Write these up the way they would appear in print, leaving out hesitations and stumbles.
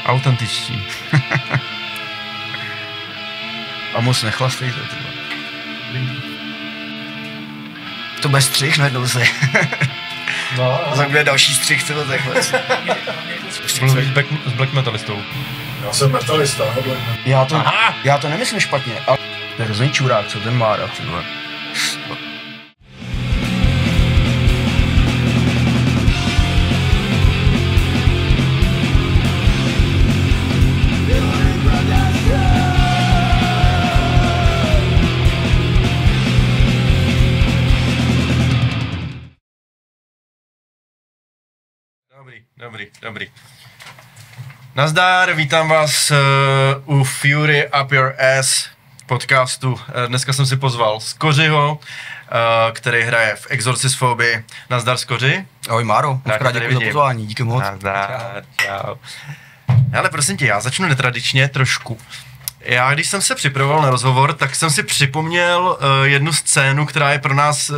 Autentičtí. A moc nechlastejte, tyhle. To bez střih najednou se. No. A tak bude další střih, tyhle takhle. Mluvíš s black metalistou. Já jsem metalista, nebo Já to nemyslím špatně, ale to je hrozný čurák, co ten Mára, tyhle. Dobrý. Nazdar, vítám vás u Fury Up Your Ass podcastu. Dneska jsem si pozval Skořiho, který hraje v Exorcist Phobii. Nazdar, Skoři. Ahoj Máro, moc děkuji za pozvání, díky moc. Nazdar, čau. Ale prosím tě, já začnu netradičně trošku. Já, když jsem se připravoval na rozhovor, tak jsem si připomněl jednu scénu, která je pro nás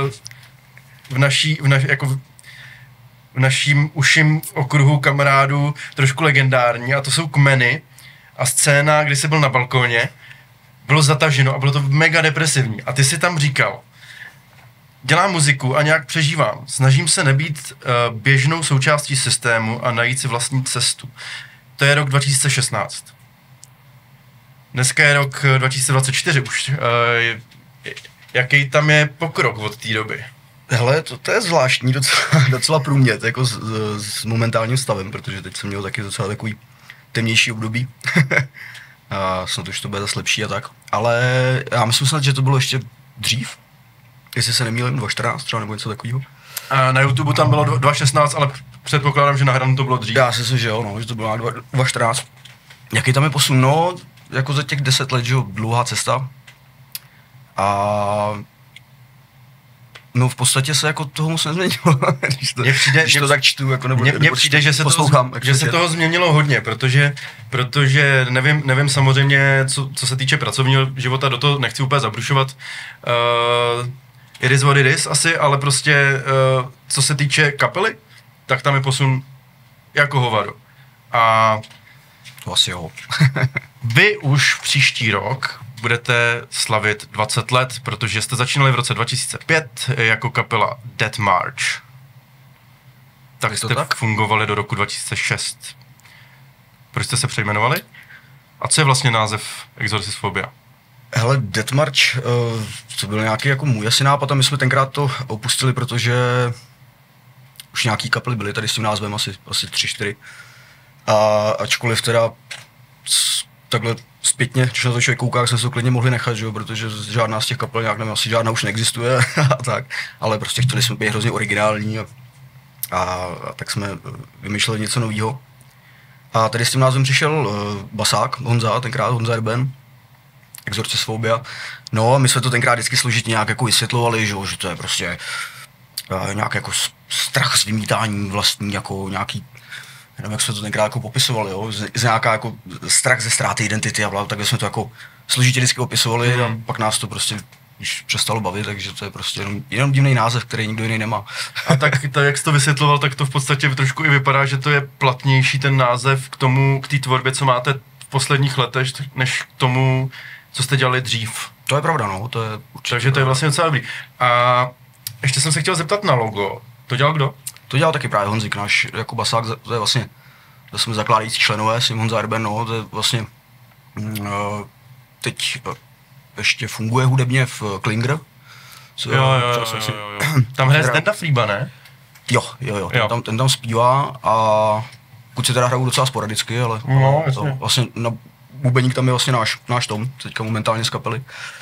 v naším uším okruhu kamarádů trošku legendární, a to jsou kmeny a scéna, kdy jsi byl na balkóně, bylo zataženo a bylo to mega depresivní a ty si tam říkal: dělám muziku a nějak přežívám, snažím se nebýt běžnou součástí systému a najít si vlastní cestu. To je rok 2016. Dneska je rok 2024 už. Jaký tam je pokrok od té doby? Hele, to je zvláštní, docela průmět, jako s momentálním stavem, protože teď jsem měl taky docela takový temnější období. A snad už to bude zase lepší a tak. Ale já myslím snad, že to bylo ještě dřív, jestli se nemýlím, 2014 třeba nebo něco takového. A na YouTube tam bylo 2016, ale předpokládám, že na hranu to bylo dřív. Já si myslím, že jo, no, že to bylo na 2014. Jaký tam je posun? No, jako za těch 10 let, že jo, dlouhá cesta. A no v podstatě se jako toho moc nezměnilo, když to tak čtu, jako nebo mně přijde, že se toho změnilo hodně, protože nevím samozřejmě, co se týče pracovního života, do toho nechci úplně zabrušovat, it is what it is asi, ale prostě co se týče kapely, tak tam je posun jako hovado. A to asi jo. Vy už příští rok budete slavit 20 let, protože jste začínali v roce 2005 jako kapela Death March. Tak jste fungovali do roku 2006. Proč jste se přejmenovali? A co je vlastně název Exorcist Phobia? Hele, Death March, to byl nějaký jako můj asi nápad a my jsme tenkrát to opustili, protože už nějaký kapely byly tady s tím názvem, asi 3-4. A ačkoliv teda takhle zpětně, když na to člověk kouká, jsme se to klidně mohli nechat, že jo, protože žádná z těch kapel nějak nevím, asi žádná už neexistuje a tak, ale prostě chtěli jsme být hrozně originální a tak jsme vymýšleli něco nového. A tady s tím názvem přišel basák Honza, tenkrát Honza Erben, Exorcist Phobia. No a my jsme to tenkrát vždycky složitě nějak jako vysvětlovali, že to je prostě nějak jako strach z vymítání vlastní, jako nějaký, nevím, jak jsme to tenkrát jako popisovali, jo, z nějaká jako strach ze ztráty identity a bla, tak jsme to jako složitě vždycky opisovali a pak nás to prostě už přestalo bavit, takže to je prostě jenom divný název, který nikdo jiný nemá. A tak jak jsi to vysvětloval, tak to v podstatě trošku i vypadá, že to je platnější ten název k té tvorbě, co máte v posledních letech, než k tomu, co jste dělali dřív. To je pravda, no, to je určitě. Takže to je vlastně docela dobrý. A ještě jsem se chtěl zeptat na logo. To dělal kdo? To dělal taky právě Honzik, náš jako basák, to je vlastně, to jsme zakládající členové, s tím Honza Erben, no, to je vlastně, teď ještě funguje hudebně v Klinger. Jo. Tam hraje Zdenda Flíba, ne? Jo. Ten tam zpívá a kluci teda hrajou docela sporadicky, ale to vlastně na bubeník tam je vlastně náš Tom, teďka momentálně z kapely.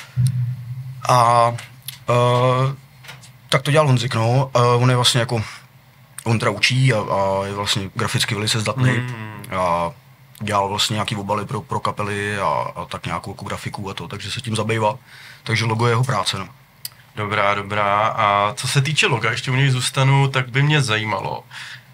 A tak to dělal Honzik, no, on je vlastně jako, on teda učí a je vlastně graficky velice zdatný a dělal vlastně nějaký obaly pro kapely a tak nějakou jako grafiku a to, takže se tím zabývá. Takže logo je jeho práce, no. Dobrá. A co se týče loga, ještě u něj zůstanu, tak by mě zajímalo.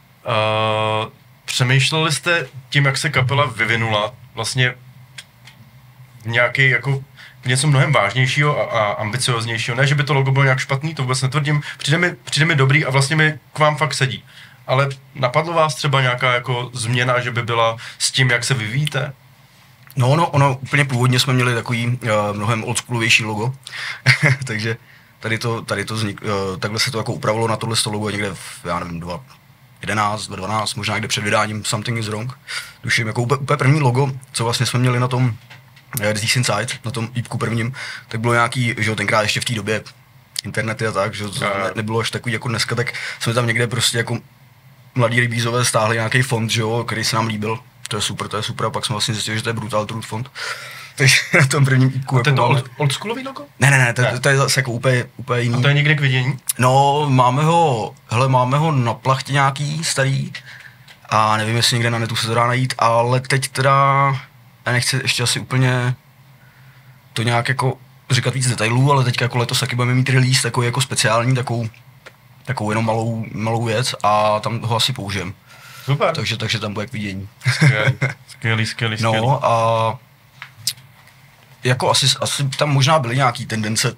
Přemýšleli jste tím, jak se kapela vyvinula, vlastně nějaký jako něco mnohem vážnějšího a ambicioznějšího. Ne, že by to logo bylo nějak špatný, to vůbec netvrdím. Přijde mi dobrý a vlastně mi k vám fakt sedí. ale napadlo vás třeba nějaká jako změna, že by byla s tím, jak se vyvíjíte? No, ono úplně původně jsme měli takový mnohem oldschoolovější logo, takže tady to takhle se to jako upravilo na tohle logo někde v, já nevím, 2011, 2012, možná někde před vydáním Something is Wrong. Tuším, jako úplně první logo, co vlastně jsme měli na tom This Inside, na tom EPku prvním, tak bylo nějaký, že jo, tenkrát ještě v té době internety a tak, že to nebylo až takový jako dneska, tak jsme tam někde prostě jako mladí rybízové stáhli nějaký font, že jo, který se nám líbil. To je super, a pak jsme vlastně zjistili, že to je Brutal Truth font. Takže na tom prvním EPku jako to oldschoolový logo? Ne, to je zase jako úplně jiný. A to je někde k vidění? No, máme ho na plachtě nějaký starý a nevím, jestli někde na netu se to dá najít, ale teď teda, já nechci ještě asi úplně to nějak jako říkat víc detailů, ale teďka jako letos taky budeme mít release takový jako speciální, takovou jenom malou věc a tam ho asi použijem. Super. Takže tam bude k vidění. Skvělý. No a jako asi tam možná byly nějaký tendence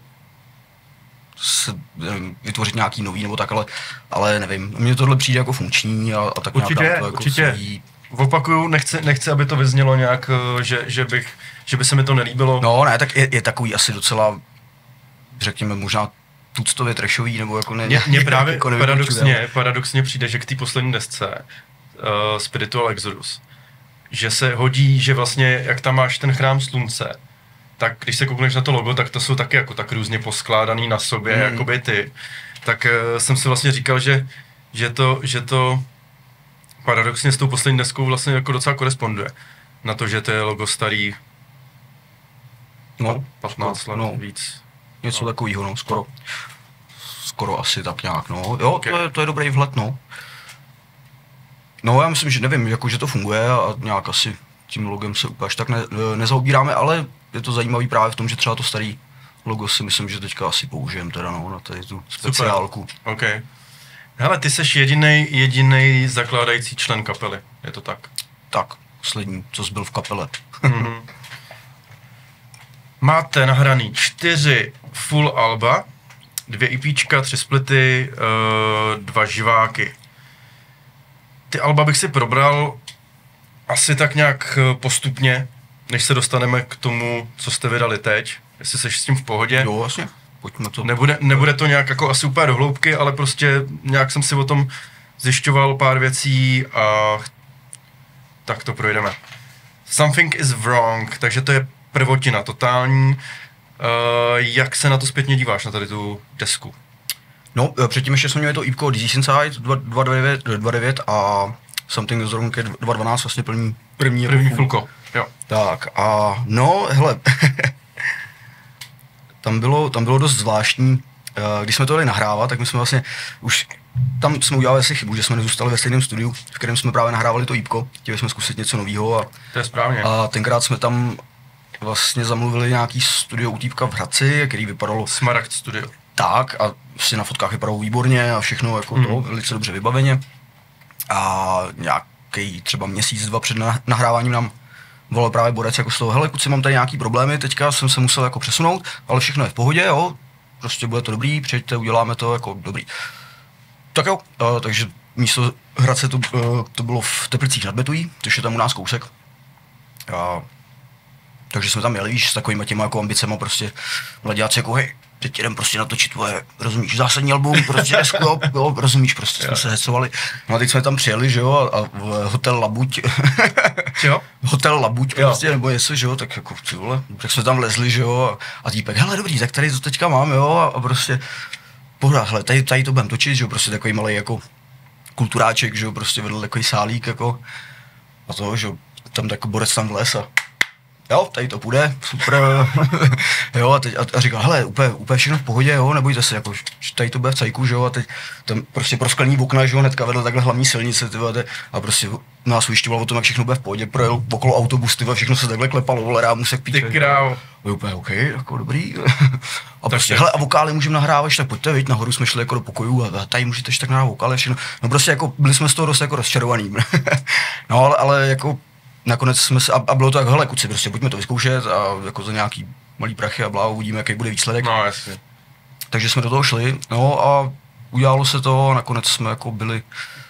vytvořit nějaký nový nebo tak, ale nevím. Mně tohle přijde jako funkční a tak určitě, nějak to jako určitě. Opakuju, nechci, aby to vyznělo nějak, že by se mi to nelíbilo. No ne, tak je takový asi docela, řekněme, možná tuctově trashový, nebo jako ne. Mně právě jako paradoxně přijde, že k té poslední desce Spiritual Exodus, že se hodí, že vlastně, jak tam máš ten chrám slunce, tak když se koukneš na to logo, tak to jsou taky jako tak různě poskládaný na sobě, jakoby ty. Tak jsem si vlastně říkal, že to paradoxně s tou poslední deskou vlastně jako docela koresponduje. Na to, že to je logo starý 15 let víc. Něco takového, no, skoro asi tak nějak, no. Jo, okay. To je dobrý vhled, no. No, já myslím, že nevím, jako, že to funguje a nějak asi tím logem se úplně až tak nezaobíráme, ale je to zajímavý právě v tom, že třeba to starý logo si myslím, že teďka asi použijem teda, no, na tady tu speciálku. Super. OK. Hele, ty seš jedinej zakládající člen kapely, je to tak? Tak, poslední, co jsi byl v kapele. Mm-hmm. Máte nahraný 4 full alba, 2 EPčka, 3 splity, 2 živáky. Ty alba bych si probral asi tak nějak postupně, než se dostaneme k tomu, co jste vydali teď. Jestli seš s tím v pohodě. Jo, vlastně. Pojďme to. Nebude to nějak jako asi úplně do hloubky, ale prostě nějak jsem si o tom zjišťoval pár věcí a tak to projdeme. Something is wrong, takže to je prvotina totální. Jak se na to zpětně díváš, na tady tu desku? No, předtím ještě jsme měli to EPko This Inside 2.9 a Something is wrong 2.12, vlastně první fulko. Jo. Tak a no, hele, tam bylo dost zvláštní, když jsme to dali nahrávat, tak my jsme vlastně už, tam jsme udělali asi chybu, že jsme nezůstali ve stejném studiu, v kterém jsme právě nahrávali to EPko, chtěli jsme zkusit něco nového a to je správně. A tenkrát jsme tam vlastně zamluvili nějaký studio u týpka v Hradci, který vypadalo Smaragd Studio. Tak a si na fotkách vypadalo výborně a všechno jako to, velice dobře vybaveně. A nějaký třeba měsíc, 2 před nahráváním nám volal právě Borec jako z toho, hele kluci, mám tady nějaký problémy, teďka jsem se musel jako přesunout, ale všechno je v pohodě, jo, prostě bude to dobrý, přijďte, uděláme to jako dobrý. Tak jo, takže místo Hradce to bylo v Teplicích nad Betují, což je tam u nás kousek. Takže jsme tam jeli, víš, s takovýma těma jako ambicema, prostě mladějáci jako hej, teď jdem prostě natočit tvoje, rozumíš, zásadní album, prostě desku, jo, rozumíš, prostě jsme se hecovali. No a teď jsme tam přijeli, že jo, a hotel Labuť, jo? Hotel Labuť prostě, nebo jestli, že jo, tak jako, ty vole, tak jsme tam vlezli, že jo, a týpek, hele dobrý, tak tady to teďka mám, jo, a prostě, pořád, hele, tady to budem točit, že jo, prostě takový malej jako kulturáček, že jo, prostě vedl takový sálík, jako, a to, že jo, tam tak Borec tam vlez a jo, tady to půjde, super, jo, a říkal, hele, úplně všechno v pohodě, jo, nebojte se, jako, tady to bude v cajku, že jo, a teď tam prostě pro sklený okna, že jo, hnedka vedle takhle hlavní silnice, tyhle, a prostě nás ujišťoval o tom, jak všechno bude v pohodě, projel okolo autobus, tyhle, všechno se takhle klepalo, vole, rámusek píče. Ty král. Jo, úplně OK, jako dobrý. A prostě, hele, a vokály můžeme nahrávat, tak pojďte, viď, nahoru jsme šli jako do pokojů a tady můžete tak nahrávat vokály, všechno. No prostě jako, byli jsme z toho dost jako rozčarovaný. No, ale jako nakonec jsme se, a bylo to tak, hele kuci, prostě pojďme to vyzkoušet a jako za nějaký malý prachy a blá, uvidíme, jaký bude výsledek. No, jasně. Takže jsme do toho šli, no a udělalo se to a nakonec jsme jako byli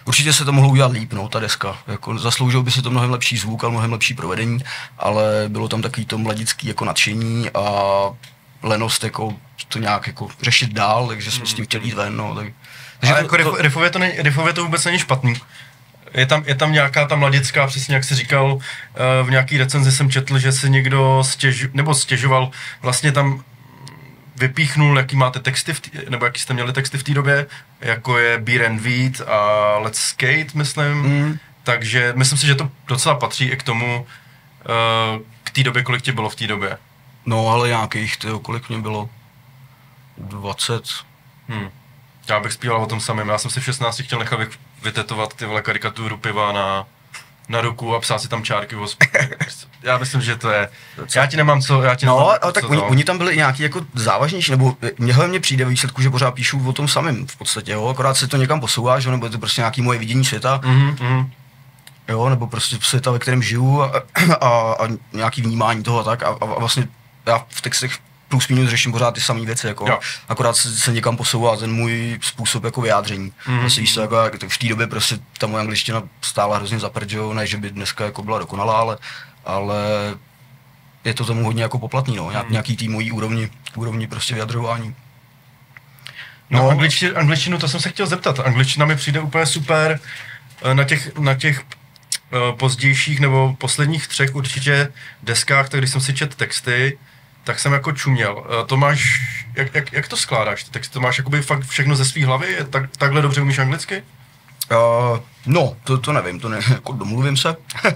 Určitě se to mohlo udělat líp, no, ta deska. Jako zasloužil by si to mnohem lepší zvuk a mnohem lepší provedení, ale bylo tam takový to mladický jako nadšení a lenost jako to nějak jako řešit dál, takže jsme s tím chtěli jít ven, no. Takže jako riffově to vůbec není špatný. Je tam nějaká ta mladická, přesně jak jsi říkal, v nějaký recenzi jsem četl, že si někdo stěžoval, vlastně tam vypíchnul, jaký máte texty, nebo jaký jste měli texty v té době, jako je Beer and Weed a Let's Skate, myslím. Takže myslím si, že to docela patří i k tomu, k té době, kolik tě bylo v té době. No, ale nějakých, kolik mě bylo? 20. Já bych zpíval o tom samém. Já jsem si v 16 chtěl nechat vytetovat ty vole karikaturu piva na ruku a psát si tam čárky v hospodě. Já myslím, že to je... Já ti nemám co... Ale tak oni tam byli nějaký jako závažnější, nebo mně přijde výsledku, že pořád píšu o tom samém v podstatě, jo, akorát se to někam posouvá, že, nebo je to prostě nějaký moje vidění světa. Jo, nebo prostě světa, ve kterém žiju a nějaký vnímání toho a tak a vlastně já v textech plus minus řeším pořád ty samé věci, jako, akorát se někam posouvá ten můj způsob jako vyjádření. Vlastně víš to, jako, v té době prostě ta moje angličtina stála hrozně za prd, ne, že by dneska jako byla dokonalá, ale je to tomu hodně jako poplatný, no, nějaký tý mojí úrovni prostě vyjadřování. No, angličtinu, to jsem se chtěl zeptat, angličtina mi přijde úplně super na těch pozdějších nebo posledních 3 určitě deskách, tak když jsem si četl texty, tak jsem jako čuměl. To máš, jak to skládáš ty texty? To máš jakoby fakt všechno ze svý hlavy? Takhle dobře umíš anglicky? No, to nevím, jako domluvím se.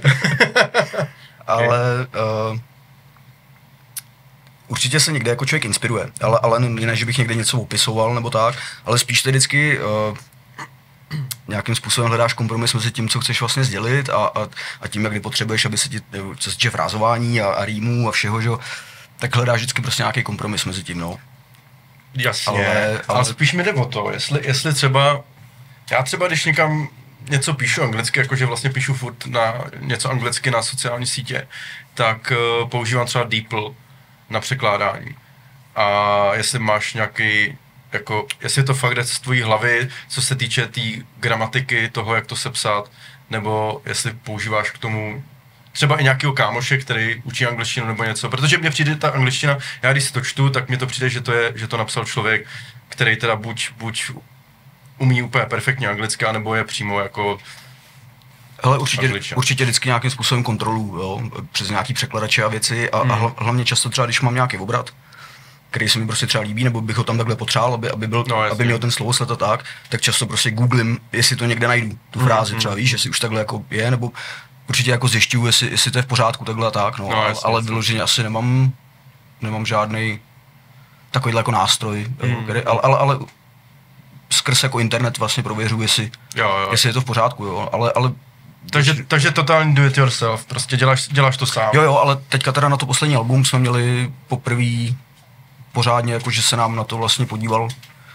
Ale určitě se někde jako člověk inspiruje, ale ne, že bych někde něco opisoval nebo tak, ale spíš to vždycky nějakým způsobem hledáš kompromis mezi tím, co chceš vlastně sdělit a tím, jak kdy potřebuješ, aby se ti, co se týče frázování a rýmů a všeho, že, tak hledáš vždycky prostě nějaký kompromis mezi tím, no. Jasně, ale spíš mi jde o to, jestli třeba, já třeba když někam něco píšu anglicky, jakože vlastně píšu furt na něco anglicky na sociální sítě, tak používám třeba DeepL na překládání. A jestli máš nějaký, jako, jestli to fakt jde z tvojí hlavy, co se týče té gramatiky, toho, jak to sepsat, nebo jestli používáš k tomu třeba i nějakého kámoše, který učí angličtinu nebo něco, protože mně přijde ta angličtina, já když si to čtu, tak mně to přijde, že to napsal člověk, který teda buď umí úplně perfektně anglicky, nebo je přímo jako hele, určitě vždycky nějakým způsobem kontrolu, jo, přes nějaký překladače a věci a hlavně často třeba, když mám nějaký obrat, který se mi prostě třeba líbí, nebo bych ho tam takhle potřeboval, aby měl ten slovosled a tak často prostě googlím, jestli to někde najdu, tu frázi třeba, víš, jestli už takhle jako je, nebo určitě jako zjišťuju, jestli to je v pořádku takhle a tak, no ale vyloženě asi nemám žádný takovýhle jako nástroj, ale skrz jako internet vlastně prověřuji, jestli je to v pořádku, jo, ale takže totální do it yourself, prostě děláš to sám. Jo, ale teďka teda na to poslední album jsme měli poprvé pořádně, jakože se nám na to vlastně podíval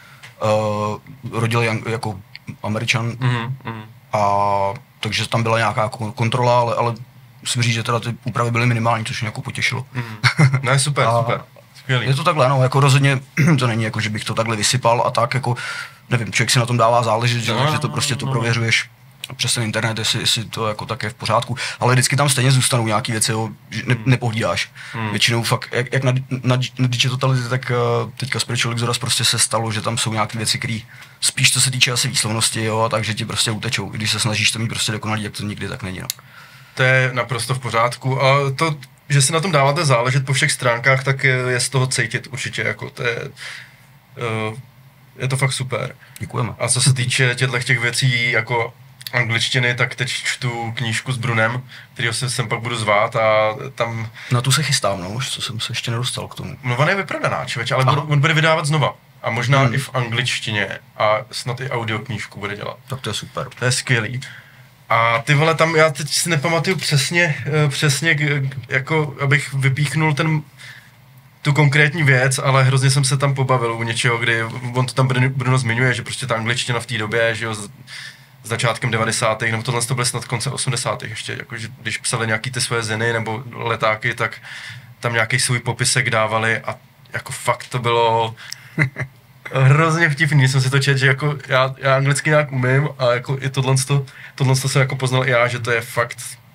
rodil jako Američan a takže tam byla nějaká kontrola, ale musím říct, že teda ty úpravy byly minimální, což mě jako potěšilo. No, super. Skvělý. Je to takhle, no, jako rozhodně to není jako, že bych to takhle vysypal a tak, jako, nevím, člověk si na tom dává záležet, že to prostě to prověřuješ přes ten internet, jestli to jako tak je v pořádku, ale vždycky tam stejně zůstanou nějaký věci, že nepohlídáš. Většinou fakt, jak na Digitalize, tak teďka Spiritual Exodus prostě se stalo, že tam jsou nějaké věci, které spíš co se týče asi výslovnosti, jo, takže ti prostě utečou. Když se snažíš to mít prostě dokonalý, jak to nikdy tak není, no. To je naprosto v pořádku a to, že si na tom dáváte záležet po všech stránkách, tak je z toho cítit určitě, jako to je to fakt super. Děkujeme. A co se týče těch věcí jako angličtiny, tak teď čtu knížku s Brunem, kterýho se sem pak budu zvát a tam... Na tu se chystám, no, už co jsem se ještě nedostal k tomu. No, ona je vyprodaná, člověče, ale on bude vydávat znova. A možná i v angličtině a snad i audioknížku bude dělat. Tak to je super. To je skvělý. A ty vole, tam já teď si nepamatuju přesně, jako abych vypíchnul tu konkrétní věc, ale hrozně jsem se tam pobavil u něčeho, kdy on to tam Bruno zmiňuje, že prostě ta angličtina v té době, že jo, s začátkem 90. nebo tohle to bylo snad konce 80. ještě, jakože když psali nějaký ty své ziny nebo letáky, tak tam nějaký svůj popisek dávali a jako fakt to bylo hrozně vtipný, jsem si to četl, že jako já anglicky nějak umím a jako i tohle jsem jako poznal i já, že to je fakt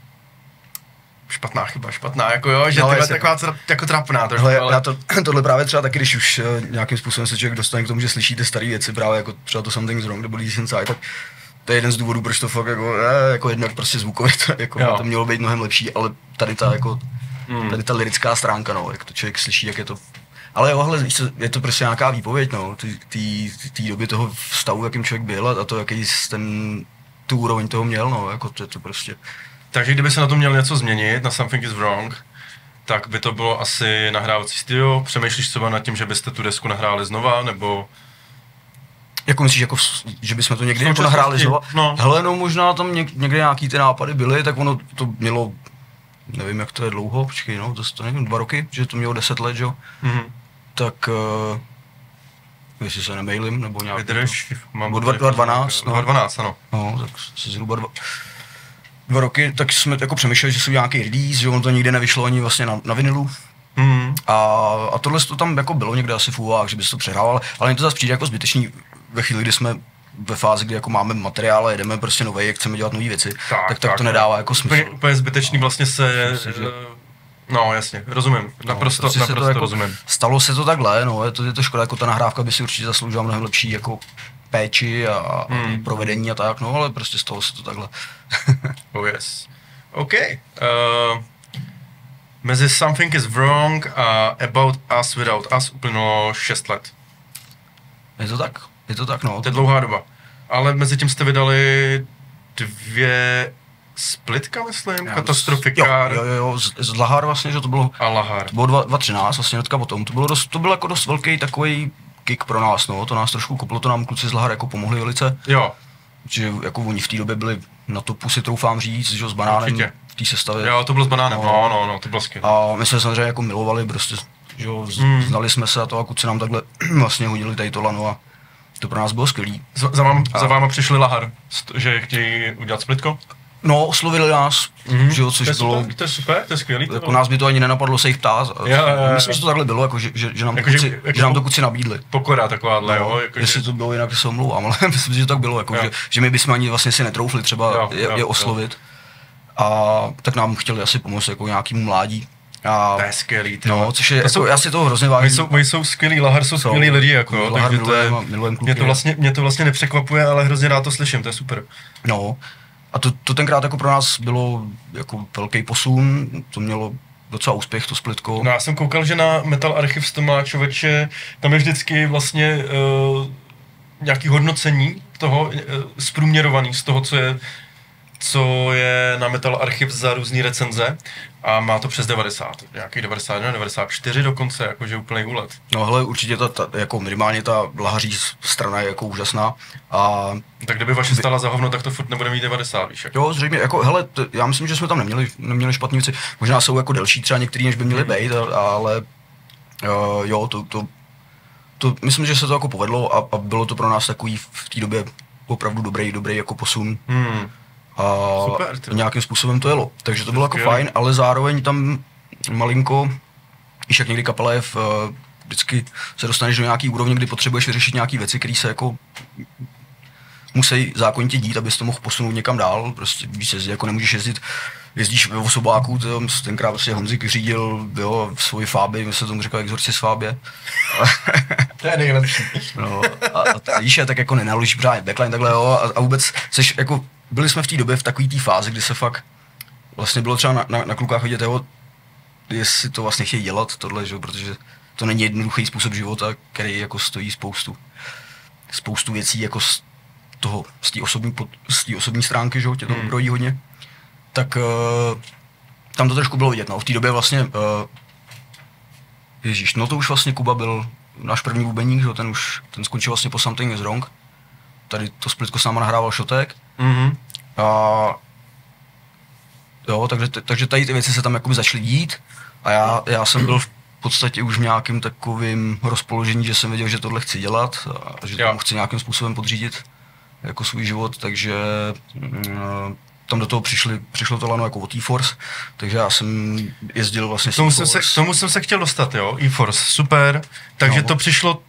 špatná, jako jo, že to je taková jako trapná trošku, ale... Tohle právě třeba taky, když už nějakým způsobem se člověk dostane k tomu, že slyšíte staré věci, právě jako třeba to Something's Wrong nebo Deep Inside, tak to je jeden z důvodů, proč to fakt jako jednak prostě zvukově to mělo být mnohem lepší, ale tady ta lirická stránka, no, jak to člověk slyší, jak je to. Ale jo, hele, je to prostě nějaká výpověď, no, té doby toho stavu, jakým člověk byl a to, jaký tu úroveň toho měl, no, jako to prostě. Takže kdyby se na to měl něco změnit, na Something is Wrong, tak by to bylo asi nahrávací studio. Přemýšlíš třeba nad tím, že byste tu desku nahráli znova, nebo... Jako myslíš, jako, že bychom to někdy jako nahráli znova? No. Hele, no možná tam někde nějaký ty nápady byly, tak ono to mělo, nevím jak to je dlouho, počkej, no, to nevím, 2 roky, že to mělo 10 let, jo? Mm-hmm. Tak, jestli se nemailím, nebo nějak... Vydrž, mám... 2012, no. 2012, ano. No, tak se zhruba 2 roky, tak jsme jako přemýšleli, že jsou nějaký release, že ono to nikdy nevyšlo ani vlastně na vinilu. Mm. A tohle to tam jako bylo někde asi v úvahách, že by se to přehrával, ale mně to zase přijde jako zbytečný ve chvíli, kdy jsme ve fázi, kdy jako máme materiál a jedeme prostě novej, jak chceme dělat nové věci, tak to nedává jako smysl. Úplně zbytečný vlastně se... No jasně, rozumím, naprosto jako rozumím. Stalo se to takhle, no, je to škoda, jako ta nahrávka by si určitě zasloužila mnohem lepší jako péči a provedení a tak, no, ale prostě stalo se to takhle. Oh yes. OK. Mezi Something is Wrong a About Us Without Us uplynulo 6 let. Je to tak, no. To je dlouhá doba. Ale mezi tím jste vydali 2 splitka, myslím, Katastrofikár. Jo, z Lahar vlastně, že to bylo. A Lahar. To bylo 2013, vlastně hnedka potom. To byl jako dost velký takový kick pro nás, no. To nás trošku koplo, to nám kluci z Lahar jako pomohli velice. Jo. Že jako oni v té době byli na topu, si troufám říct, že s Banánem určitě. V té sestavě. Jo, to bylo s Banánem, no, to bylo skvělé. A my jsme samozřejmě jako milovali, prostě, že znali jsme se a to a kluci nám takhle vlastně hodili tady to lano a to pro nás bylo skvělý. Za váma přišli Lahar, že chtějí udělat splitko? No, oslovili nás, že jo, což bylo... To je super, to je skvělý. Jako nás by to ani nenapadlo se jich ptát. Myslím, že to takhle bylo, jako, že nám to kluci nabídli. Pokora takováhle, jo. Jako, jestli to bylo jinak, se omlouvám, ale myslím, že to tak bylo, jako, že my bychom ani vlastně si netroufli třeba je oslovit. A tak nám chtěli asi pomoct jako nějakému mládí. To je skvělý, no, což je, jako, já si toho hrozně vážím. Oni jsou skvělí, Lahar jsou skvělí lidi, jako, Lahar takže mě to vlastně nepřekvapuje, ale hrozně rád to slyším, to je super. No, a to tenkrát jako pro nás bylo jako velký posun, to mělo docela úspěch, to splitko. No já jsem koukal, že na Metal Archiv z Tomáčoviče, tam je vždycky vlastně nějaký hodnocení toho, zprůměrovaný z toho, co je na Metal Archiv za různý recenze a má to přes 90, nějakých 91, 94 dokonce, jakože úplný úlet. No hele, určitě jako minimálně ta lahaří strana je jako úžasná a... Tak kdyby vaše stala za hovno, tak to furt nebude mít 90, víš jak? Jo, zřejmě, jako hele, já myslím, že jsme tam neměli špatný věci, možná jsou jako delší třeba některý, než by měly být, ale jo, to myslím, že se to jako povedlo a bylo to pro nás takový v té době opravdu dobrý jako posun. A super, nějakým způsobem to jelo, takže to bylo jako fajn, ale zároveň tam malinko, když jak někdy kapela je vždycky se dostaneš do nějaký úrovně, kdy potřebuješ vyřešit nějaký věci, které se jako musí zákonitě dít, abys to mohl posunout někam dál, prostě víš, jako nemůžeš jezdíš ve osobáku, tenkrát prostě Honzik řídil, jo, svoji Fáby, my se tomu říkal Exorcist Fábě. To je nejlepší. No, a víš, tak jako nenaložíš právě backline takhle, jo, a vůbec seš jako byli jsme v té době v takové té fázi, kdy se fakt vlastně bylo třeba na klukách vidět, jestli to vlastně chtějí dělat tohle, že? Protože to není jednoduchý způsob života, který jako stojí spoustu věcí jako z té osobní stránky, že? Tě to projí hodně. Tak tam to trošku bylo vidět, no. V té době vlastně Ježíš, no to už vlastně Kuba byl náš první bubeník, že? Ten skončil vlastně po Something is Wrong. Tady to splitko s náma nahrával Šotek. A jo, takže tady ty věci se tam jakoby začaly dít a já jsem byl v podstatě už v nějakým takovým rozpoložení, že jsem věděl, že tohle chci dělat a že tomu chci nějakým způsobem podřídit jako svůj život, takže tam do toho přišlo to lano jako od E-Force, takže já jsem jezdil vlastně k tomu jsem se chtěl dostat, jo, E-Force, super, takže to přišlo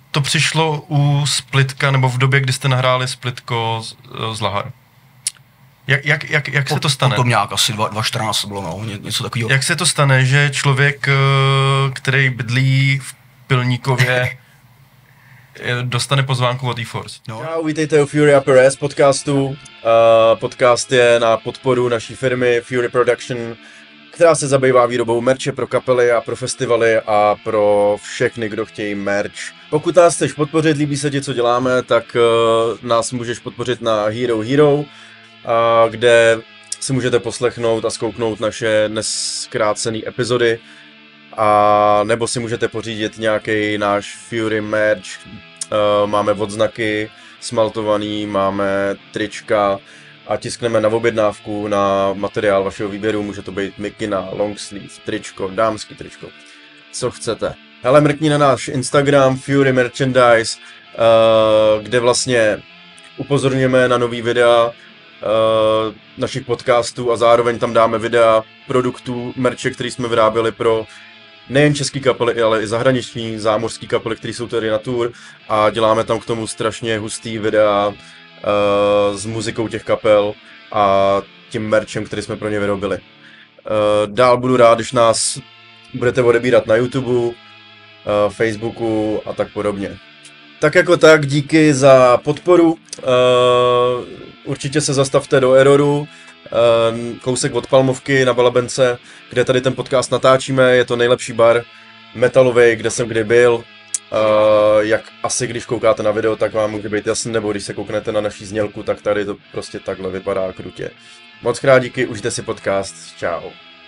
to přišlo u Splitka, nebo v době, kdy jste nahráli Splitko z Lahar? Jak se to stane? Potom nějak asi 2014 bylo, no, něco takového. Jak se to stane, že člověk, který bydlí v Pilníkově, dostane pozvánku od E-Force? No. Čau, vítejte u Fury Upper S podcastu. Podcast je na podporu naší firmy Fury Production, která se zabývá výrobou merče pro kapely a pro festivaly a pro všechny, kdo chtějí merch. Pokud nás chceš podpořit, líbí se ti, co děláme, tak nás můžeš podpořit na Hero Hero, kde si můžete poslechnout a zkouknout naše neskrácené epizody, a nebo si můžete pořídit nějaký náš Fury merch. Máme odznaky smaltovaný, máme trička a tiskneme na objednávku na materiál vašeho výběru. Může to být mikina, long sleeve, tričko, dámský tričko, co chcete. Hele, mrkni na náš Instagram Fury Merchandise, kde vlastně upozorňujeme na nový videa našich podcastů a zároveň tam dáme videa produktů, merče, který jsme vyráběli pro nejen český kapely, ale i zahraniční zámořský kapely, které jsou tady na tour, a děláme tam k tomu strašně hustý videa s muzikou těch kapel a tím merchem, který jsme pro ně vyrobili. Dál budu rád, když nás budete odebírat na YouTube, Facebooku a tak podobně. Tak jako tak, díky za podporu. Určitě se zastavte do Erroru, kousek od Palmovky na Balabence, kde tady ten podcast natáčíme. Je to nejlepší bar metalový, kde jsem kdy byl. Jak asi když koukáte na video, tak vám může být jasný, nebo když se kouknete na naší znělku, tak tady to prostě takhle vypadá krutě. Moc krát díky, užijte si podcast, čau.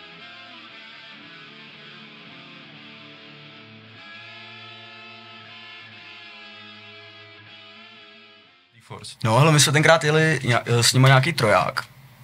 No hele, my jsme tenkrát jeli s nima nějaký troják.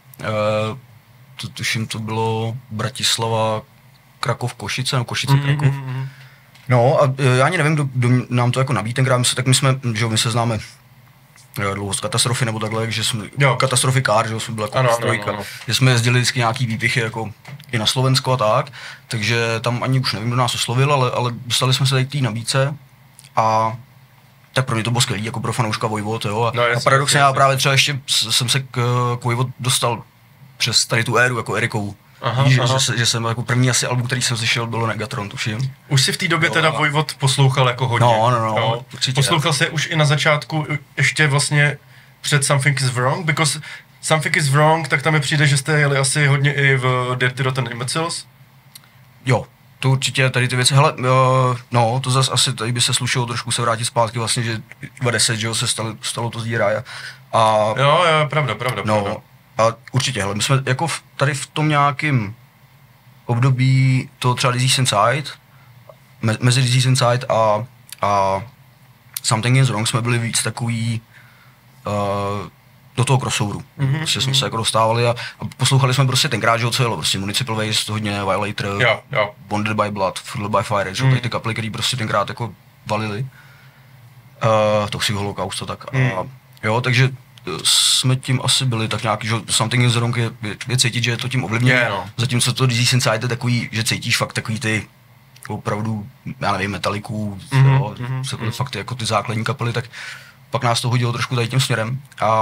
Tuším, to bylo Bratislava, Krakov, Košice, no Košice, Krakov. No a já ani nevím, kdo nám to jako nabíjí tenkrát, my se známe dlouho z Katastrofy nebo takhle, že jsme Katastrofikár, že jsme byli jako strojka, že jsme jezdili vždycky nějaký výpichy jako i na Slovensko a tak, takže tam ani už nevím, kdo nás oslovil, ale dostali jsme se tady k té nabídce a tak pro mě to bylo skvělý, jako pro fanouška Vojvod, jo. A paradoxně já právě třeba ještě jsem se k Vojvod dostal přes tady tu éru, jako Erikou. Že jsem jako první asi album, který jsem slyšel, bylo Negatron, tuším. Už si v té době teda Vojvod poslouchal jako hodně. No, určitě. Poslouchal se už i na začátku, ještě vlastně před Something is Wrong, because Something is Wrong, tak tam mi přijde, že jste jeli asi hodně i v Dirty Rotten Imbeciles. Jo. To určitě tady ty věci, hele, no, to zase asi tady by se slušelo trošku se vrátit zpátky vlastně, že 20, že jo, se stalo to z D-Raya. Jo, pravda. A určitě, hele, my jsme jako tady v tom nějakým období toho třeba Disease Inside, mezi Disease Inside a Something is Wrong jsme byli víc takový do toho crossoveru. Prostě jsme se jako dostávali a poslouchali jsme prostě tenkrát, že co jelo, prostě Municipal Waste, hodně Violator, Bonded by Blood, Fueled by Fire, že tady ty kapely, který prostě tenkrát jako valili. Toxic Holocaust a tak. Jo, takže jsme tím asi byli tak nějaký, že Something is Wrong je cítit, že je to tím ovlivněné. Zatímco to Disease Inside je takový, že cítíš fakt takový ty opravdu, já nevím, Metalliců, fakt jako ty základní kapely, tak pak nás to hodilo trošku tady tím směrem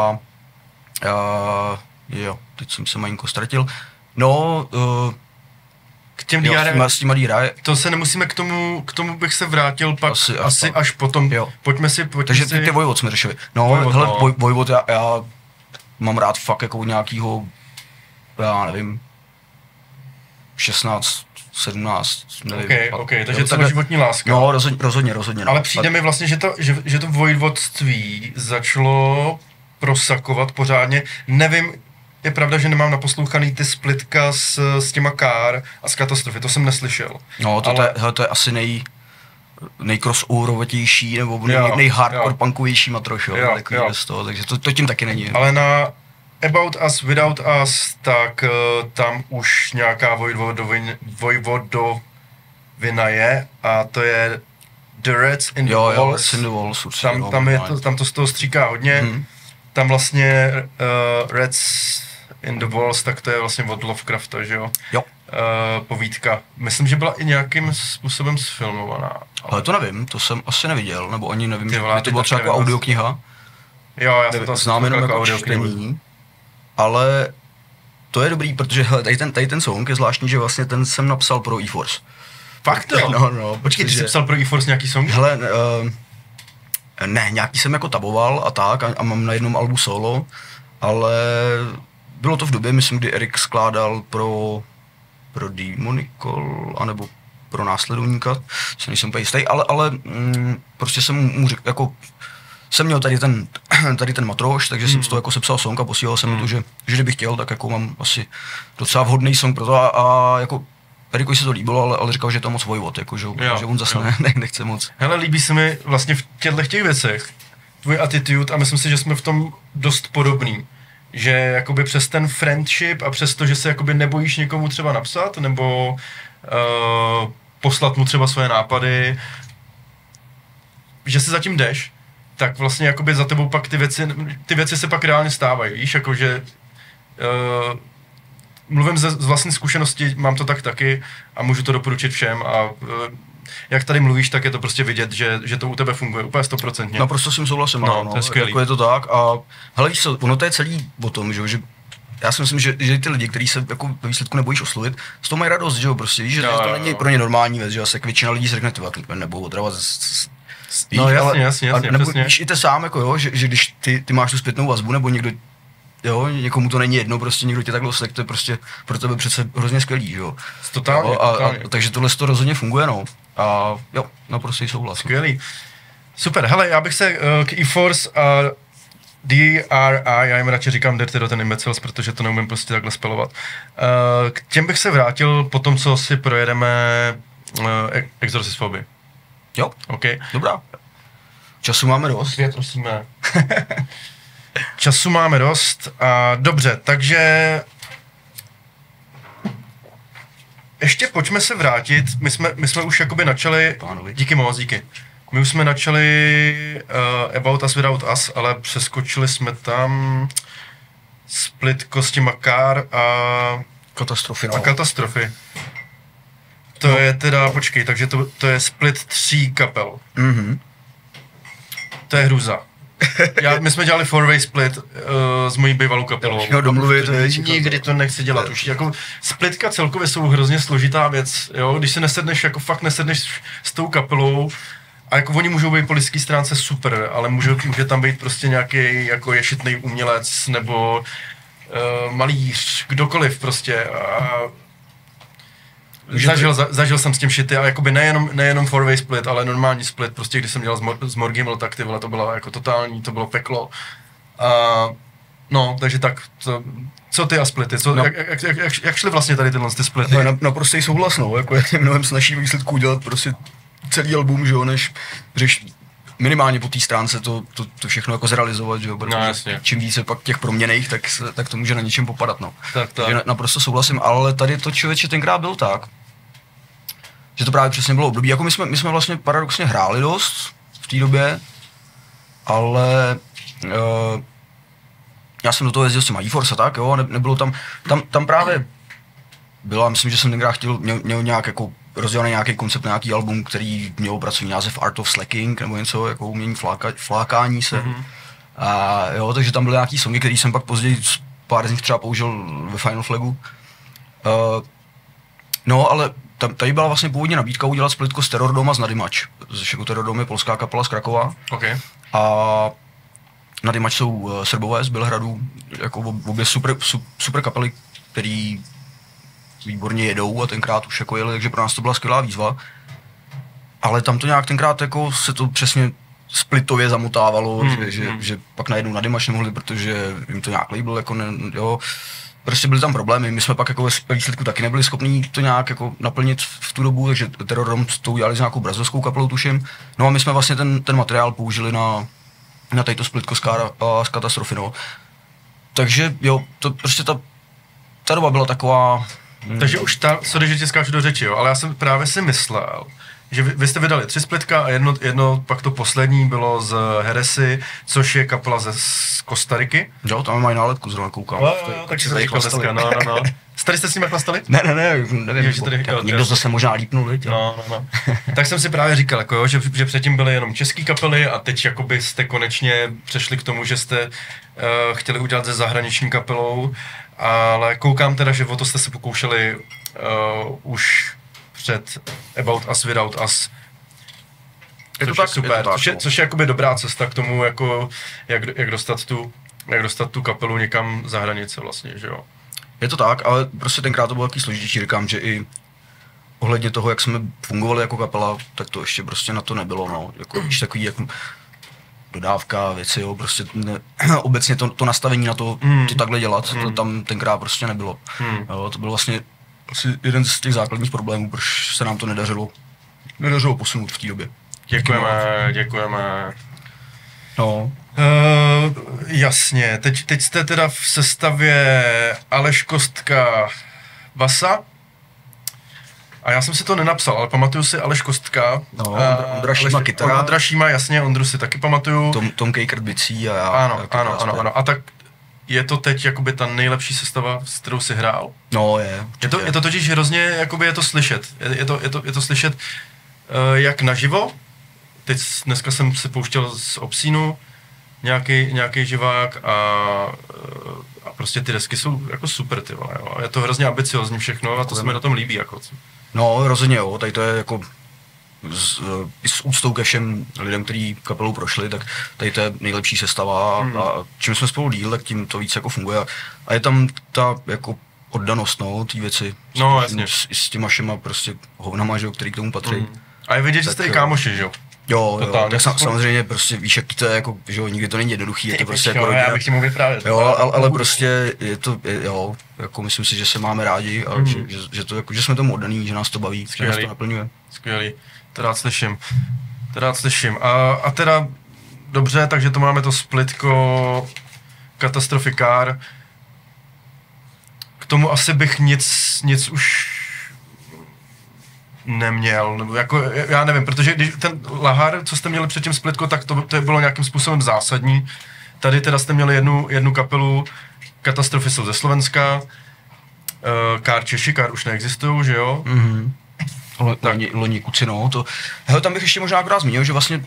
jo, teď jsem se malinko ztratil. No, k těm s těma D-Raya. To se nemusíme k tomu bych se vrátil pak asi až potom. Jo. Pojďme si. Takže ty Vojvod jsme řešili. Vojvod já mám rád fakt jako nějakýho, já nevím, 16, 17, nevím. Okay, takže celoživotní láska. No, rozhodně. No. Ale přijde mi vlastně, že to vojvodství začalo prosakovat pořádně. Nevím, je pravda, že nemám naposlouchaný ty Splitka s těma Kár a s Katastrofy, to jsem neslyšel. No, to je asi nejcrossoverovatější nebo nejhardcore punkovější matroš, jo. Takže to tím taky není. Ale na About Us, Without Us, tak tam už nějaká Vojvodovina je a to je The Rats in the Walls. Tam to z toho stříká hodně. Tam vlastně Rats in the Walls, tak to je vlastně od Lovecrafta, že jo? povídka. Myslím, že byla i nějakým způsobem sfilmovaná. Ale to nevím, to jsem asi neviděl, nebo ani nevím, že vole, to byla třeba jako audiokniha. Jo, já jsem to znám jenom jako čtení, ale to je dobrý, protože hele, tady ten song je zvláštní, že vlastně ten jsem napsal pro eForce. Fakt to? No, počkej, ty jsi psal pro eForce nějaký song? Hele, ne, nějaký jsem jako taboval a tak a mám na jednom albu solo, ale bylo to v době, myslím, kdy Erik skládal pro Demonicol, anebo pro následovníka, co nejsem úplně jistý, ale prostě jsem mu řekl, jako jsem měl tady ten matroš, takže jsem z toho jako sepsal song a posílal jsem mu to, že kdybych chtěl, tak jako mám asi docela vhodný song pro to a jako Erikovi se to líbilo, ale říkal, že je to moc vojvod, jako, že on zase nechce moc. Hele, líbí se mi vlastně v těch věcech tvůj attitude a myslím si, že jsme v tom dost podobný. Že jakoby přes ten friendship a přes to, že se jakoby nebojíš někomu třeba napsat nebo poslat mu třeba svoje nápady, že se zatím jdeš, tak vlastně jakoby za tebou pak ty věci se pak reálně stávají, víš, jakože mluvím z vlastní zkušenosti, mám to tak taky a můžu to doporučit všem a jak tady mluvíš, tak je to prostě vidět, že to u tebe funguje úplně 100%. Naprosto s tím souhlasím, no, to je skvělý. Jako je to tak a hele víš co, ono to je celý o tom, že já si myslím, že ty lidi, kteří se jako ve výsledku nebojíš oslovit, z toho mají radost, že jo, prostě víš, že to není pro ně normální věc, že asi jak většina lidí si řekne, tyhle, nebo odravat no jasně, nebo víš i ty sám, jako jo, že když ty máš tu zpětnou vazbu, nebo někdo, jo, někomu to není jedno, prostě někdo tě takhle osek, to je prostě pro tebe přece hrozně skvělý, že jo. Totálně. Takže tohle to rozhodně funguje, no. A jo, naprosto souhlas. Skvělý. Super, hele, já bych se k eForce a DRI, já jim radši říkám Dirty Rotten Imbeciles, protože to neumím prostě takhle spelovat. K těm bych se vrátil po tom, co si projedeme Exorcist Phoby. Jo, okay. Dobrá. Času máme dost. Prosíme. Času máme dost a dobře, takže ještě pojďme se vrátit, my jsme už jakoby načali, díky moc, díky. My už jsme načali About Us Without Us, ale přeskočili jsme tam Split, Kosti Makár a Katastrofy. No. A Katastrofy. To je teda, počkej, takže to je Split 3 kapel. Mhm. To je hruza. My jsme dělali four-way split s mojí bývalou kapelou. Jo, domluvit, nikdy to nechci dělat už. Jako splitka celkově jsou hrozně složitá věc, jo, když se nesedneš, jako fakt nesedneš s tou kapelou a jako oni můžou být po lidský stránce super, ale může tam být prostě nějaký jako ješitnej umělec nebo malíř, kdokoliv prostě a zažil jsem s tím shity a jakoby nejenom four-way split, ale normální split, prostě když jsem dělal s Morgimel, tak ty vole, to bylo jako totální, to bylo peklo. No, takže tak, co ty a splity, jak šly vlastně tady tyhle ty splity? Naprosto souhlas, no, jako je mnohem snažší výsledku udělat prostě celý album, že jo, než minimálně po té stránce to všechno jako zrealizovat, že jo, protože čím více pak těch proměnejch, tak to může na něčem popadat, no. Takže naprosto souhlasím, ale tady to člověče tenkrát byl tak, že to právě přesně bylo období, jako my jsme vlastně paradoxně hráli dost v té době, ale já jsem do toho jezdil s těma eForce a tak, jo, nebylo tam právě bylo, myslím, že jsem tenkrát měl nějak jako rozdělaný nějaký koncept na nějaký album, který měl pracovní název Art of Slacking, nebo něco jako umění flákání se. Mm-hmm. A jo, takže tam byly nějaký songy, který jsem pak později pár z nich třeba použil ve Final Flagu. No, ale tady byla vlastně původně nabídka udělat splitko s Terror Dome a s Nadymač. Jako Terror Dome je polská kapela z Krakova. Okay. A Nadymač jsou Srbové z Bělehradu, jako obě super kapely, který výborně jedou a tenkrát už jako jeli, takže pro nás to byla skvělá výzva. Ale tam to nějak tenkrát jako se to přesně splitově zamotávalo, že pak najednou Nadymač nemohli, protože jim to nějak líbilo, jako jo. Prostě byly tam problémy, my jsme pak jako ve výsledku taky nebyli schopní to nějak jako naplnit v tu dobu, takže Terror Dome to udělali s nějakou brazilskou kapelou, tuším. No a my jsme vlastně ten materiál použili na tato splitko z Katastrofy, no. Takže jo, to prostě ta doba byla taková. Takže už sorry, že ti skáču do řeči, jo, ale já jsem právě si myslel, že vy jste vydali 3 splitka a jedno pak to poslední bylo z Heresy, což je kapela z Kostariky. Jo, tam mají nálepku, zrovna koukám. Jo, tak jsem říkal dneska, no. Tady jste s nimi chlastali? Ne, nevím, někdo zase možná lípnul, viď? No. Tak jsem si právě říkal, jako jo, že předtím byly jenom český kapely a teď jakoby jste konečně přešli k tomu, že jste chtěli udělat se zahraniční kapelou, ale koukám teda, že o to jste se pokoušeli už před About Us, Without Us. Super, což je jakoby dobrá cesta k tomu, jako, jak dostat tu kapelu někam za hranice vlastně, že jo. Je to tak, ale prostě tenkrát to bylo taky složitější, říkám, že i ohledně toho, jak jsme fungovali jako kapela, tak to ještě prostě na to nebylo, no. Jako, víš, takový jako dodávka, věci, jo, prostě obecně to nastavení na to takhle dělat, to tam tenkrát prostě nebylo. Jo, to byl vlastně asi jeden z těch základních problémů, proč se nám to nedařilo posunout v té době. Děkujeme. No. Jasně, teď jste teda v sestavě Aleš Kostka, basa. A já jsem si to nenapsal, ale pamatuju si Aleš Kostka. No, Ondra Šíma kytara. Ondra Šíma, jasně, Ondru si taky pamatuju. Tom Kejkert bicí a já. Ano. A tak je to teď jakoby ta nejlepší sestava, s kterou si hrál? No, je. Je to totiž hrozně, jakoby je to slyšet. Je to slyšet jak naživo. Dneska jsem si pouštěl z Obsínu nějaký živák a prostě ty desky jsou jako super, ty vole, jo. Je to hrozně ambiciozní všechno a to se mi na tom líbí, jako. No, rozhodně jo, tady to je jako s úctou ke všem lidem, kteří kapelou prošli, tak tady to je nejlepší sestava a čím jsme spolu díl, tak tím to víc jako funguje a je tam ta jako oddanost, no, té věci. No, jasně. S těma všema prostě hovnama, že jo, který k tomu patří. A je vidět, že jste i kámoši, že jo? Jo, tak samozřejmě prostě víš, jak to je, jako, že jo, nikdy to není jednoduchý, je to prostě jako rodina. Já bych ti mohl vyprávět. Jo, ale prostě je to, jo, jako myslím si, že se máme rádi a že to, jako, že jsme tomu oddaný, že nás to baví, že nás to naplňuje. Skvělý, to rád slyším. A teda, dobře, takže to máme to splitko Catastrophic Car. K tomu asi bych nic už neměl, nebo jako, já nevím, protože když ten lahar, co jste měli předtím splitko, tak to bylo nějakým způsobem zásadní. Tady teda jste měli jednu kapelu, Katastrofy jsou ze Slovenska, Kár Češi, Kár už neexistují, že jo? Loni Kuci, no, to, hele, tam bych ještě možná akorát zmínil, že vlastně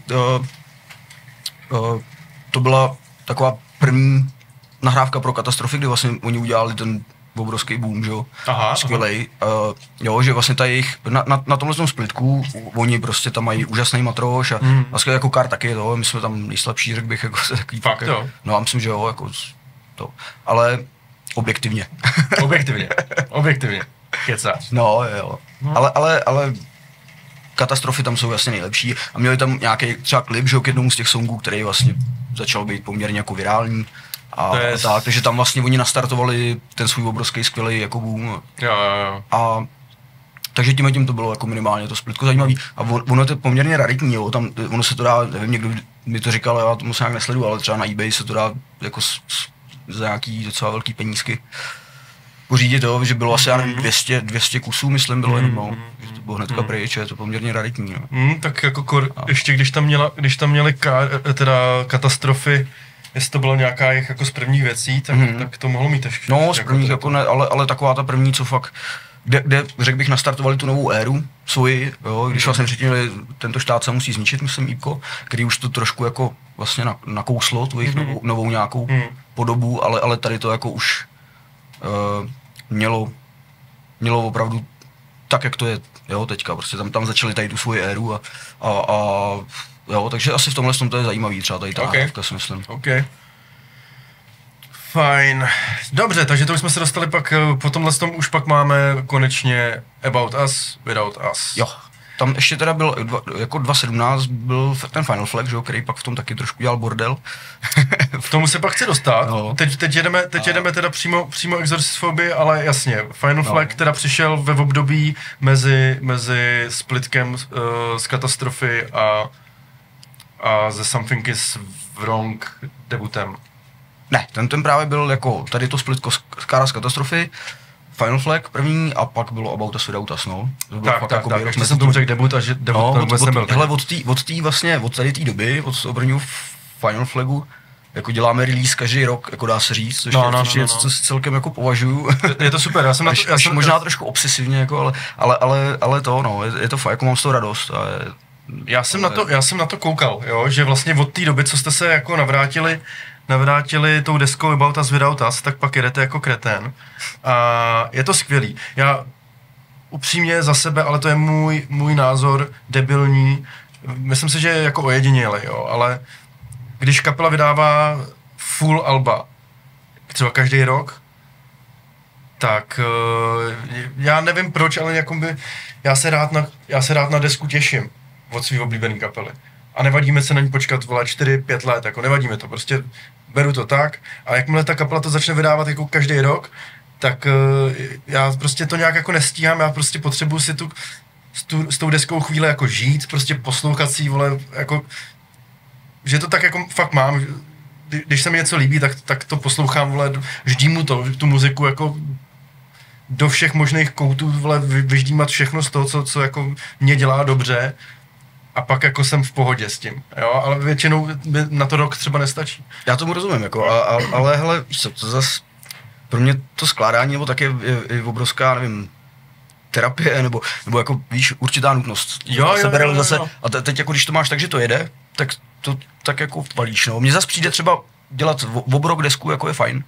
to byla taková první nahrávka pro Katastrofy, kdy vlastně oni udělali ten obrovský boom, že jo, skvělej. Jo, že vlastně ta jejich, na tomhle splitku, oni prostě tam mají úžasný matroš a vlastně jako Kár taky, to, my jsme tam nejslabší, řekl bych, jako takový. Fakt jo? No já myslím, že jo, jako to, ale objektivně. Objektivně, kecáš. No, jo, ale Katastrofy tam jsou jasně nejlepší a měli tam nějaký třeba klip, že jo, k jednomu z těch songů, který vlastně začal být poměrně jako virální. Takže tam vlastně oni nastartovali ten svůj obrovský skvělý jako boom. Jo. A takže tím to bylo jako minimálně to splitko zajímavý. A ono je to poměrně raritní, jo. Tam, ono se to dá, nevím, někdo mi to říkal, já tomu se nějak nesleduju, ale třeba na eBay se to dá jako za nějaký docela velký penízky pořídit, jo, že bylo asi 200 kusů, myslím, bylo jenom, no, že to bylo hnedka pryč, je to poměrně raritní, no. Tak jako ještě když tam měli teda Katastrofy, jestli to bylo nějaká jako z prvních věcí, tak to mohlo mít ještě. No, z prvních jako ne, ale taková ta první, co fakt, kde řekl bych, nastartovali tu novou éru svoji, jo, když vlastně předtím tento štát se musí zničit, myslím, Ipko, který už to trošku jako vlastně nakouslo, tu jejich novou nějakou podobu, ale tady to jako už mělo opravdu tak, jak to je, jo, teďka, prostě tam začali tady tu svoji éru a jo, takže asi v tomhle to je zajímavý, třeba tady ta nahrávka, si myslím. Okay. Fajn. Dobře, takže to už jsme se dostali pak, po tomhle už pak máme konečně About Us, Without Us. Jo, tam ještě teda byl, jako 2017 byl ten Final Flag, že jo, který pak v tom taky trošku dělal bordel. K tomu se pak chci dostat. No. Teď jedeme teda přímo Exorcistphobii, ale jasně, Final Flag teda přišel ve období mezi splitkem z Katastrofy a ze Something is Wrong debutem. Ne, ten právě byl jako tady to splitko z Kátastrophy Final Flag první a pak bylo About Us Without Us, no. To bylo Tak, ještě jsem tomu řekl debut a že debut tam vůbec nebyl. Hele, od tady té doby, od toho prvního Final Flagu, jako děláme release každý rok, jako dá se říct, což je něco, co si celkem jako považuju. Je to super, já jsem možná trošku obsesivně, jako, ale to, no, je to fajn, jako mám z toho radost. Já jsem na to koukal, jo, že vlastně od té doby, co jste se jako navrátili tou deskou About Us Without Us, tak pak jedete jako kretén. A je to skvělý. Já upřímně za sebe, ale to je můj názor debilní, myslím si, že je jako ojedinělej, jo, ale když kapela vydává full alba, třeba každý rok, tak já nevím proč, ale jakoby, já se rád na desku těším od svý oblíbený kapely. A nevadíme se na ní počkat, 4-5 let, jako nevadíme to, prostě beru to tak. A jakmile ta kapela to začne vydávat jako každý rok, tak já prostě to nějak jako nestíhám, já prostě potřebuji si s tou deskou chvíli jako žít, prostě poslouchat si, vole, jako, že to tak jako fakt mám, když se mi něco líbí, tak to poslouchám, vole, ždím mu tu muziku jako do všech možných koutů, vole, vyždímat všechno z toho, co jako mě dělá dobře a pak jako jsem v pohodě s tím, jo, ale většinou na to rok třeba nestačí. Já tomu rozumím, jako, ale hele, co to zas, pro mě to skládání nebo tak je obrovská, nevím, terapie, nebo jako, víš, určitá nutnost. Jo. A teď jako, když to máš tak, že to jede, tak to tak jako valíš, no. Mně zas přijde třeba dělat obrok desku, jako je fajn.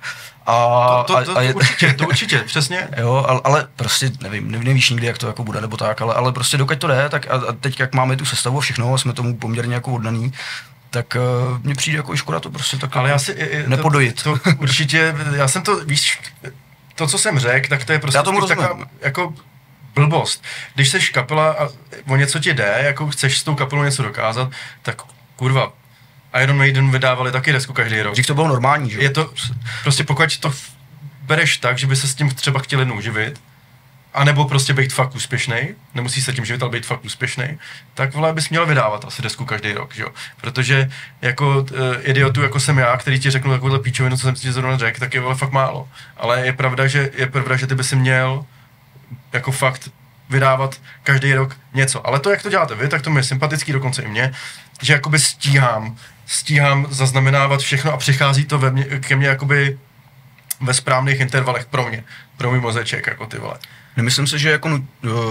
To určitě, přesně. Jo, ale prostě nevíš nikdy, jak to jako bude, nebo tak, ale prostě dokud to jde, tak a teď jak máme tu sestavu a všechno, a jsme tomu poměrně jako oddaný, tak mně přijde jako i škoda to prostě tak ale já si, nepodojit. To určitě, já jsem to, víš, to, co jsem řekl, tak to je prostě taková jako blbost. Když seš kapela a o něco ti jde, jako chceš s tou kapelou něco dokázat, tak kurva, Iron Maiden vydávali taky desku každý rok. Dřív to bylo normální, že? Je to, prostě pokud to bereš tak, že by se s tím třeba chtěl jednou živit, anebo prostě být fakt úspěšnej, nemusí se tím živit, ale být fakt úspěšnej, tak vole bys měl vydávat asi desku každý rok, že jo? Protože jako idiotu, jako jsem já, který ti řeknu takovouhle píčovinu, co jsem ti zrovna řekl, tak je vole fakt málo. Ale je pravda, že ty by si měl jako fakt vydávat každý rok něco. Ale to, jak to děláte vy, tak to mi je sympatický, dokonce i mě, že jakoby stíhám zaznamenávat všechno a přichází to ke mně jakoby ve správných intervalech pro můj mozeček, jako ty vole. Nemyslím si, že je jako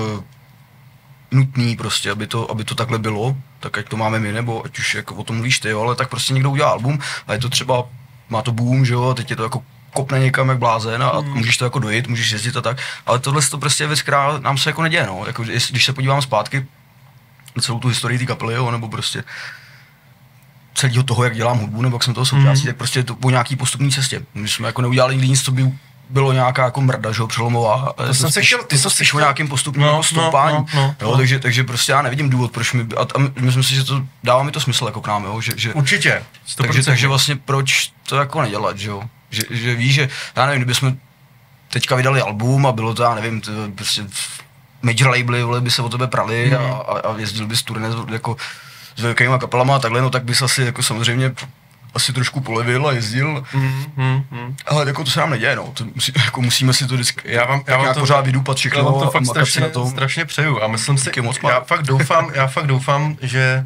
nutný prostě, aby to takhle bylo, tak ať to máme my, nebo ať už jako o tom mluvíš ty, jo, ale tak prostě někdo udělá album a je to třeba, má to boom, že jo, a teď je to jako kopne někam jak blázen a můžeš to jako dojít, můžeš jezdit a tak, ale tohle to prostě je věc, která nám se jako neděje, no, jako když se podívám zpátky na celou tu historii té kapely, jo, nebo prostě celého toho, jak dělám hudbu, nebo jak jsem toho součástí, tak prostě to po nějaký postupní cestě. My jsme jako neudělali nikdy nic, co by bylo nějaká jako mrda, že jo, přelomová. To jsem se chtěl, ty to spíš o nějakým postupním stoupání. Takže prostě já nevidím důvod, proč a myslím si, že to dává mi to smysl jako k nám, jo, že určitě. Takže vlastně proč to jako nedělat, že jo? Že víš, že já nevím, kdybychom teďka vydali album a bylo to, já nevím, to prostě major labely by se o tebe prali a jezdil bys turné jako s velkýma kapelama a takhle, no tak bys asi jako samozřejmě asi trošku polevil a jezdil, ale jako to se nám neděje, no, to musíme si to vždycky já vám to pořád vydupat všechno. Já vám to fakt strašně přeju a myslím si, já fakt doufám, že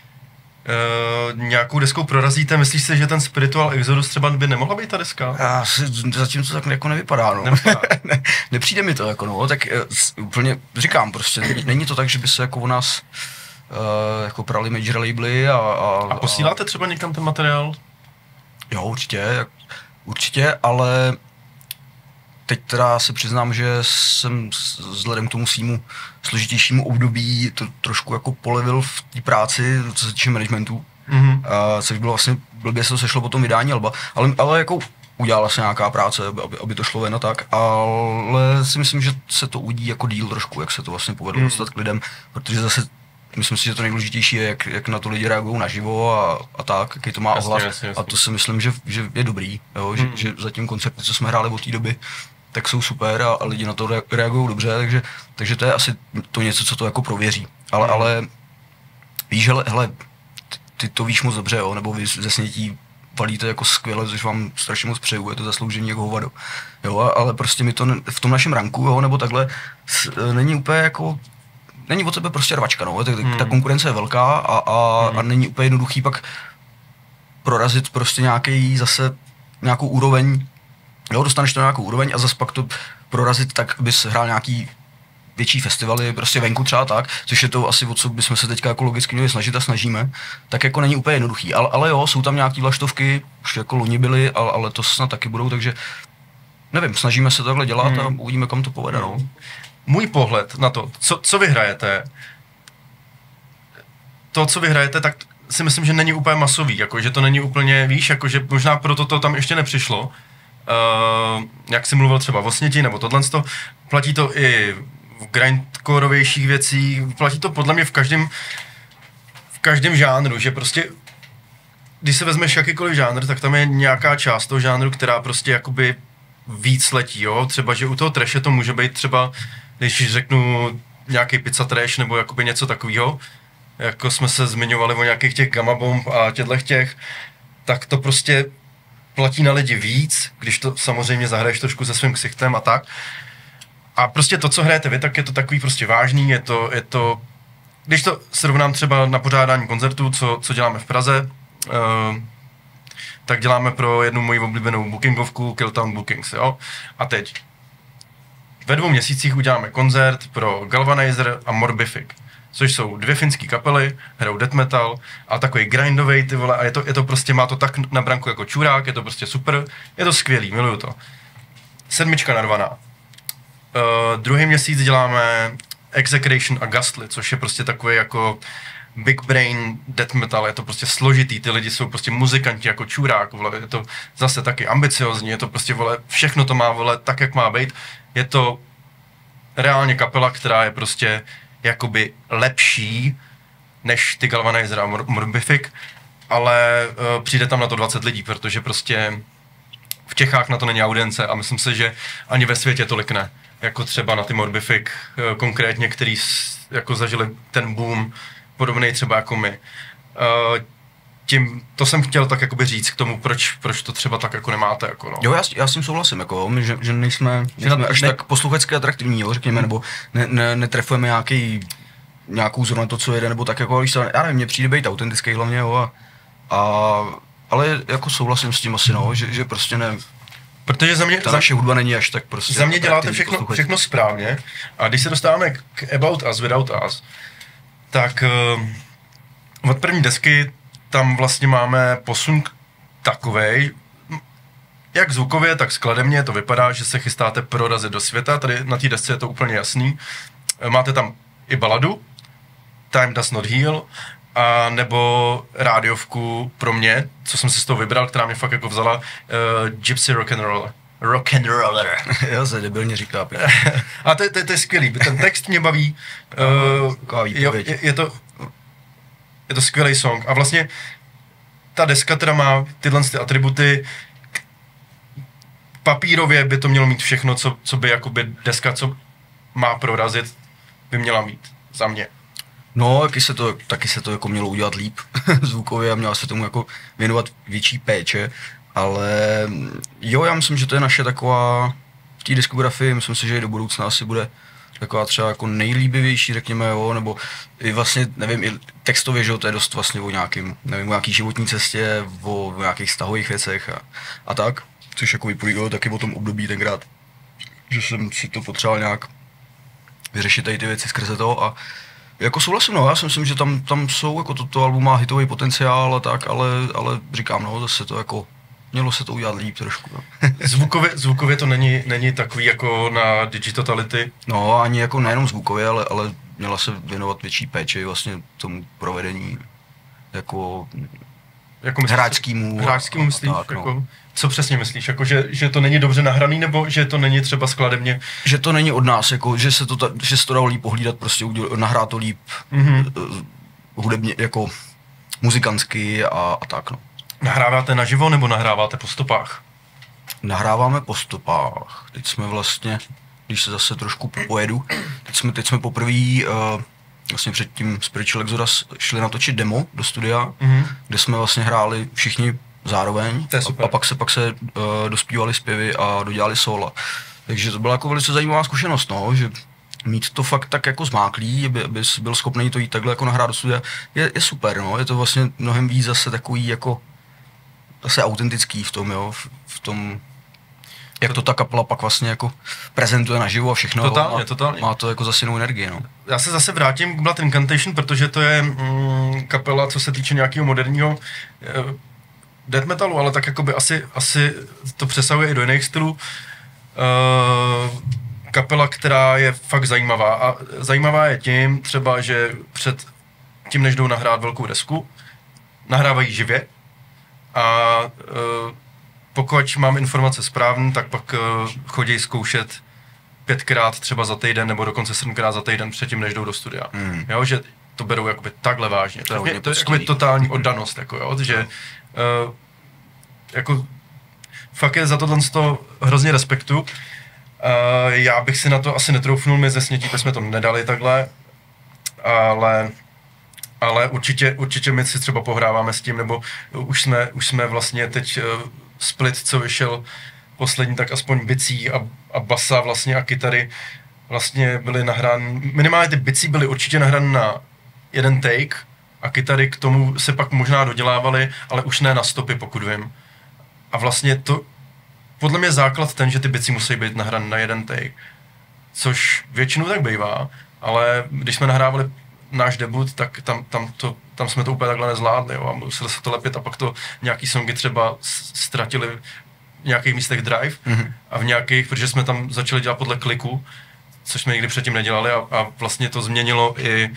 nějakou deskou prorazíte. Myslíš si, že ten Spiritual Exodus třeba by nemohla být ta deska? Zatím to tak jako nevypadá, no. Nepřijde mi to, jako no, tak úplně říkám prostě, není to tak, že by se jako u nás jako prali major labely a posíláte třeba někam ten materiál? Jo, určitě, ale teď teda se přiznám, že jsem vzhledem k tomu svýmu složitějšímu období to trošku jako polevil v té práci, co se týče managementu, což bylo vlastně, blbě se to sešlo po tom vydání alba, ale jako udělala se nějaká práce, aby to šlo ven a tak, ale si myslím, že se to udí jako díl trošku, jak se to vlastně povedlo dostat k lidem, protože zase myslím si, že to nejdůležitější je, jak na to lidi reagují naživo a tak, jaký to má ohlas. Jasně. A to si myslím, že je dobrý, jo? Že zatím koncerty, co jsme hráli od té doby, tak jsou super a lidi na to reagují dobře, takže to je asi to něco, co to jako prověří. Ale víš, hele, ty to víš moc dobře, jo? Nebo vy ze Snětí valíte jako skvěle, což vám strašně moc přeju, je to zasloužení jako hovado. Jo, ale prostě mi to v tom našem ranku, jo, nebo takhle, není úplně jako, není od sebe prostě rvačka, no, ta konkurence je velká a není úplně jednoduchý pak prorazit prostě nějakou úroveň, jo, dostaneš to na nějakou úroveň a zase pak to prorazit tak, abys hrál nějaký větší festivaly, prostě venku třeba tak, což je to asi o co bychom se teďka jako logicky měli snažit a snažíme, tak jako není úplně jednoduchý, ale jo, jsou tam nějaký vlaštovky, už jako loni byly, ale to snad taky budou, takže nevím, snažíme se to takhle dělat a uvidíme, kam to povede, no. Můj pohled na to, co vyhrajete, co vyhrajete, tak si myslím, že není úplně masový, jako, že to není úplně, víš, jako, že možná proto to tam ještě nepřišlo, jak jsi mluvil třeba o Sněti nebo tohle, platí to i v grindcoreovějších věcích, platí to podle mě v každém žánru, že prostě, když se vezmeš jakýkoliv žánr, tak tam je nějaká část toho žánru, která prostě jakoby víc letí, jo, třeba, že u toho trashe to může být třeba, když řeknu nějaký pizza trash nebo jakoby něco takového, jako jsme se zmiňovali o nějakých těch gamma bomb a těch, tak to prostě platí na lidi víc, když to samozřejmě zahraješ trošku se svým ksichtem a tak. A prostě to, co hrajete vy, tak je to takový prostě vážný, je to když to srovnám třeba na pořádání koncertů, co děláme v Praze, tak děláme pro jednu moji oblíbenou bookingovku, Killtown Bookings, jo. A teď ve 2 měsících uděláme koncert pro Galvanizer a Morbific, což jsou 2 finské kapely, hrajou death metal a takový grindovej, ty vole, a je to prostě, má to tak na branku jako čurák, je to prostě super, je to skvělý, miluju to. 7 narvaná. Druhý měsíc děláme Execration a Ghastly, což je prostě takový jako big brain death metal, je to prostě složitý, ty lidi jsou prostě muzikanti jako čurák, vole, je to zase taky ambiciozní, je to prostě, vole, všechno to má, vole, tak, jak má být, je to reálně kapela, která je prostě jakoby lepší než ty Galvanizer a Morbific, ale přijde tam na to 20 lidí, protože prostě v Čechách na to není audience a myslím si, že ani ve světě tolik ne, jako třeba na ty Morbific konkrétně, který jako zažili ten boom, podobný třeba jako my. To jsem chtěl tak jakoby říct k tomu, proč to třeba tak jako nemáte, jako no. Jo, já s tím souhlasím, jako, že nejsme až tak posluchačsky atraktivní, jo, řekněme, nebo netrefujeme nějakou zrovna to, co jede, nebo tak jako, já nevím, mně přijde být autentický hlavně, jo, ale jako souhlasím s tím asi, no, že prostě ne. Protože za mě, naše hudba není až tak prostě. Za mě děláte všechno správně a když se dostáváme k About Us, Without Us, tak od první desky tam vlastně máme posun takovej, jak zvukově, tak skladebně to vypadá, že se chystáte prorazit do světa, tady na té desce je to úplně jasný. Máte tam i baladu, Time Does Not Heal, a nebo rádiovku pro mě, co jsem si z toho vybral, která mě fakt jako vzala, Gypsy Rock'n'Roller. Jo, se debilně říká. A to je skvělý, ten text mě baví, je to skvělý song a vlastně ta deska teda má tyhle ty atributy, papírově by to mělo mít všechno, co by jakoby deska, co má prorazit, by měla mít za mě. No, taky se to jako mělo udělat líp zvukově a měla se tomu jako věnovat větší péče, ale jo, já myslím, že to je naše taková, v té diskografii, myslím si, že i do budoucna asi bude taková třeba jako nejlíbivější, řekněme, jo, nebo i vlastně, nevím, i textově, že jo, to je dost vlastně o nějakým, nevím, o nějaký životní cestě, o nějakých vztahových věcech a tak, což jako vypovídalo taky o tom období tenkrát, že jsem si to potřeboval nějak vyřešit tady ty věci skrze to a jako souhlasím, no, já si myslím, že tam jsou, jako toto album má hitový potenciál a tak, ale říkám, no, zase to jako, mělo se to udělat líp trošku, no. Zvukově to není takový jako na Digitotality? No, ani jako nejenom zvukově, ale měla se věnovat větší péči vlastně tomu provedení, jako hráčskýmu myslíš, tak, jako, no. Co přesně myslíš, jako že to není dobře nahraný, nebo že to není třeba skladebně? Že to není od nás, jako, že se to dalo líp pohlídat, prostě nahrát to líp hudebně, jako muzikantsky a tak, no. Nahráváte naživo, nebo nahráváte po stopách? Nahráváme po stopách, teď jsme vlastně, když se zase trošku pojedu, teď jsme poprvé vlastně předtím Spiritual Exodus šli natočit demo do studia, kde jsme vlastně hráli všichni zároveň a pak se dospívali zpěvy a dodělali sóla. Takže to byla jako velice zajímavá zkušenost, no, že mít to fakt tak jako zmáklý, abys byl schopný to jít takhle jako nahrát do studia, je super, no, je to vlastně mnohem víc zase takový jako zase autentický v tom, jo, v tom, jak to ta kapela pak vlastně jako prezentuje naživo a všechno. Totálně. Má to jako zase jinou energii, no. Já se zase vrátím k Blood Incantation, protože to je kapela, co se týče nějakého moderního death metalu, ale tak jakoby asi to přesahuje i do jiných stylů. Kapela, která je fakt zajímavá. A zajímavá je tím třeba, že před tím, než jdou nahrát velkou desku, nahrávají živě a pokud mám informace správně, tak pak chodí zkoušet 5krát třeba za týden nebo dokonce 7krát za týden předtím, než jdou do studia. Jo, že to berou jakoby takhle vážně. To je jakoby totální oddanost, jako jo, že jako fakt je za to hrozně respektu. Já bych si na to asi netroufnul, my ze Snětípe jsme to nedali takhle, ale určitě my si třeba pohráváme s tím, nebo už jsme vlastně teď split, co vyšel poslední, tak aspoň bicí a basa vlastně a kytary vlastně byly nahrány, minimálně ty bicí byly určitě nahrány na jeden take a kytary k tomu se pak možná dodělávaly, ale už ne na stopy, pokud vím. A vlastně to, podle mě základ ten, že ty bicí musí být nahrány na jeden take, což většinou tak bývá, ale když jsme nahrávali náš debut, tak tam jsme to úplně takhle nezvládli, jo, a museli se to lepit a pak to nějaký songy třeba ztratili v nějakých místech drive a v nějakých, protože jsme tam začali dělat podle kliku, což jsme nikdy předtím nedělali a vlastně to změnilo i,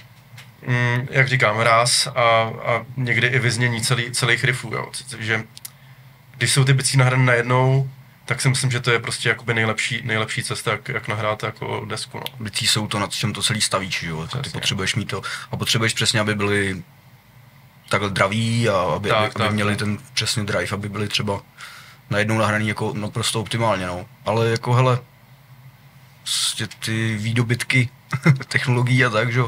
jak říkám, ráz a někdy i vyznění celých riffů, jo, takže když jsou ty bicí nahrané najednou, tak si myslím, že to je prostě jakoby nejlepší cesta, jak nahrát jako desku, no. Bicí jsou to, nad čem to celý stavíš, jo, ty potřebuješ mít to a potřebuješ přesně, aby byli takhle draví a aby měli ten přesně drive, aby byli třeba najednou nahraný jako naprosto optimálně, no. Ale jako hele, prostě ty výdobytky technologií a tak, že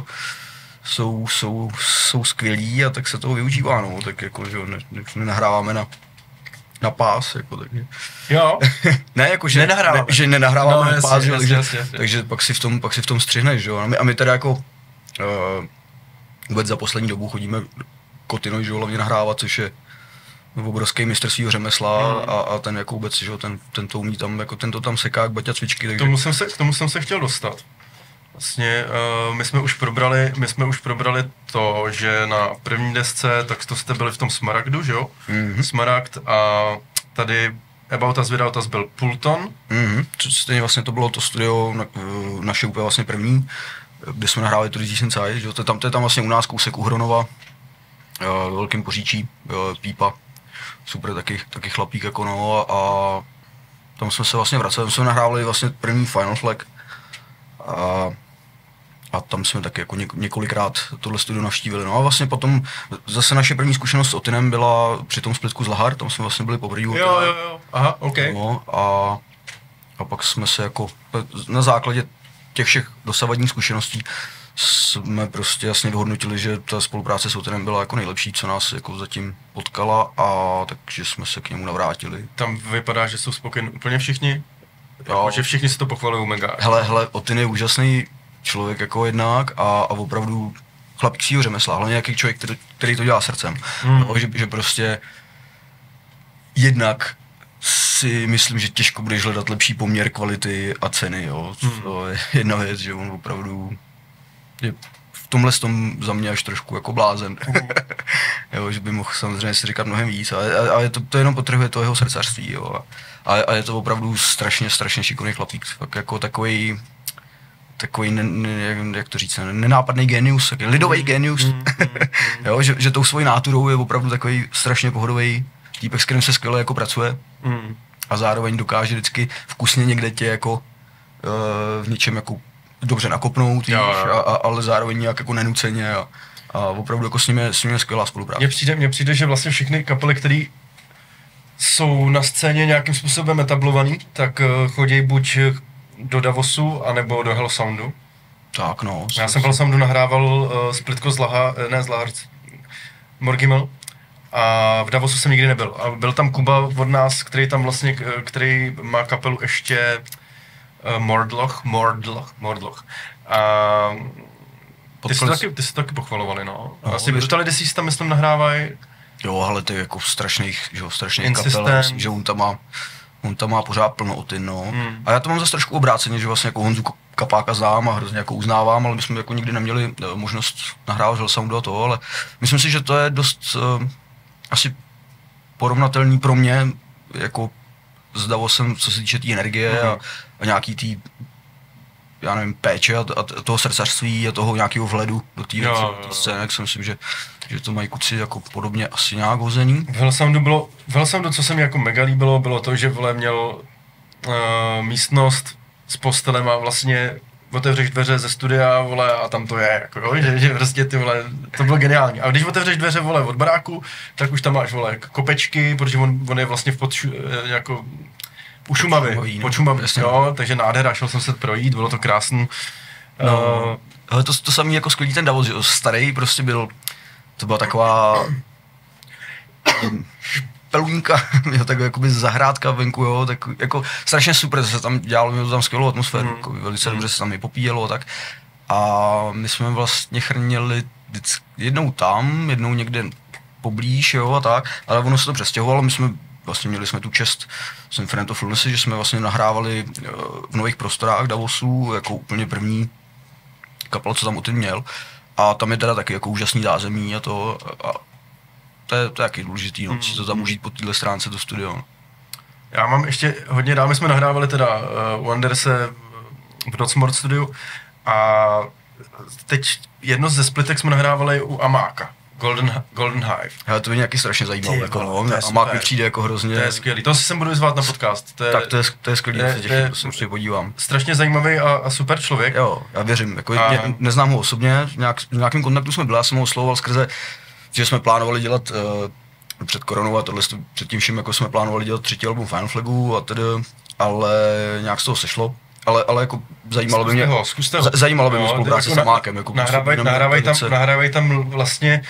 jsou skvělí a tak se toho využívá, no, tak jako, že nenahráváme na pás, jako takže. Jo. Ne, jako že nenahráváme na pás, no, takže pak si v tom střihneš, jo. A my teda jako vůbec za poslední dobu chodíme Kotino, že hlavně nahrávat, což je obrovský mistr svýho řemesla a ten jako vůbec, že ten to umí tam, jako ten to tam seká jak baťa cvičky, takže. K tomu jsem se chtěl dostat. Vlastně my jsme už probrali to, že na první desce, tak to jste byli v tom Smaragdu, že jo? Smaragd a tady About Us Without Us byl Pulton. Stejně vlastně to bylo to studio naše úplně vlastně první, kde jsme nahráli to Disease Inside, že jo? To je tam vlastně u nás kousek u Hronova, ve Velkém Poříčí, Pípa, super taky chlapík jako no a tam jsme se vlastně vraceli, tam jsme nahrávali vlastně první Final Flag a tam jsme taky jako několikrát tohle studio navštívili. No a vlastně potom zase naše první zkušenost s Otinem byla při tom splitku z Lahar, tam jsme vlastně byli poprvé. Jo, aha, ok. No, a pak jsme se jako na základě těch všech dosavadních zkušeností jsme prostě jasně vyhodnotili, že ta spolupráce s Otinem byla jako nejlepší, co nás jako zatím potkala a takže jsme se k němu navrátili. Tam vypadá, že jsou spokojení úplně všichni? Jo. Že všichni si to pochvalují mega. Hele, Otin je úžasný člověk jako jednak a opravdu chlapík svýho řemesla, hlavně nějaký člověk, který to dělá srdcem. No, že prostě jednak si myslím, že těžko budeš hledat lepší poměr kvality a ceny, jo. To je jedna věc, že on opravdu je v tomhle tom za mě až trošku jako blázen. Jo, že by mohl samozřejmě si říkat mnohem víc, ale to jenom podtrhuje to jeho srdcařství, jo. A je to opravdu strašně šikovný chlapík, tak jako takový jak to říct, nenápadný genius, lidový genius. Jo, že tou svojí náturou je opravdu takový strašně pohodový týpek, s kterým se skvěle jako pracuje a zároveň dokáže vždycky vkusně někde tě jako v něčem jako dobře nakopnout, víš, ale zároveň nějak jako nenuceně a opravdu jako s ním je skvělá spolupráce. Mně přijde, že vlastně všechny kapely, které jsou na scéně nějakým způsobem etablovaný, tak chodí buď do Davosu, anebo do Hell Soundu. Tak no. Já jsem v Hell Soundu nahrával splitko z Morgimel A v Davosu jsem nikdy nebyl. A byl tam Kuba od nás, který tam vlastně, který má kapelu ještě Mordloch. A ty jsi to taky pochvalovali, no. Asi Brutality Disease tam myslím nahrávají. Jo, ale to je jako strašných kapel, že on tam má pořád plno otin, no. A já to mám zase trošku obráceně, že vlastně jako Honzu Kapáka znám a hrozně jako uznávám, ale my jsme jako nikdy neměli možnost nahrávat Hellsoundu a to, ale myslím si, že to je dost asi porovnatelný pro mě, jako s Davosem, co se týče té energie a nějaký té, já nevím, péče a toho srdcařství a toho nějakého vhledu do té scény, tak si myslím, že to mají kluci jako podobně asi nějak hozený. V Hellsoundu, co se mi jako mega líbilo, bylo to, že vole měl místnost s postelem a vlastně otevřeš dveře ze studia, vole, a tam to je, jako jo, že prostě ty vole, to bylo geniální. A když otevřeš dveře, vole, od baráku, tak už tam máš, vole, kopečky, protože on je vlastně jako u Šumavy, pod Šumavy, jo, takže nádhera, šel jsem se projít, bylo to krásný. Ale to samý jako skvělý ten Davos, že starý prostě byl, to byla taková pelůnka, jo, tak jakoby zahrádka venku, jo, tak jako strašně super, se tam dělalo, mělo to tam skvělou atmosféru, jako velice dobře se tam i popíjelo, tak. A my jsme vlastně chrnili jednou tam, jednou někde poblíž, jo, a tak, ale ono se to přestěhovalo, my jsme vlastně měli jsme tu čest s Infinite of Lunacy, že jsme vlastně nahrávali v nových prostorách Davosu, jako úplně první kapela, co tam o tím měl. A tam je teda taky jako úžasný zázemí a to je taky důležitý, no, si to tam užít po téhle stránce do studia. Já mám ještě hodně dál, my jsme nahrávali teda u Anderse v Dotsmort studiu a teď jedno ze splitek jsme nahrávali u Amáka. Golden Hive. Ale to je nějaký strašně zajímavé, jako no, Amák mi přijde jako hrozně. To je skvělý, to si sem budu vyzvat na podcast. To je skvělý, se těším, to se určitě podívám. Strašně zajímavý a super člověk. Jo, já věřím, jako neznám ho osobně, v nějakém kontaktu jsme byli, já jsem ho oslovoval skrze, že jsme plánovali dělat před koronou a tohle před tím vším, jako jsme plánovali dělat 3. album Final Flagu a tedy, ale nějak z toho sešlo. Ale jako zajímalo by mě spolupráce jako s Amákem. Jako nahrávají tam vlastně,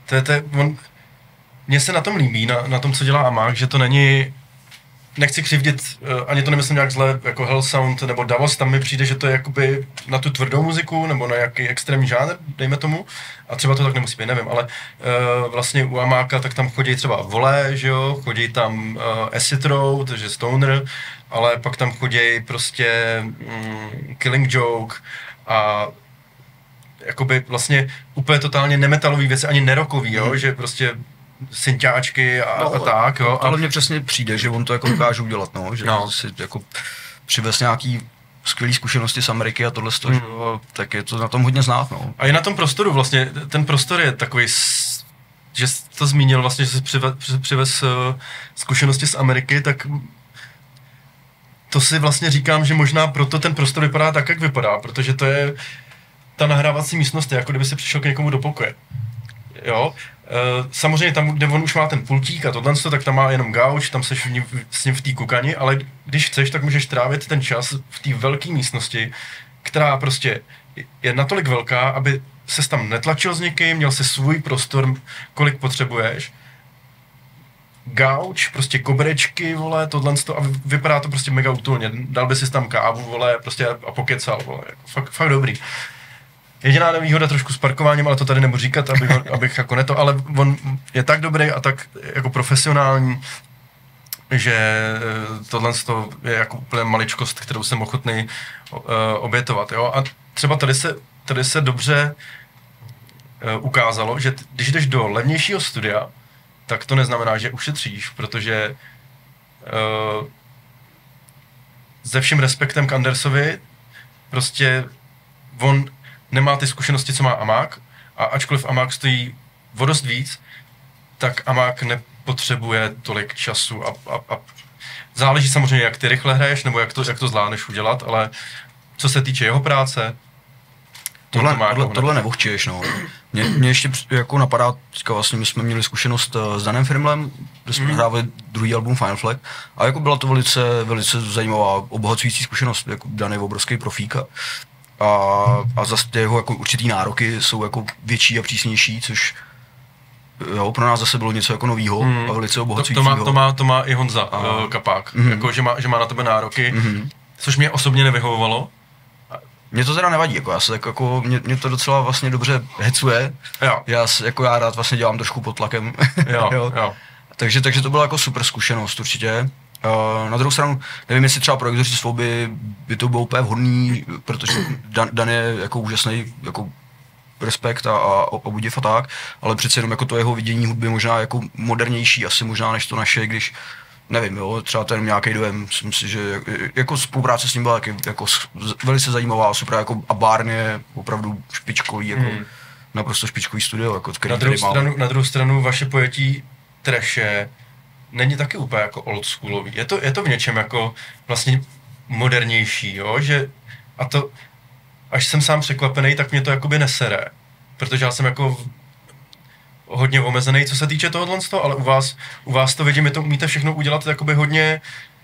mně se na tom líbí, na tom, co dělá Amák, že to není, nechci křivdit, ani to nemyslím nějak zle, jako Hellsound nebo Davos, tam mi přijde, že to je jakoby na tu tvrdou muziku, nebo na nějaký extrémní žánr, dejme tomu, a třeba to tak nemusí být, nevím, ale vlastně u Amáka tak tam chodí třeba Volé, že jo, chodí tam Acid Road, takže Stoner, ale pak tam chodí prostě Killing Joke a jakoby vlastně úplně totálně nemetalový věci, ani nerockový, jo, že prostě synťáčky a tak, jo. Ale mně přesně přijde, že on to jako dokáže udělat, no, že si jako přivez nějaký skvělý zkušenosti z Ameriky a tohle tak je to na tom hodně znát, no. A i na tom prostoru vlastně, ten prostor je takový, že jsi to zmínil vlastně, že jsi přivez zkušenosti z Ameriky, tak to si vlastně říkám, že možná proto ten prostor vypadá tak, jak vypadá, protože to je ta nahrávací místnost, jako kdyby si přišel k někomu do pokoje. Jo? Samozřejmě tam, kde on už má ten pultík a tohle, tak tam má jenom gauč, tam seš s ním v té kukani, ale když chceš, tak můžeš trávit ten čas v té velké místnosti, která prostě je natolik velká, aby ses tam netlačil s někým, měl si svůj prostor, kolik potřebuješ. Gauč, prostě koberečky, vole, tohle a vypadá to prostě mega útulně. Dal by si tam kávu, vole, prostě a pokecal, vole, jako fakt dobrý. Jediná nevýhoda trošku s parkováním, ale to tady nebudu říkat, abych jako neto, ale on je tak dobrý a tak jako profesionální, že tohle je jako úplně maličkost, kterou jsem ochotný obětovat, jo. A třeba tady se dobře ukázalo, že když jdeš do levnějšího studia, tak to neznamená, že ušetříš, protože se vším respektem k Andersovi, prostě on nemá ty zkušenosti, co má Amák, a ačkoliv Amák stojí o dost víc, tak Amák nepotřebuje tolik času a záleží samozřejmě, jak ty rychle hraješ, nebo jak to zvládneš udělat, ale co se týče jeho práce, tohle nevohčuješ, no. Mě ještě jako napadá, teďka vlastně my jsme měli zkušenost s Danem Firmlem, kde jsme nahrávali druhý album Final Flag, a jako byla to velice zajímavá, obohacující zkušenost, jako Dan je obrovský profík a zase jeho jako určitý nároky jsou jako větší a přísnější, což jo, pro nás zase bylo něco jako novýho a velice obohacujícího. To má i Honza Kapák, jako, že má na tebe nároky, což mě osobně nevyhovovalo. Mně to teda nevadí, jako já se tak jako, mě to docela vlastně dobře hecuje. Jo. Já rád vlastně dělám trošku pod tlakem. Jo. Takže to byla jako super zkušenost určitě. Na druhou stranu, nevím, jestli třeba pro Exorcist svou by to bylo úplně vhodný, protože Dan je jako úžasný, jako respekt a obdiv a tak, ale přece jenom jako to jeho vidění hudby možná jako modernější asi možná než to naše, když nevím, jo, třeba ten nějaký dojem, myslím si, že jako spolupráce s ním byla jako velice zajímavá, super, jako a Barn je opravdu špičkový, jako naprosto špičkový studio, jako který na druhou stranu vaše pojetí trashe není taky úplně jako oldschoolový, je to v něčem jako vlastně modernější, jo, že a to, až jsem sám překvapený, tak mě to jakoby nesere, protože já jsem jako hodně omezený, co se týče tohohle, ale u vás to vidím, vy to umíte všechno udělat jakoby hodně,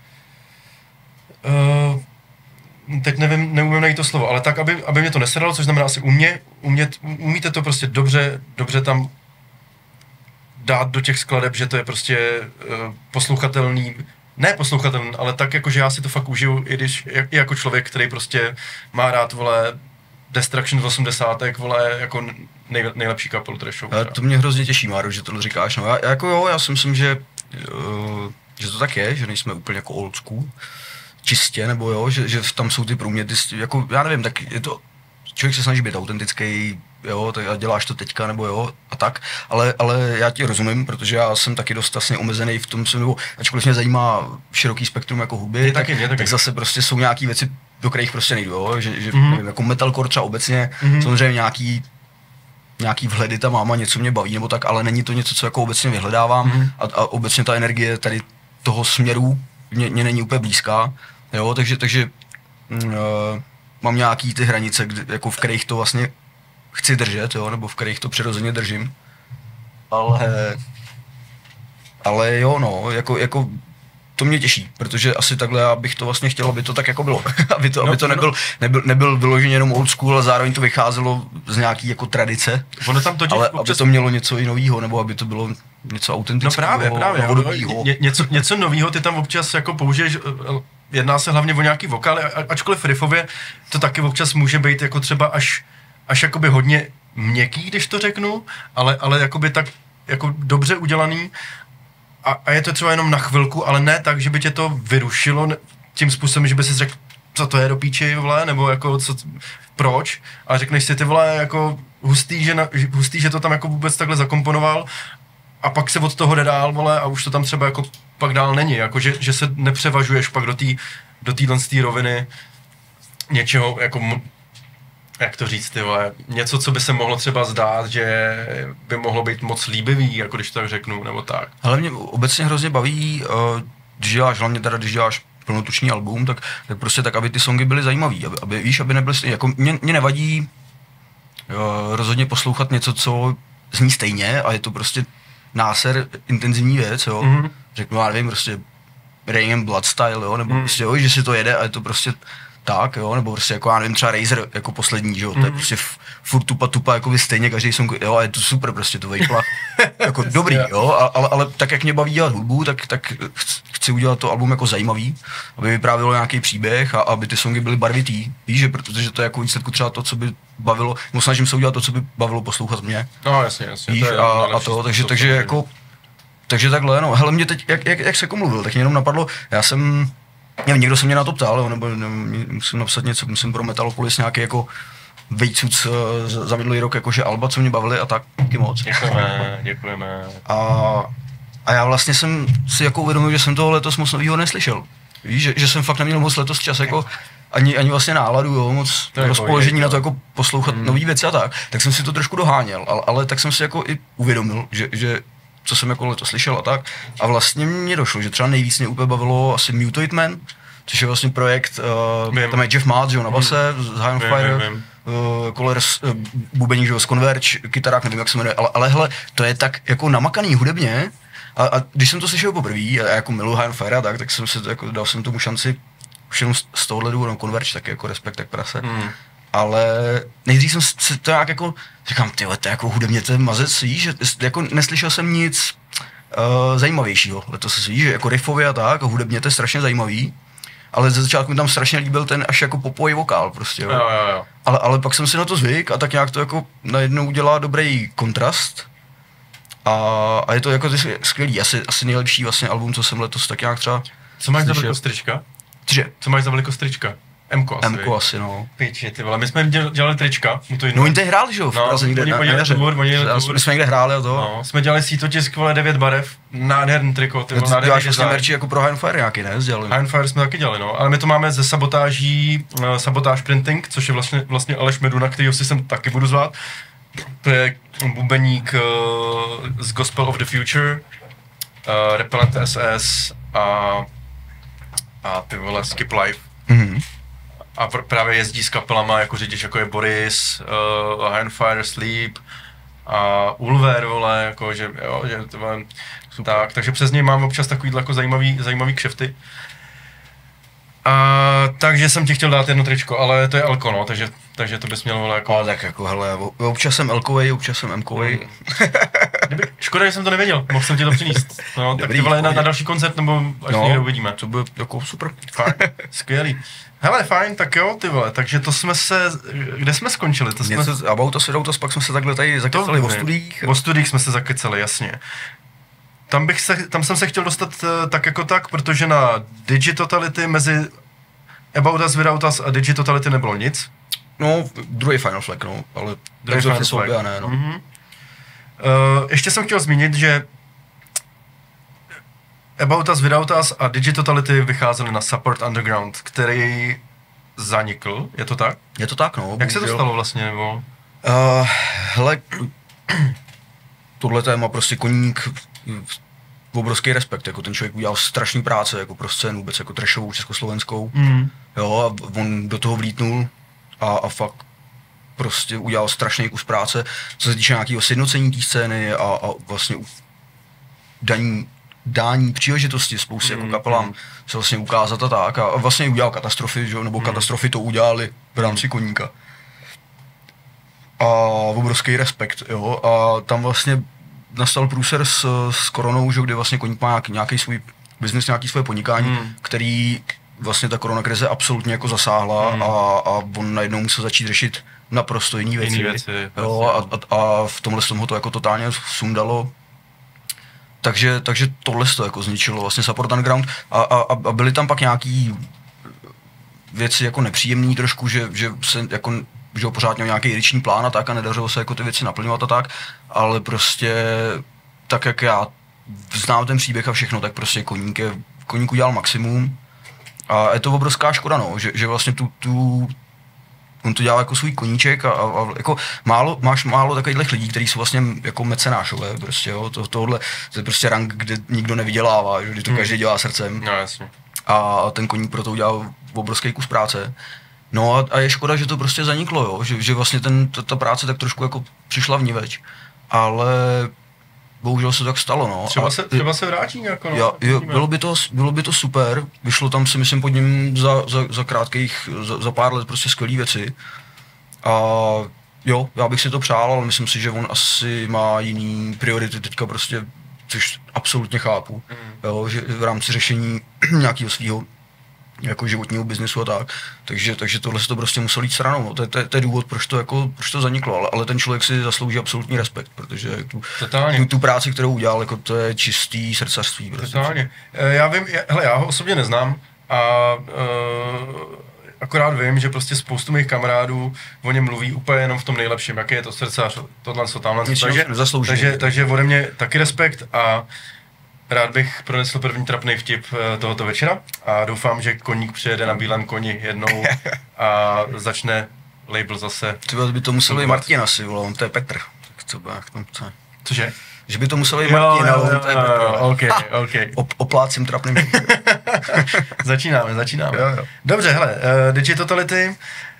teď neumím najít to slovo, ale tak, aby mě to nesedalo, což znamená asi umíte to prostě dobře tam dát do těch skladeb, že to je prostě poslouchatelný, ne poslouchatelný, ale tak jako, že já si to fakt užiju, i když i jako člověk, který prostě má rád, vole, Destruction v 80. vole, jako nejlepší kapelu trashovou. To mě hrozně těší, Máro, že tohle říkáš, no já si myslím, že to tak je, že nejsme úplně jako old school, čistě, nebo jo, že tam jsou ty průměry, jako já nevím, tak je to, člověk se snaží být autentický, jo, tak děláš to teďka, nebo jo, a tak, ale já ti rozumím, protože já jsem taky dost vlastně omezený v tom, nebo ačkoliv mě zajímá široký spektrum jako hudby, tak zase prostě jsou nějaký věci, do kterých prostě nejdu, jo, že nevím, jako metalcore třeba obecně, samozřejmě nějaký vhledy tam mám a něco mě baví, nebo tak, ale není to něco, co jako obecně vyhledávám a obecně ta energie tady toho směru mě není úplně blízká, jo, takže mám nějaký ty hranice, jako v kterých to vlastně chci držet, jo, nebo v kterých to přirozeně držím, ale jo, no, jako to mě těší, protože asi takhle já bych to vlastně chtěl, aby to tak jako bylo, aby to nebyl vyloženě jenom old school, ale zároveň to vycházelo z nějaký jako tradice, ale aby to mělo něco i novýho, nebo aby to bylo něco autentického, novodobýho. Něco novýho ty tam občas jako použiješ, jedná se hlavně o nějaký vokály, ačkoliv riffově to taky občas může být jako třeba až jakoby hodně měkký, když to řeknu, ale jakoby tak jako dobře udělaný a je to třeba jenom na chvilku, ale ne tak, že by tě to vyrušilo tím způsobem, že by si řekl, co to je do píči, vole, nebo jako proč, a řekneš si, ty vole, jako hustý, že to tam jako vůbec takhle zakomponoval a pak se od toho jde dál, vole, a už to tam třeba jako pak dál není, jako že se nepřevažuješ pak do téhle roviny něčeho, jako jak to říct, ty vole, něco, co by se mohlo třeba zdát, že by mohlo být moc líbivý, jako když to tak řeknu, nebo tak. Ale mě obecně hrozně baví, když děláš plnotučný album, tak prostě tak, aby ty songy byly zajímavý, aby nebyly stejný, jako mě nevadí rozhodně poslouchat něco, co zní stejně a je to prostě náser, intenzivní věc, jo, řeknu, já nevím, prostě Rain and Blood style, jo, nebo prostě, jo, že si to jede a je to prostě tak, jo, nebo prostě jako já nevím, třeba Razer jako poslední, že jo, to je prostě furt tupa, jako stejně každý song, jo, a je to super prostě, to vejpla, jako dobrý, jo, ale tak jak mě baví dělat hudbu, tak chci udělat to album jako zajímavý, aby vyprávělo nějaký příběh a aby ty songy byly barvitý, víš, že protože to je jako výsledku třeba to, co by bavilo, no snažím se udělat to, co by bavilo poslouchat mě. No jasně, víš, takže jako, takže takhle, no, hele, mě teď, jak se jako mluvil, tak mě jenom napadlo, někdo se mě na to ptal, nebo musím napsat něco, musím pro Metalopolis nějaký jako vejcuc za minulý rok, jakože alba, co mě bavili a tak, taky moc. Děkujeme. A já vlastně jsem si jako uvědomil, že jsem toho letos moc novýho neslyšel. Víš, že jsem fakt neměl moc letos čas jako ani vlastně náladu, jo, moc rozpoložení na to jako poslouchat nový věci a tak jsem si to trošku doháněl, ale tak jsem si jako i uvědomil, že co jsem jako letos slyšel a tak. A vlastně mně došlo, že třeba nejvíc mě úplně bavilo asi Mutate Man, což je vlastně projekt, tam je Jeff Maat, že jo, na base, z High on Fire, Colors, bubeník, že jo, z Converge, kytarák, nevím jak se jmenuje, ale hele, to je tak jako namakaný hudebně a když jsem to slyšel poprvé, a jako miluji High on Fire a tak jsem si jako, dal jsem tomu šanci už jenom z tohohle důvodu, Converge, tak jako respekt, tak prase. ale nejdřív jsem se to nějak jako, říkám, tyhle, to je jako hudebně, to je mazec, víš, že jako neslyšel jsem nic zajímavějšího letos, víš, že jako riffově a tak, a hudebně to je strašně zajímavý, ale ze začátku mi tam strašně líbil ten až jako popový vokál prostě, jo. Jo. Ale pak jsem si na to zvyk a tak nějak to jako najednou udělá dobrý kontrast a je to jako skvělý, asi nejlepší vlastně album, co jsem letos tak nějak třeba Co máš za slyšel. velikost trička? Cože? Co máš za velikost trička? Mko asi, no. Piči, ty vole, my jsme dělali trička. No oni tady hráli, že jo, v Praze někde na jaře. My jsme někde hráli a to. No, jsme dělali sítotisk, vole, 9 barev, nádherný triko, ty vole, Ty nádherný děláš vlastně design. merči jako pro High on Fire nějaký, ne? Sdělali. High on Fire jsme taky dělali, no, ale my to máme ze sabotáží, Sabotáž Printing, což je vlastně Aleš Meduna, kterýho si sem taky budu zvát. To je bubeník z Gospel of the Future, Repellent SS a ty vole Skip Life. Mhm. A právě jezdí s kapelama jako řidič, jako je Boris, High on Fire, Sleep a Ulver, vole, jako že jo, že to vole, tak, takže přes něj mám občas takovýhle jako zajímavý kšefty. Takže jsem ti chtěl dát jedno tričko, ale to je Elko, no, takže to bys měl, vole, jako... Ale tak jako, hele, občas jsem Elkovej, občas jsem Mkovej. Škoda, že jsem to nevěděl, mohl jsem ti to přinést. No, tak ty vole na další koncert, nebo až někde uvidíme. To bude jako super. Fajn, skvělý. Hele, fajn, tak jo, ty vole, takže to jsme se, kde jsme skončili? To jsme... Něco, About Us, Without Us, pak jsme se takhle tady zakecali o studiích. O studiích jsme se zakecali, jasně. Tam jsem se chtěl dostat tak jako tak, protože na Digitotality mezi About Us, Without Us a Digitotality nebylo nic. No, druhý Final Flag, no, ale Druhý Final jsou Flag. ne, no. Mm-hmm. Ještě jsem chtěl zmínit, že About Us, Without Us a Digitotality vycházely na Support Underground, který zanikl, je to tak? Je to tak, no. Jak se to stalo vlastně, nebo? Hele, tohle téma prostě Koník, obrovský respekt, jako ten člověk udělal strašný práce, jako pro scénu, vůbec jako trashovou, československou, jo, a on do toho vlítnul a fakt prostě udělal strašný kus práce, co se týče nějakého sjednocení té scény a vlastně dání příležitosti spoustě jako kapelám se vlastně ukázat a tak a vlastně udělal katastrofy, že? Nebo katastrofy to udělali v rámci Koníka. A obrovský respekt, jo, a tam vlastně nastal průser s koronou, že? Kdy vlastně Koník má nějaký svůj biznis, nějaký svoje podnikání, který vlastně ta koronakrize absolutně jako zasáhla a on najednou musel začít řešit naprosto jiný věci. Jo, a v tomhle ho to jako totálně sundalo. Takže tohle to jako zničilo vlastně Support Underground a byly tam pak nějaký věci jako nepříjemný trošku, že se jako že pořád měl nějaký riční plán a tak a nedařilo se jako ty věci naplňovat a tak, ale prostě tak jak já znám ten příběh a všechno, tak prostě Koník udělal maximum a je to obrovská škoda, no, že vlastně on to dělal jako svůj koníček a jako máš málo takových lidí, kteří jsou vlastně jako mecenášové, prostě jo, tohle to je prostě rank, kde nikdo nevydělává, že to každý dělá srdcem. No jasně. A ten Koník proto udělal obrovský kus práce. No a je škoda, že to prostě zaniklo, jo, že vlastně ta práce tak trošku jako přišla vniveč, ale bohužel se tak stalo, no. Třeba se vrátí nějak, no. Jo, bylo by to super, vyšlo tam si myslím pod ním za za pár let prostě skvělý věci. A jo, já bych si to přál, ale myslím si, že on asi má jiný priority teďka prostě, což absolutně chápu, jo, že v rámci řešení nějakého svého jako životního biznesu a tak, takže tohle se to prostě muselo jít stranou, no. To je důvod, proč to zaniklo, ale ten člověk si zaslouží absolutní respekt, protože tu práci, kterou udělal, jako to je čistý srdcařství. Prostě. Totálně. Já vím, já ho osobně neznám a akorát vím, že prostě spoustu mých kamarádů o něm mluví úplně jenom v tom nejlepším, jaký je to srdcař, tohle, tamhle, takže ode mě taky respekt a rád bych pronesl první trapný vtip tohoto večera a doufám, že Koník přijede na bílém koni jednou a začne label zase. Třeba by to musel být Martin asi, vole, on to je Petr. Tak co bude, co? Cože? Že by to musel být Martin, ale on to je Petr. Okay. Oplácím trapným vtipem. Začínáme. Jo. Dobře, hele, Digitotality.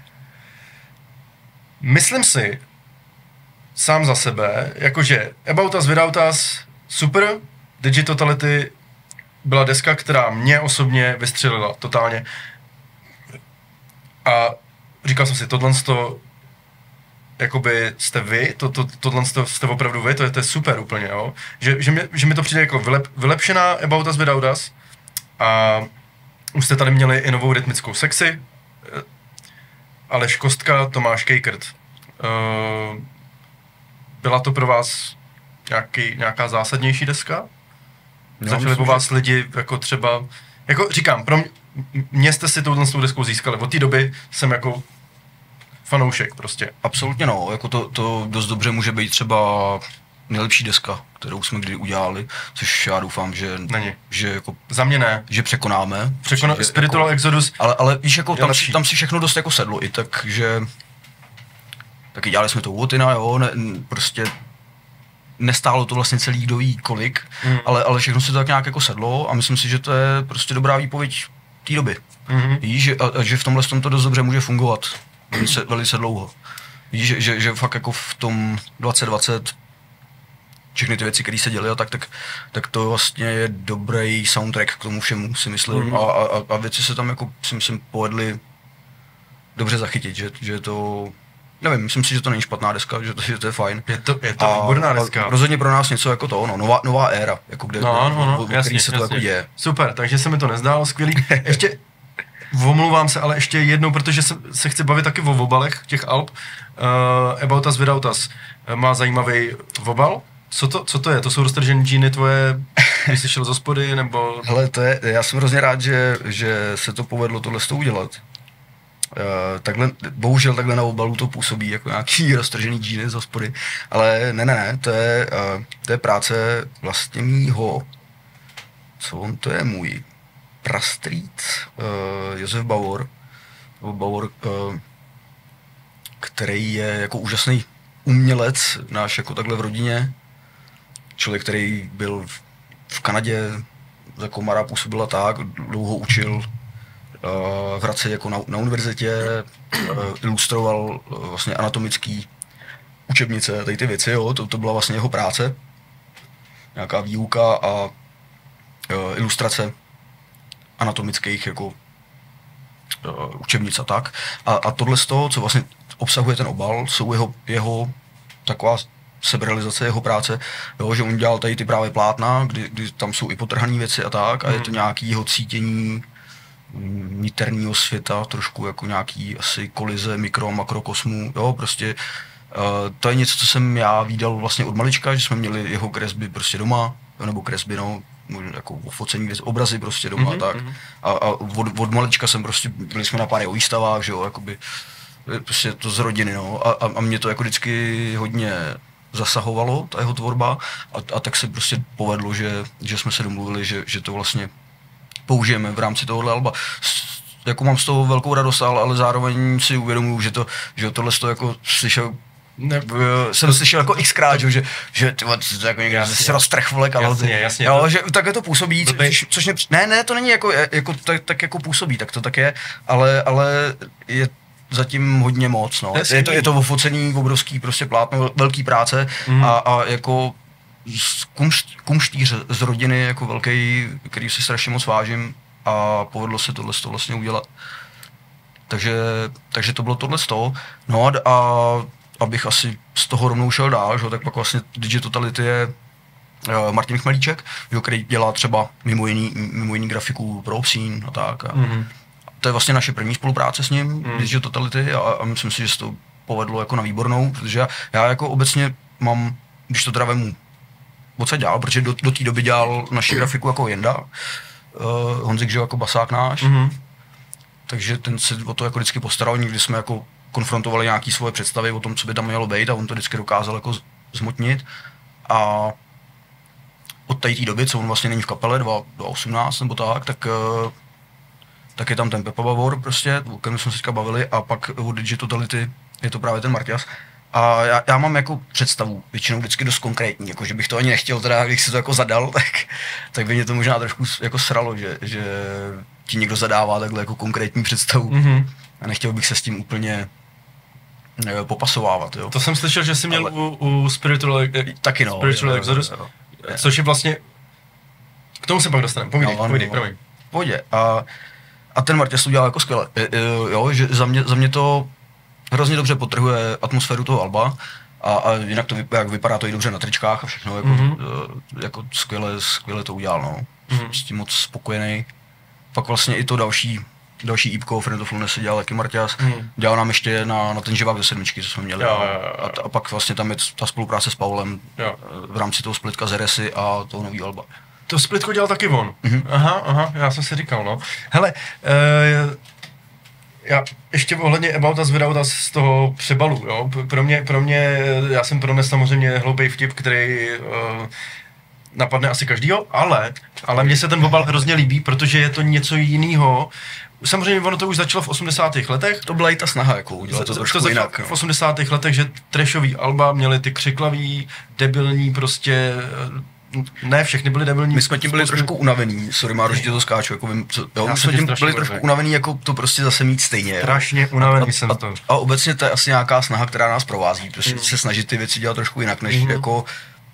Myslím si sám za sebe, jakože About Us, Without Us, super, Digitotality byla deska, která mě osobně vystřelila totálně. A říkal jsem si, tohle jakoby jste vy, tohle jste opravdu vy, to je super úplně, jo. Že mi to přijde jako vylepšená About Us Without Us a už jste tady měli i novou rytmickou sekci, Aleš Kostka, Tomáš Kejkert. Byla to pro vás nějaká zásadnější deska? Začali po vás lidi jako třeba, jako říkám, mě jste si touhle deskou získali, od té doby jsem jako fanoušek prostě. Absolutně no, jako to dost dobře může být třeba nejlepší deska, kterou jsme kdy udělali, což já doufám, že není. Že jako za mě ne. Že překonáme. Spiritual jako, Exodus. Ale víš, jako tam si všechno dost jako sedlo i takže taky dělali jsme to u Otina, jo, prostě nestálo to vlastně celý kdo ví kolik, ale všechno se to tak nějak jako sedlo a myslím si, že to je prostě dobrá výpověď té doby. Víš, že v tomhle to dost dobře může fungovat velice dlouho. Víš, že fakt jako v tom 2020 všechny ty věci, které se děly, tak to vlastně je dobrý soundtrack k tomu všemu, si myslím. A věci se tam jako, si myslím, povedly dobře zachytit, že to... Nevím, myslím si, že to není špatná deska, že to je fajn. Je to výborná deska. Rozhodně pro nás něco jako to, nová éra, jako kde jasně, se to jako děje. Super, takže se mi to nezdálo, skvělý. Ještě, omlouvám se, ale ještě jednou, protože se chci bavit taky o vobalech těch alb. About Us Without Us má zajímavý vobal. Co to je? To jsou roztržený džíny tvoje, když jsi šel z hospody, nebo... Hele, já jsem hrozně rád, že se to povedlo tohle udělat. Bohužel takhle na obalu to působí jako nějaký roztržený džíny z hospody, ale ne, to je práce vlastně mýho, to je můj prastrýc, Josef Bauer, který je jako úžasný umělec, náš jako takhle v rodině, člověk, který byl v Kanadě, za komara působil a tak, dlouho učil, v Hradci jako na univerzitě, ilustroval vlastně anatomický učebnice, tady ty věci, jo, to byla vlastně jeho práce, nějaká výuka a ilustrace anatomických jako učebnic a tak. A tohle z toho, co vlastně obsahuje ten obal, jsou jeho taková seberealizace jeho práce, jo, že on dělal tady ty právě plátna, kdy tam jsou i potrhané věci a tak, a je to nějaký jeho cítění niterního světa, trošku jako nějaký asi kolize mikro- a makrokosmu, jo, prostě to je něco, co jsem já viděl vlastně od malička, že jsme měli jeho kresby prostě doma, nebo kresby, no, jako ofocení věc, obrazy prostě doma, tak. A od malička jsem prostě, byli jsme na pár jeho výstavách, že jo, jakoby, prostě to z rodiny, no, a mě to jako vždycky hodně zasahovalo, ta jeho tvorba, a tak se prostě povedlo, že jsme se domluvili, že to vlastně použijeme v rámci tohohle alba. Jako mám z toho velkou radost, ale zároveň si uvědomuji, že tohle to jako slyšel, jsem slyšel jako xkrát, že to jako někde se roztrh vlek, ale jasně, jo, že takhle to působí, což ne, to není jako tak jako působí, tak to tak je, ale je zatím hodně moc, no. Je to ofocení, obrovský prostě plátno, velký práce a jako kumštíř z rodiny jako velký, který si strašně moc vážím a povedlo se tohle vlastně udělat. Takže to bylo tohle z toho. No a abych asi z toho rovnou šel dál, že? Tak pak vlastně Digitotality je Martin Chmelíček, že? Který dělá třeba mimo jiný grafiku pro Obscene a tak. A to je vlastně naše první spolupráce s ním, Digitotality, a myslím si, že se to povedlo jako na výbornou, protože já jako obecně mám, když to teda vemu, odsaď dělal, protože do té doby dělal naši grafiku jako Jenda, Honzik, že jako basák náš, takže ten se o to jako vždycky postaral, někdy jsme jako konfrontovali nějaké svoje představy o tom, co by tam mělo být, a on to vždycky dokázal jako zmotnit. A od té doby, co on vlastně není v kapele, 2018 nebo tak je tam ten Pepa Bavor prostě, o kterém jsme se teďka bavili, a pak od Digitotality je to právě ten Marťas. A já mám jako představu, většinou vždycky dost konkrétní, jako že bych to ani nechtěl, teda když si to jako zadal, tak by mě to možná trošku jako sralo, že ti někdo zadává takhle jako konkrétní představu. A nechtěl bych se s tím úplně popasovávat, jo. To jsem slyšel, že jsi měl u Spiritual Exodus, což je vlastně, k tomu se pak dostaneme, povídej, promiň. Pohodě. A A ten Marťas to udělal jako skvěle. Jo, že za mě to hrozně dobře podtrhuje atmosféru toho alba a jinak to jak vypadá to i dobře na tričkách a všechno, jako skvěle to udělal, no. S tím moc spokojený. Pak vlastně i to další ípko, Friend of Lunacy dělal taky Marťas, dělal nám ještě na ten živák do 7, co jsme měli. A pak vlastně tam je ta spolupráce s Paulem v rámci toho splitka z Eresy a toho nový alba. To splitko dělal taky on. Aha, já jsem si říkal, no. Hele, já ještě ohledně About Us Without Us z toho přebalu, jo. Pro mě, já jsem pronesl samozřejmě hloupej vtip, který napadne asi každýho, ale mně se ten obal hrozně líbí, protože je to něco jiného. Samozřejmě ono to už začalo v 80. letech. To byla i ta snaha, jako udělat to trošku jinak. V 80. letech, že trashový alba měly ty křiklavý, debilní prostě, ne všechny byly debilní. My jsme tím byli trošku unavený, sorry Máro, že tě to skáču, jako vím, my jsme tím byli trošku unavený, jako to prostě zase mít stejně. Strašně unavený jsem to. A obecně to je asi nějaká snaha, která nás provází, prostě se snažit ty věci dělat trošku jinak, než jako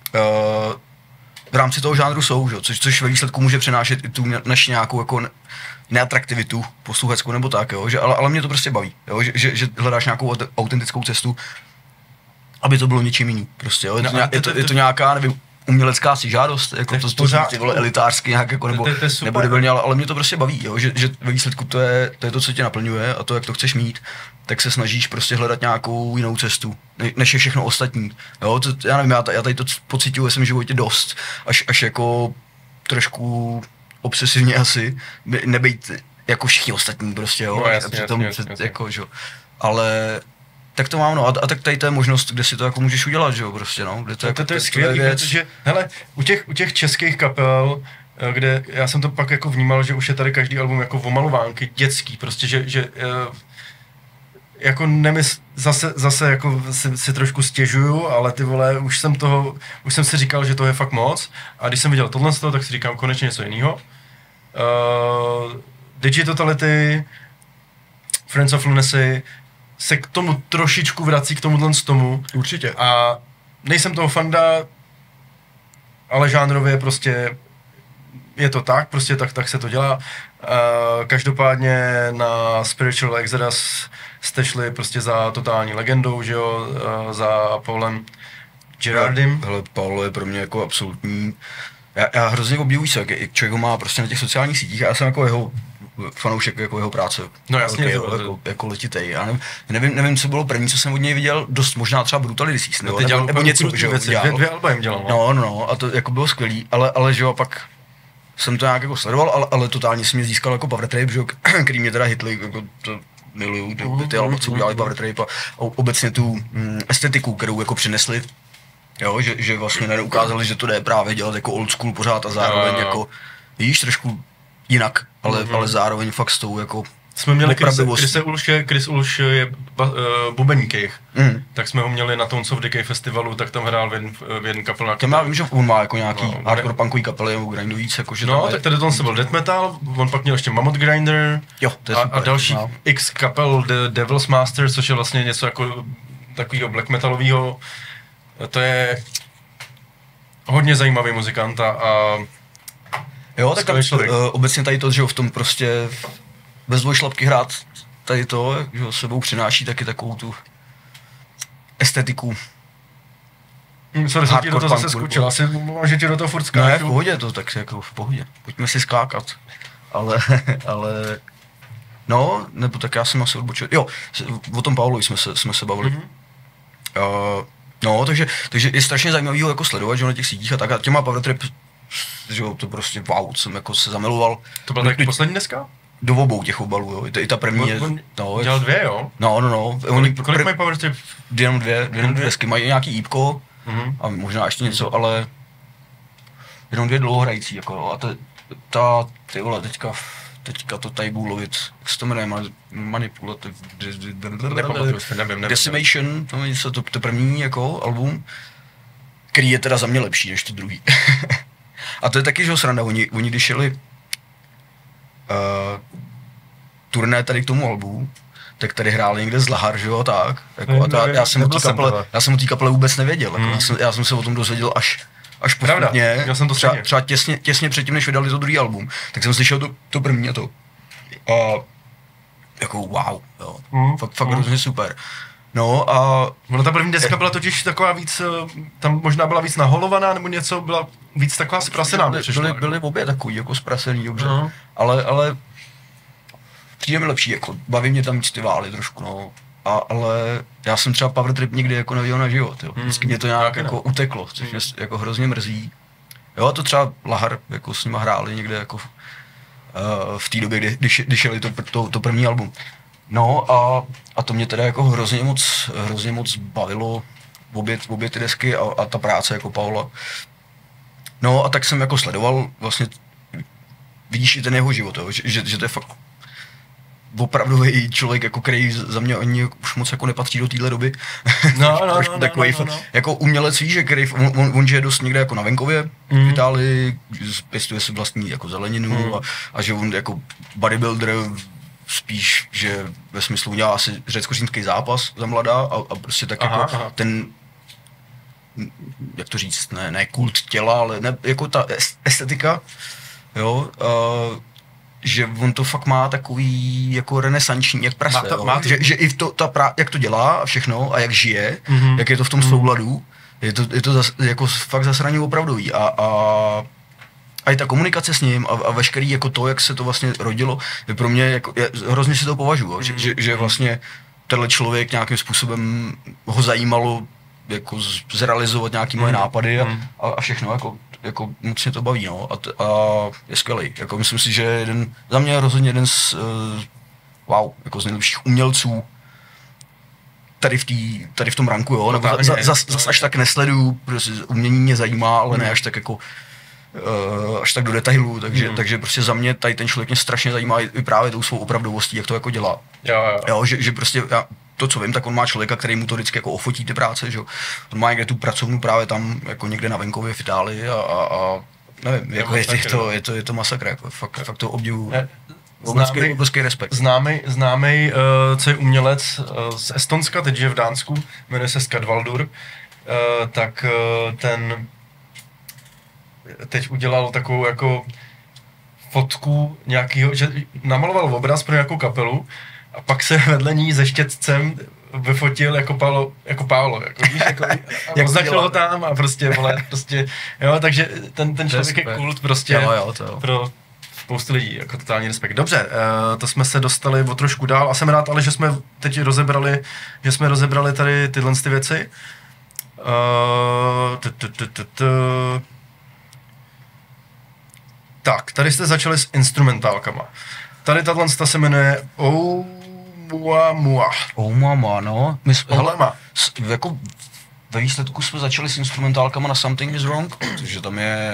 v rámci toho žánru jsou, že? Což ve výsledku může přenášet i tu naši nějakou jako neatraktivitu posluchačskou nebo tak, jo? Že, ale mě to prostě baví, jo? Že hledáš nějakou autentickou cestu, aby to bylo něčím jiným, prostě, jo? Je to nějaká, nevím, umělecká si žádost, jako to ty vole elitářsky nějak, jako, nebo debilně, ale mě to prostě baví, jo? Že ve výsledku to je to, co tě naplňuje a to, jak to chceš mít, tak se snažíš prostě hledat nějakou jinou cestu, než je všechno ostatní. Jo? Já nevím, já tady to pocituju ve svém životě dost, až jako trošku obsesivně asi, nebejt jako všichni ostatní prostě, jo? No, jasně, přitom, jasně. jako, že? Ale tak to mám, no, a tak tady to je možnost, kde si to jako můžeš udělat, že jo, prostě, no. To je skvělý, protože, hele, u těch českých kapel, kde já jsem to pak jako vnímal, že už je tady každý album jako omalovánky, dětský, prostě, že jako zase jako si trošku stěžuju, ale ty vole, už jsem si říkal, že to je fakt moc, a když jsem viděl tohle z toho, tak si říkám konečně něco jiného. Digitotality, Friends of Lunacy se k tomu trošičku vrací, k tomuhle z tomu. Určitě. A nejsem toho fanda, ale žánrově prostě je to tak, prostě tak se to dělá. Každopádně na Spiritual Exodus jste šli prostě za totální legendou, že jo, za Paulem Girardim. Hele, Paulo je pro mě jako absolutní, já hrozně obdivuji se, jak člověk ho má prostě na těch sociálních sítích, a já jsem jako jeho fanoušek jako jeho práce. No jasně. Jako letitej. Já nevím, co bylo první, co jsem od něj viděl, dost možná třeba Brutality Disease, nebo něco, že věci, dvě alba jim dělal. No, a to jako bylo skvělý, ale že jo, pak jsem to nějak jako sledoval, ale totálně si mě získal jako Power Trip, že jo, který mě teda hitli, jako to miluju, ty alba, co udělali Power Trip a obecně tu estetiku, kterou jako přinesli, jo, že vlastně neukázali, že to jde právě dělat jako old school pořád a zároveň jako, víš, trošku jinak, ale zároveň fakt s tou jako jsme měli Chris Ulš je bubeník jejich, tak jsme ho měli na Tones of Decay festivalu, tak tam hrál v jeden kapel. Já vím, že on má jako nějaký hardcore punkový kapely nebo grindovíc, jakože no, tak tady to byl death metal, on pak měl ještě Mammoth Grinder, jo, to je super, a další x kapel The Devil's Master, což je vlastně něco jako takového black metalového. To je hodně zajímavý muzikant a jo, tak tam obecně tady to, že v tom prostě bez dvojšlapky hrát tady to, že sebou přináší taky takovou tu estetiku. Sorry, jsem ti do toho zase skočil, asi že ti do toho furt skáču. Ne, v pohodě to, tak jako v pohodě, pojďme si skákat, ale no, nebo tak já jsem asi odbočil, jo, o tom Paulovi jsme se bavili. No, takže je strašně zajímavý ho jako sledovat, že na těch sítích a tak, a těma Power Trip, že jo, to prostě wow, jsem jako se zamiloval. To byl taky poslední dneska? Do obou těch obalů, jo, i ta první je... No, dělal dvě, jo? No. Kolik mají Power Trip? Jenom dvě desky, mají nějaký ípko a možná ještě něco, ale jenom dvě dlouhohrající, jako, a ty vole, teďka to tady budu lovit, jak se to jmenuje, Manipulative... Nevím. Decimation, to je něco, to první jako album, který je teda za mě lepší než to druhý. A to je taky, že sranda, oni když šeli turné tady k tomu albu, tak tady hráli někde z Lahar, že jo, tak. Jako, já jsem o té kapele vůbec nevěděl, jako, já jsem se o tom dozvěděl až postupně, třeba těsně předtím, než vydali to druhý album, tak jsem slyšel to první a to A jako wow, jo. Fakt hrozně super. No a... Ono ta první deska byla totiž taková víc, tam možná byla víc naholovaná, nebo něco, byla víc taková zprasená. Byly obě takový, jako zprasený, dobře. Ale přijde mi lepší, jako baví mě tam ty vály trošku, no. Ale já jsem třeba Power Trip nikdy jako neviděl na život, jo. Vždycky mě to nějak jako uteklo, což mě jako hrozně mrzí. Jo, a to třeba Lahar, jako s nima hráli někde jako v té době, když šeli to první album. No a to mě teda jako hrozně moc bavilo obě ty desky a ta práce jako Paula. No a tak jsem jako sledoval vlastně, vidíš i ten jeho život, jo, že to je fakt opravdový člověk, jako který za mě ani už moc jako nepatří do téhle doby. Trošku takový jako umělec, víš, že který on žije dost někde jako na venkově v Itálii, pěstuje si vlastní jako zeleninu a že on jako bodybuilder spíš, že ve smyslu udělal asi řecko-římský zápas za mladá a prostě tak jako ten, jak to říct, ne kult těla, ale ne, jako ta estetika, jo, že on to fakt má takový jako renesanční, jak prase, že i jak to dělá a všechno a jak žije, jak je to v tom souladu, je to jako fakt zasraně opravdový a i ta komunikace s ním a veškerý jako to, jak se to vlastně rodilo, je pro mě jako, hrozně si to považuji, že vlastně tenhle člověk nějakým způsobem ho zajímalo jako zrealizovat nějaký moje nápady a všechno, jako moc mě to baví, no, a je skvělý, jako myslím si, že za mě je rozhodně jeden z, jako z nejlepších umělců tady v tom ranku, jo, nebo zas až tak nesleduju, protože umění mě zajímá, ale ne až tak jako až tak do detailu, takže prostě za mě tady ten člověk mě strašně zajímá i právě tou svou opravdovostí, jak to jako dělá. Jo, že prostě to, co vím, tak on má člověka, který mu to vždycky jako ofotí ty práce, že jo. On má někde tu pracovnu právě tam, jako někde na venkově v Itálii a nevím, jako je to masakr, jako fakt to obdivuju. Obrovský respekt. Známej, co je umělec z Estonska, teď je v Dánsku, jmenuje se Skadvaldur, tak ten teď udělal takovou jako fotku nějakýho, že namaloval obraz pro nějakou kapelu a pak se vedle ní se štětcem vyfotil jako Paolo, jako víš, jako označil ho tam a prostě, jo, takže ten člověk je kult prostě pro spoustu lidí, jako totální respekt. Dobře, to jsme se dostali o trošku dál a jsem rád, ale že jsme teď rozebrali tady tyhle věci. Tak, tady jste začali s instrumentálkama. Tady tato se jmenuje Oumuamua. Oumuamua, no. Jako ve výsledku jsme začali s instrumentálkama na Something is Wrong, protože tam je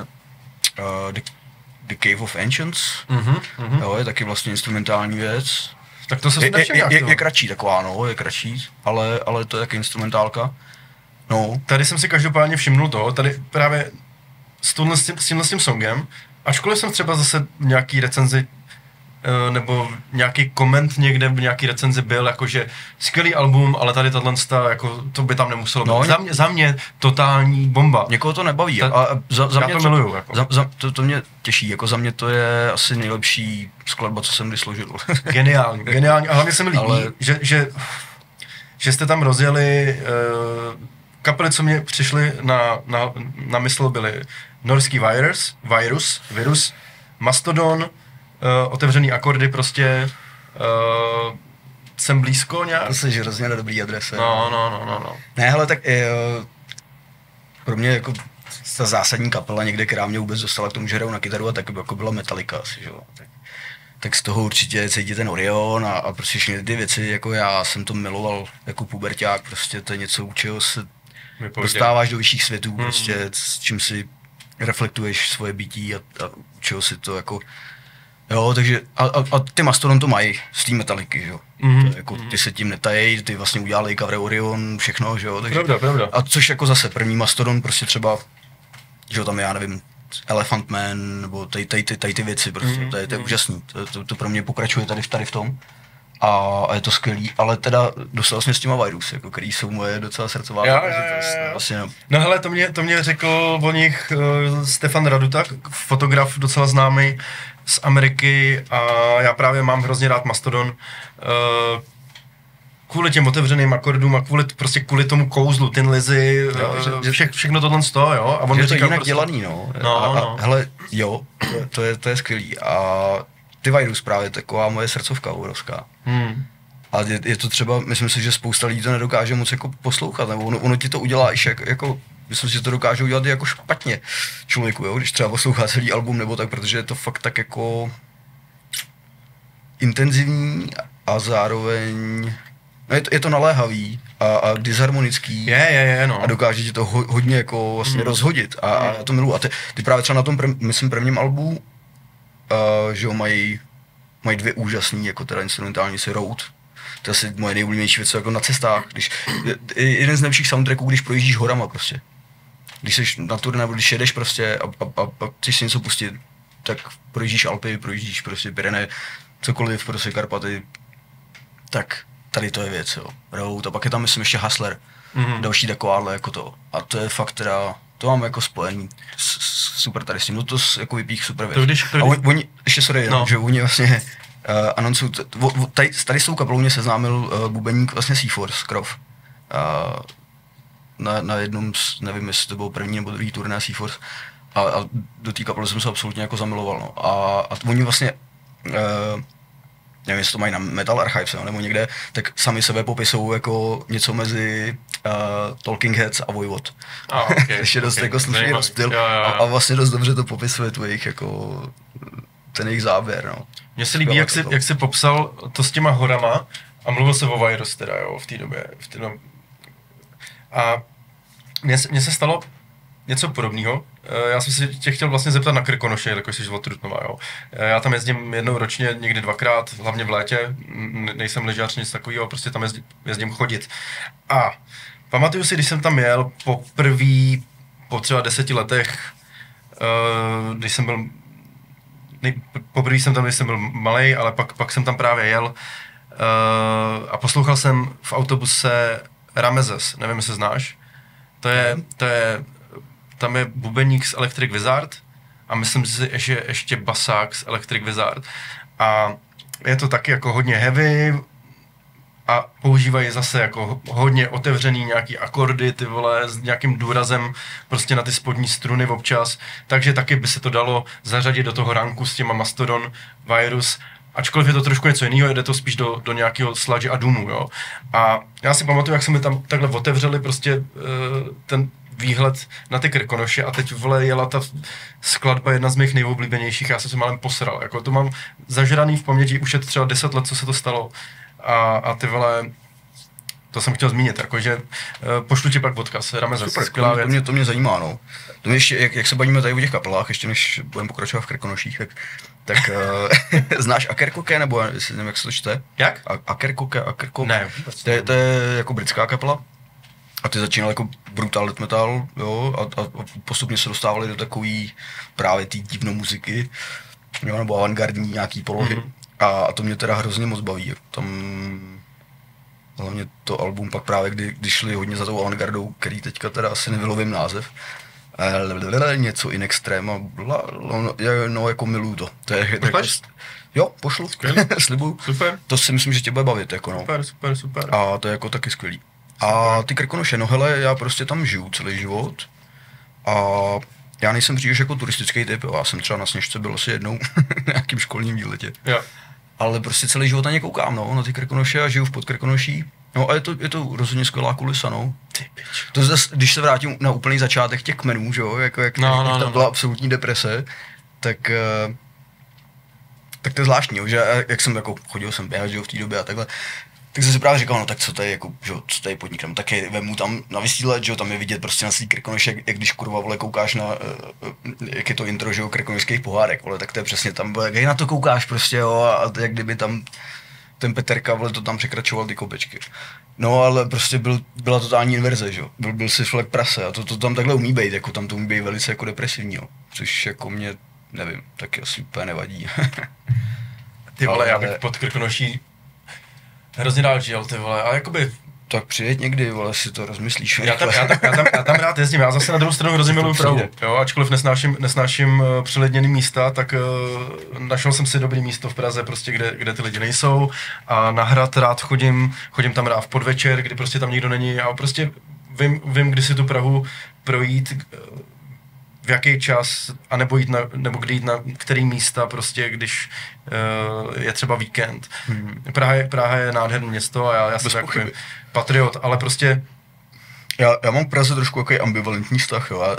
The Cave of Ancients, jo, je taky vlastně instrumentální věc. Tak to se je kratší taková, no, je kratší, ale to je taky instrumentálka. No. Tady jsem si každopádně všimnul toho, tady právě s tímhle songem, ačkoliv jsem třeba zase v nějaký recenzi nebo nějaký koment někde v nějaký recenzi byl, jakože skvělý album, ale tady tato, jako to by tam nemuselo být. No, za mě totální bomba. Někoho to nebaví. Já to miluju. Jako. To mě těší, jako za mě to je asi nejlepší skladba, co jsem kdy složil. Geniální. A hlavně se mi líbí, že jste tam rozjeli kapely, co mě přišly na mysl, byly Norský Virus, Mastodon, otevřený akordy prostě, jsem blízko nějak. To jsi hrozně na dobrý adrese. No. Ne, hele, tak pro mě jako ta zásadní kapela někde, která mě vůbec dostala k tomu, že hraju na kytaru, a tak jako byla Metallica asi, že jo. Tak z toho určitě cítí ten Orion a prostě všechny ty věci, jako já jsem to miloval jako puberťák, prostě to je něco, u čeho se dostáváš do vyšších světů, prostě s čím si reflektuješ svoje bytí a u čeho si to jako, jo, takže a ty Mastodon to mají z té Metalliky, jo. Jako ty se tím netají, ty vlastně udělali cover Orion, všechno, že jo, takže. Pravda. A což jako zase první Mastodon prostě třeba, že jo, tam já nevím, Elephant Man, nebo tady ty věci prostě, to je úžasný, to pro mě pokračuje tady v tom. A je to skvělý, ale teda dostal jsem s těma Virus, jako, který jsou moje docela srdcová záležitost. Vlastně, no. No hele, to mě řekl o nich Stefan Raduta, fotograf docela známý z Ameriky, a já právě mám hrozně rád Mastodon. Kvůli těm otevřeným akordům a kvůli tomu kouzlu, Tin Lizzy, všechno tohle z toho, jo. A on je to jinak prostě dělaný, no. Hele, jo, to je skvělý. A ty Virus právě taková moje srdcovka obrovská. A je to třeba, myslím si, že spousta lidí to nedokáže moc jako poslouchat, nebo ono ti to udělá jako myslím si, že to dokáže udělat jako špatně člověku, jo, když třeba poslouchá celý album nebo tak, protože je to fakt tak jako intenzivní a zároveň no je to naléhavý a disharmonický. No. A dokáže ti to hodně jako vlastně rozhodit a já to miluji. A ty právě třeba na tom, myslím, prvním albu, že jo, mají 2 úžasný, jako teda instrumentální si Road. To je asi moje nejoblíbenější věc, jako na cestách, jeden z nejlepších soundtracků, když projíždíš horama prostě. Když jsi na turné, nebo když jedeš prostě a chceš si něco pustit, tak projíždíš Alpy, projíždíš prostě Pyreneje, cokoliv, prostě Karpaty, tak tady to je věc, jo. Road, a pak je tam, myslím, ještě Hustler, další takováhle jako to. A to je fakt teda, to mám jako spojení super tady s tím, no to jako vypích super věc. A oni, ještě sorry, no. Že oni vlastně anoncují, tady s tou kapelou mě seznámil bubeník vlastně Seaforce, Krov. Na jednom, nevím, jestli to bylo první nebo druhý turné Seaforce. A do té kapely jsem se absolutně jako zamiloval, no. A oni vlastně, nevím, jestli to mají na Metal Archives, nebo někde, tak sami sebe popisují jako něco mezi Talking Heads a Voivod. Což je dost jako slušný rozptyl a vlastně dost dobře to popisuje tu jejich jako ten jejich záběr, no. Mně se líbí, jak jsi popsal to s těma horama a mluvil se o Virus teda, jo, v té době. A mně se stalo něco podobného. Já jsem se tě chtěl vlastně zeptat na Krkonoše, jako jsi od Trutnova, jo. Já tam jezdím jednou ročně, někdy 2krát, hlavně v létě, nejsem lyžař, nic takového, prostě tam jezdím chodit. A pamatuju si, když jsem tam jel po třeba 10 letech, když jsem byl poprvé jsem tam, když jsem byl malej, ale pak jsem tam právě jel a poslouchal jsem v autobuse Ramezes, nevím, jestli znáš. Tam je bubeník z Electric Wizard a myslím si, že ještě basák z Electric Wizard. A je to taky jako hodně heavy a používají zase jako hodně otevřený nějaký akordy, ty vole, s nějakým důrazem prostě na ty spodní struny občas. Takže taky by se to dalo zařadit do toho ranku s těma Mastodon, Virus, ačkoliv je to trošku něco jiného, jde to spíš do nějakého sludge a doomu, jo. A já si pamatuju, jak jsme tam takhle otevřeli prostě ten výhled na ty Krkonoše a teď, vole, jela ta skladba jedna z mých nejoblíbenějších, já jsem se málem posral, jako to mám zažraný v paměti, už je to třeba 10 let, co se to stalo a ty, vole, to jsem chtěl zmínit, jakože pošlu ti pak odkaz, Ramezes, skvělá věc. To mě zajímá, no. To mě ještě, jak se bavíme tady o těch kapelách, ještě než budeme pokračovat v Krkonoších, tak znáš Akerkoke, nebo nevím, jak se to čte? Jak? Akerkoke. Ne. To je jako britská kapela. A ty začínal jako brutal death metal, jo, a postupně se dostávali do takový právě té divné muziky, jo, nebo avantgardní nějaký polohy. A to mě teda hrozně moc baví. Tam hlavně to album pak právě, kdy šli hodně za tou avantgardou, který teďka teda asi nevylovím název. Něco in extrema, no jako miluju to. Jo, pošlu, slibuju. Super. To si myslím, že tě bude bavit, jako no. Super. A to je jako taky skvělý. A ty Krkonoše, no hele, já prostě tam žiju celý život a já nejsem příliš jako turistický typ, já jsem třeba na Sněžce byl asi jednou v nějakým školním výletě. Jo. Ale prostě celý život na ně koukám, no, na ty Krkonoše a žiju v Podkrkonoší. No a je to rozhodně skvělá kulisa, no. To zase, když se vrátím na úplný začátek těch kmenů, že jo, jak tam byla absolutní deprese, tak to je zvláštní, jo, že jak jsem jako chodil jsem běhat, že jo, v té době a takhle. Tak jsem si právě říkal, no tak co tady, jako, že, co tady podnikám, tak je vemu tam na vysílet, že jo, tam je vidět prostě na svý Krkonoše, jak když kurva, vole, koukáš na, jak je to intro, že jo, krkonošských pohárek, vole, tak to je přesně tam, jak na to koukáš prostě, jo, a jak kdyby tam ten Peterka, vole, to tam překračoval ty kopečky. No, ale prostě byla totální inverze, že jo, byl si flek prase a to tam takhle umí být, jako tam to umí být velice jako depresivní, jo, což jako mě, nevím, taky asi úplně nevadí. Ty vole, já bych pod Krkonoší hrozně rád žil, ty vole, a jakoby... Tak přijeď někdy, vole, si to rozmyslíš. Já tam rád jezdím, já zase na druhou stranu hrozně miluju Prahu, jo, ačkoliv nesnáším přiledněný místa, tak našel jsem si dobrý místo v Praze, prostě kde ty lidi nejsou a na hrad rád chodím tam rád v podvečer, kdy prostě tam nikdo není a prostě vím, kdy si tu Prahu projít, v jaký čas, anebo kdy jít na který místa, prostě, když je třeba víkend. Praha je nádherné město a já jsem takový patriot, ale prostě... Já mám v Praze trošku jaký ambivalentní vztah, jo.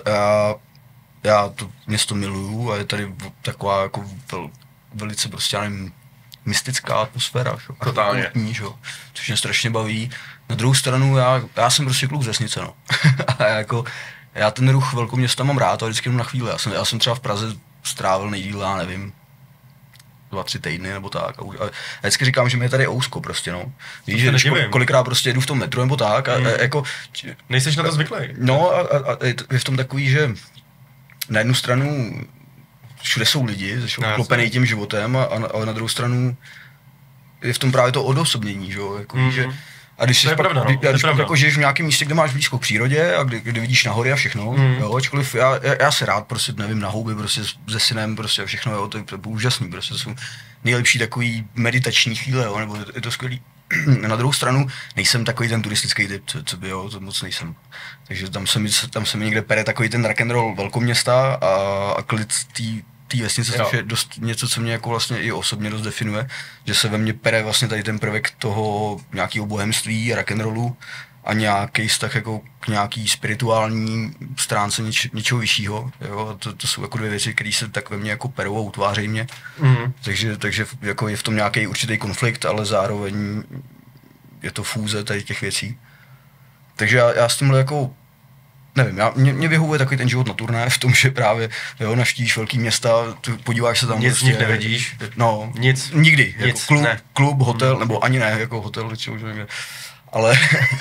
Já to město miluju a je tady taková jako velice prostě, já nevím, mystická atmosféra, totálně, což mě strašně baví. Na druhou stranu já jsem prostě kluk z vesnice, no. A jako, já ten ruch velkoměsta mám rád a vždycky jenom na chvíli. Já jsem třeba v Praze strávil nejdýl, já nevím, 2-3 týdny nebo tak. A vždycky říkám, že mi je tady ousko prostě, no. Víš, že když kolikrát prostě jedu v tom metru nebo tak a jako... Nejseš na to zvyklý. No a je v tom takový, že na jednu stranu všude jsou lidi, klopený tím životem a na druhou stranu je v tom právě to odosobnění, že jo, jako, že... A když jako žiješ v nějakém místě, kde máš blízko k přírodě a kdy vidíš nahory a všechno, jo, ačkoliv já se rád prostě, nevím, na houby prostě se synem prostě a všechno, jo, to je úžasný, prostě to jsou nejlepší takový meditační chvíle, jo, nebo je to skvělý. Na druhou stranu nejsem takový ten turistický typ, co by, jo, to moc nejsem. Takže tam se mi někde pere takový ten rock'n'roll velkoměsta a klid té vesnice, což je dost něco, co mě jako vlastně i osobně dost definuje, že se ve mně pere vlastně tady ten prvek toho nějakého bohemství, rock'n'rollu a nějaký vztah jako k nějaký spirituální stránce něčeho vyššího, jo, to jsou jako dvě věci, které se tak ve mně jako perou a utvářejí mě, takže jako je v tom nějaký určitý konflikt, ale zároveň je to fúze tady těch věcí. Takže já s tímhle jako nevím, mě vyhovuje takový ten život na turné v tom, že právě jo, navštívíš velký města, podíváš se tam. Nic z nich nevidíš? No, nic. Nikdy. Nic, jako klub, hotel, nebo ani ne, jako hotel, ale...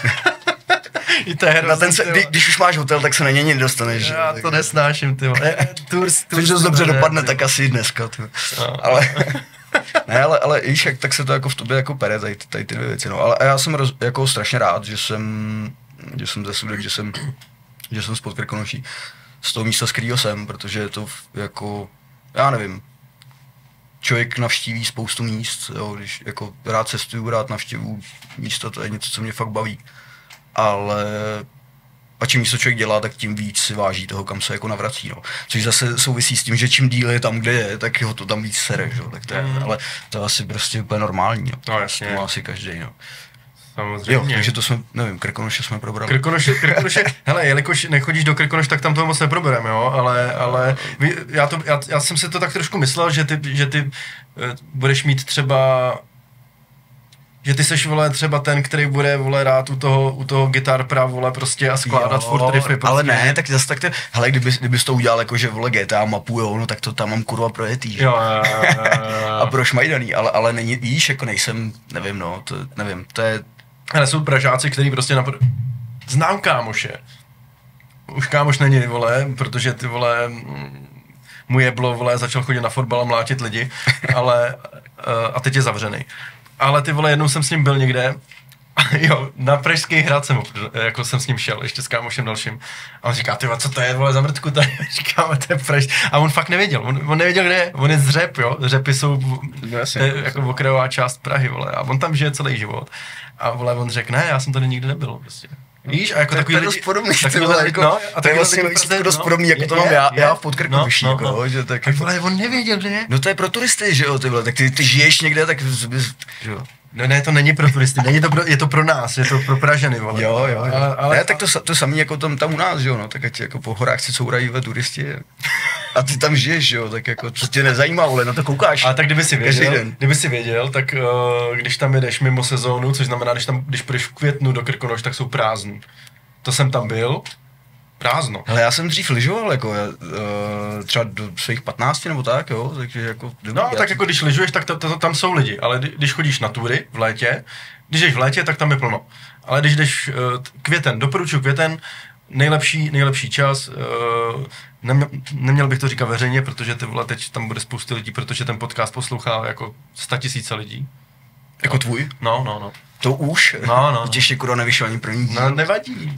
Když už máš hotel, tak se na něj nedostaneš. Já to nesnáším, ty vole. Když to dobře dopadne, tak asi dneska, ty. Ale... Ne, ale víš, jak tak se to jako v tobě jako pere, tady ty dvě věci, no. Ale já jsem jako strašně rád, že jsem ze Sudet, že jsem spod Krkonoší, z toho místa, z kterého jsem, protože je to jako, já nevím, člověk navštíví spoustu míst, jo, když jako rád cestuju, rád navštěvuju místa, to je něco, co mě fakt baví, ale a čím víc to člověk dělá, tak tím víc si váží toho, kam se jako navrací, no. Což zase souvisí s tím, že čím díl je tam, kde je, tak ho to tam víc sere, jo, tak to je, ale to je asi prostě úplně normální, no. No jasně. To má asi každý, no. Samozřejmě. Jo, takže to jsme, nevím, Krkonoše jsme probrali. Krkonoše, hele, jelikož nechodíš do Krkonoš, tak tam toho moc neprobereme, jo, ale já jsem si to tak trošku myslel, že ty budeš mít třeba, že ty seš, vole, třeba ten, který bude, vole, rád u toho Guitar Pra, vole, prostě a skládat furt riffy. Prostě. Ale ne, tak zase tak to, hele, kdybys to udělal jako, že, vole, GTA mapu, jo, no tak to tam mám kurva projetý, že? Jo. A prošmajdaný, ale není, víš, jako nejsem, nevím, no, to je... Hele, jsou Pražáci, který prostě znám kámoše. Už kámoš není, vole, protože ty, vole, mu jeblo, vole, začal chodit na fotbal a mlátit lidi, ale, a teď je zavřený. Ale ty, vole, jednou jsem s ním byl někde, jo, na Pražský hrad jako jsem s ním šel, ještě s kámošem dalším. A on říká, ty, co to je, vole, za mrtku tady, říkáme, to je Praž. A on fakt nevěděl, on nevěděl, kde je, on je z Řep, jo, Řepy jsou jako okrajová část Prahy, vole, a on tam žije celý život. A, vole, on řekl, ne, já jsem tady nikdy nebyl, prostě. Víš, a jako takový lidi... To je dost podobný, to je vlastně dost podobný, jako to mám já v Podkrkonoší, jako, že tak... A vole, on nevěděl, kde je. No to je pro turisty, že jo, ty vole, tak ty žiješ někde, tak že jo. No ne, to není pro turisty, je to pro nás, je to pro Pražany, vole. Jo. Ale ne, tak to samý jako tam u nás, že jo, no, tak ať jako po horách si courají turisti a ty tam žiješ, že jo, tak jako to tě nezajímá, ale na to koukáš. Ale tak kdyby si věděl, tak když tam jedeš mimo sezónu, což znamená, když půjdeš v květnu do Krkonoš, tak jsou prázdný. To jsem tam byl, prázdno. Hele, já jsem dřív lyžoval, jako třeba do svých 15 nebo tak, jo, takže jako... No, tak jako když lyžuješ, tak tam jsou lidi, ale když chodíš na tury v létě, když jdeš v létě, tak tam je plno. Ale když jdeš květen, doporučuji květen, nejlepší čas, neměl bych to říkat veřejně, protože ty vole, teď tam bude spoustu lidí, protože ten podcast poslouchá jako 100 000 lidí. Jako tvůj? No. To už? No. Teď ještě kurva nevyšel ani první díl. No, nevadí.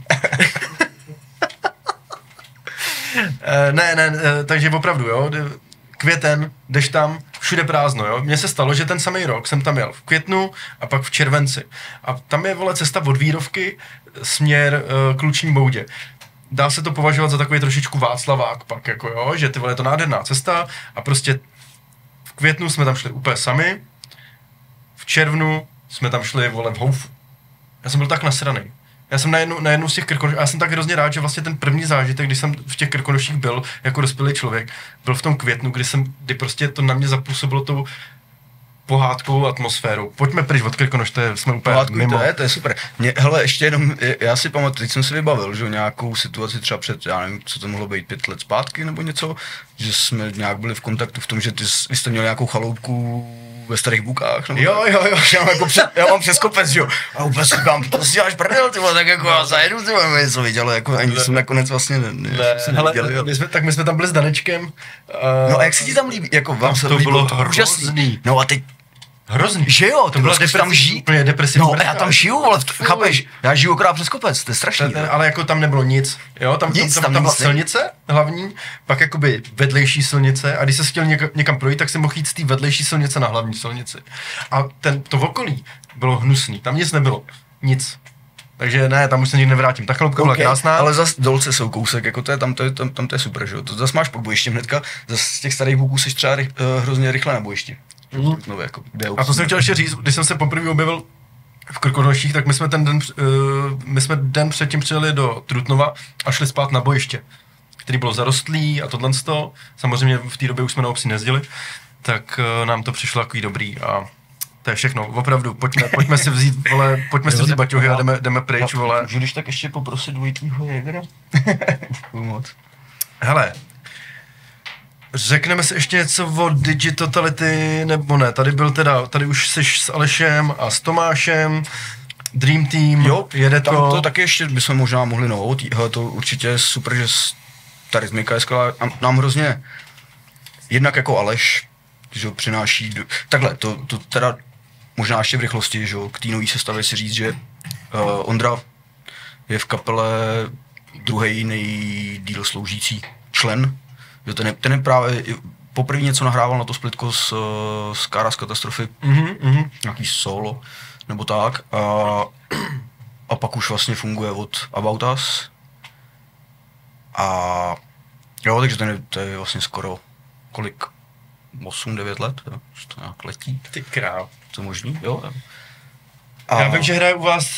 Ne, takže opravdu, jo, květen, jdeš tam, všude prázdno, jo. Mně se stalo, že ten samý rok jsem tam jel v květnu a pak v červenci. A tam je, vole, cesta od Vírovky směr k Luční Boudě. Dá se to považovat za takový trošičku Václavák pak, jako jo, že ty vole, je to nádherná cesta a prostě v květnu jsme tam šli úplně sami, v červnu jsme tam šli, vole, v houfu. Já jsem byl tak nasraný. Já jsem na jednu z těch Krkonoších, a já jsem tak hrozně rád, že vlastně ten první zážitek, když jsem v těch Krkonoších byl jako dospělý člověk, byl v tom květnu, kdy prostě to na mě zapůsobilo tou pohádkovou atmosférou. Pojďme pryč od Krkonoš, jsme úplně pohádku, mimo. To je super. Hele, ještě jenom, já si pamatuju, teď jsem si vybavil, že nějakou situaci třeba před, já nevím, co to mohlo být, 5 let zpátky nebo něco, že jsme nějak byli v kontaktu v tom, že vy jste měli nějakou chaloupku ve Starých Bukách, nebo Jo. já mám přes kopec, jo. A úplně si říkám, to si děláš prdel, ty vole, tak jako já zajedu, ty vole, něco viděl, jako ani jsem nakonec vlastně Hele, my jsme tam byli s Danečkem. No a jak se ti tam líbí, jako vám se to bylo úžasný. hrozný. No a teď Hrozný. že jo, To byla tam žijí. úplně depresivní. No, já tam žiju, ale chápeš, já žiju akorát přes kopec, to je strašný. Ale jako tam nebylo nic, jo, tam byla silnice hlavní, pak jakoby vedlejší silnice a když se chtěl někam projít, tak si mohl jít z té vedlejší silnice na hlavní silnici. A to okolí bylo hnusný, tam nic nebylo, nic. Takže ne, tam už se nikdy nevrátím. Ta chalupka byla krásná. Ale zas dolce jsou kousek, jako tam to je super, že jo. To zase máš pod bojištěm hnedka, zase z těch starých buků seš třeba hrozně rychle na bojišti. No, jako, a to jsem chtěl ještě říct, když jsem se poprvé objevil v Krkonoších, tak my jsme den předtím přijeli do Trutnova a šli spát na bojiště, který bylo zarostlý a tohle. Samozřejmě v té době už jsme na obci nejezdili, tak nám to přišlo takový dobrý a to je všechno, opravdu, pojďme si vzít, vole, baťohy a jdeme pryč, vole. Můžu když tak ještě poprosit dvojitýho Jägera? Hele, řekneme si ještě něco o Digitotality, nebo ne, tady už jsi s Alešem a s Tomášem, Dream Team, jo, jede to. To taky ještě bychom možná mohli hele, to určitě je super, že ta rytmika je skvělá, nám hrozně, jednak jako Aleš, že přináší, takhle, to teda možná ještě v rychlosti, že k té nový sestavě si říct, že Ondra je v kapele druhý nejdýl sloužící člen, že ten je právě poprvé něco nahrával na to splitko z Kára z Katastrofy, nějaký solo, nebo tak, a pak už vlastně funguje od About Us. A jo, takže to je vlastně skoro kolik? 8-9 let, jo? To nějak letí. Ty král. To možný, jo. Já vím, že hraje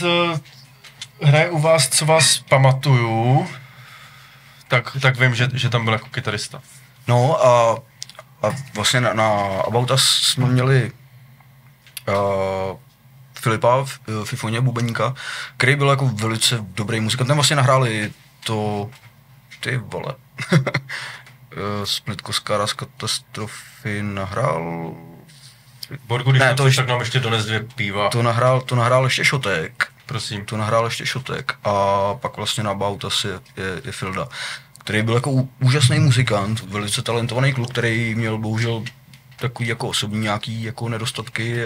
u vás, co vás pamatuju, tak vím, že tam byl jako kytarista. No a vlastně na About Us jsme měli Filipa Fifoně, bubeníka, který byl jako velice dobrý muzikant. Tam vlastně nahráli to, ty vole, splitko z Kára z Katastrofy nahrál. Borgu, když ne, tak nám ještě dones 2 piva. To nahrál ještě Šotek. Prosím. To nahrál ještě Šotek a pak vlastně na About Us je Filda, který byl jako úžasný muzikant, velice talentovaný kluk, který měl bohužel takový jako osobní nějaký jako nedostatky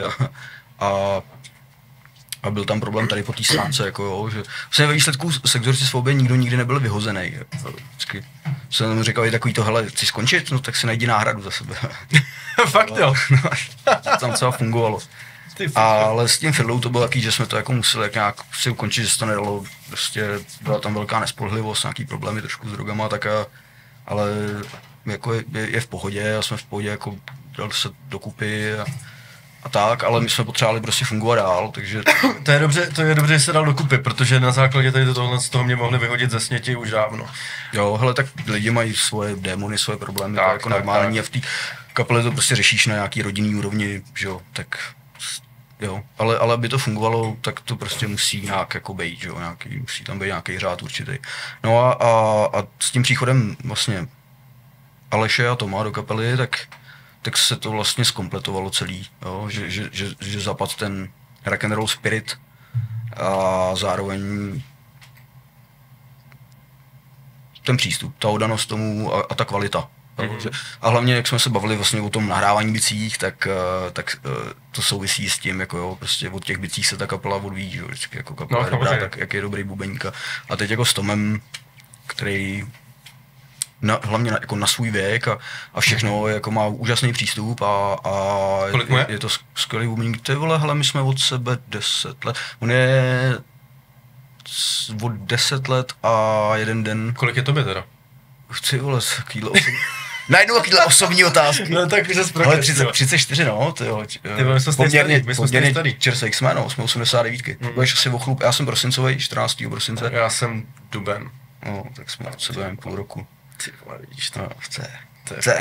a byl tam problém tady po té stránce, jako jo, že vlastně ve výsledku z Exorcisfobie nikdy nebyl vyhozený. Vždycky jsem říkal takový to, hele, chci skončit, no tak si najdi náhradu za sebe. Fakt jo. Tam třeba fungovalo. Ale s tím Fidlou to bylo taky, že jsme to jako museli nějak si ukončit, že se to nedalo, prostě byla tam velká nespolehlivost, nějaký problémy trošku s drogama, ale jako je v pohodě a jsme v pohodě, jako dali se dokupy a tak, ale my jsme potřebovali prostě fungovat dál, takže... To je dobře, že se dal dokupy, protože na základě tady tohle z toho mě mohli vyhodit ze sněti už dávno. Jo, hele, tak lidi mají svoje démony, svoje problémy, tak, to je jako normální a v té kapele to prostě řešíš na nějaký rodinný úrovni, že jo, tak... Jo, ale aby to fungovalo, tak to prostě musí nějak jako bejt, že jo, musí tam být nějaký řád určitý. No a s tím příchodem vlastně Aleše a Toma do kapely, tak se to vlastně zkompletovalo celý, jo, že zapadl ten rock and roll spirit a zároveň ten přístup, ta oddanost tomu a ta kvalita. A hlavně, jak jsme se bavili vlastně o tom nahrávání bicích, tak to souvisí s tím, jako jo, prostě od těch bicích se ta kapela odvíjí, že vždycky jako kapela je dobrá, tak jak je dobrý bubeník. A teď jako s Tomem, který hlavně jako na svůj věk a všechno, jako má úžasný přístup a je to skvělý bubeník. Ty vole, hele, my jsme od sebe 10 let, on je od 10 let a 1 den. Kolik je tobě teda? Chci vole, najednou takovýhle osobní otázky. No tak už se ale 34, no, tyjo. Poměrně čerstvejk jsme, no, jsme 89. Budeš asi ochlup, já jsem prosincový, 14. prosince. Já jsem duben. No, tak jsme od sebe půl roku. Ty vole, vidíš to. No, chce.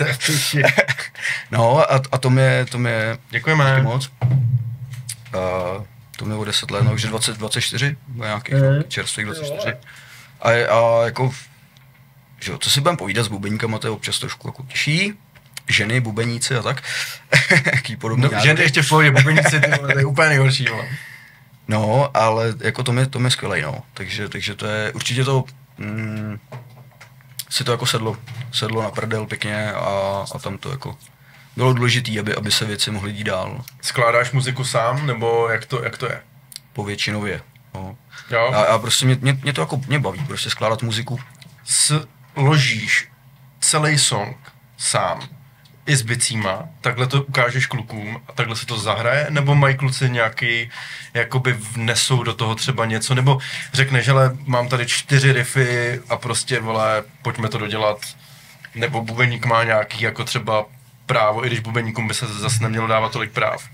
No a to mě děkujeme moc. To mě o 10 let, no už je 24, nějaký čerstvých 24. A jako, že jo, co si budeme povídat s bubeníkama, to je občas trošku jako těžší. Ženy, bubeníci a tak. Jaký podobný no, ženy ještě v pohodě, bubeníci, to je úplně nejhorší, vole. No, ale jako to mě skvělej, no. Takže to je, určitě to, si to jako sedlo na prdel pěkně a tam to jako bylo důležitý, aby se věci mohly dít dál. Skládáš muziku sám, nebo jak to je? Povětšinově, no. Jo. A prostě mě to jako, mě baví, prostě skládat muziku. Složíš celý song sám, i s bicíma, takhle to ukážeš klukům a takhle se to zahraje, nebo mají kluci nějaký, jakoby vnesou do toho třeba něco, nebo řekneš, hele, mám tady 4 riffy a prostě, vole, pojďme to dodělat, nebo bubeník má nějaký, jako třeba právo, i když bubeníkům by se zase nemělo dávat tolik práv.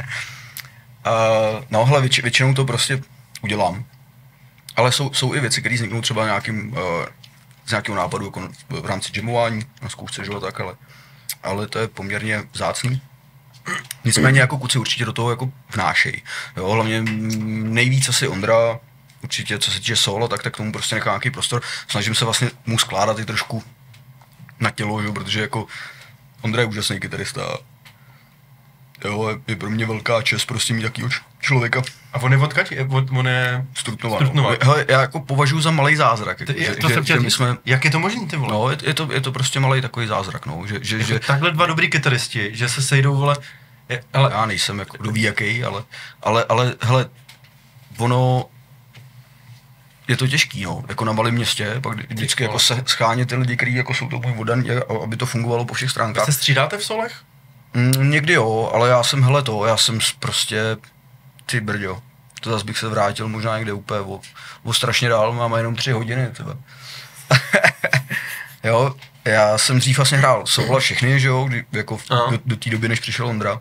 No, hele, většinou to prostě udělám, ale jsou i věci, které vzniknou třeba z nějakého nápadu, jako v rámci jamování, na zkoušce, že jo, tak, ale to je poměrně vzácný. Nicméně jako kluci určitě do toho jako vnášejí. Jo, hlavně nejvíc asi Ondra, určitě co se týče solo, tak k tomu prostě nechá nějaký prostor. Snažím se vlastně mu skládat i trošku na tělo, jo, protože jako Ondra je úžasný kytarista. Jo, je pro mě velká čest prostě mít takovýho člověka. A on je odkud? On je Strutnova. Hele, já jako považuji za malej zázrak. Jako, jak je to možný, ty vole? No, je to prostě malej takový zázrak, no. Že takhle 2 dobrý kytaristi, že se sejdou, vole. Ale já nejsem jako kdo ví jaký, ale hele, ono je to těžký, no, jako na malém městě, pak vždycky jako se schánět ty lidi, kteří jako jsou to můj vodan, aby to fungovalo po všech stránkách. Vy se střídáte v solech? Někdy jo, ale já jsem prostě, ty brďo, to zase bych se vrátil možná někde úplně o strašně dál, mám jenom 3 hodiny, tebe. Jo, já jsem dřív vlastně hrál solo všechny, že jo, jako do té doby, než přišel Ondra.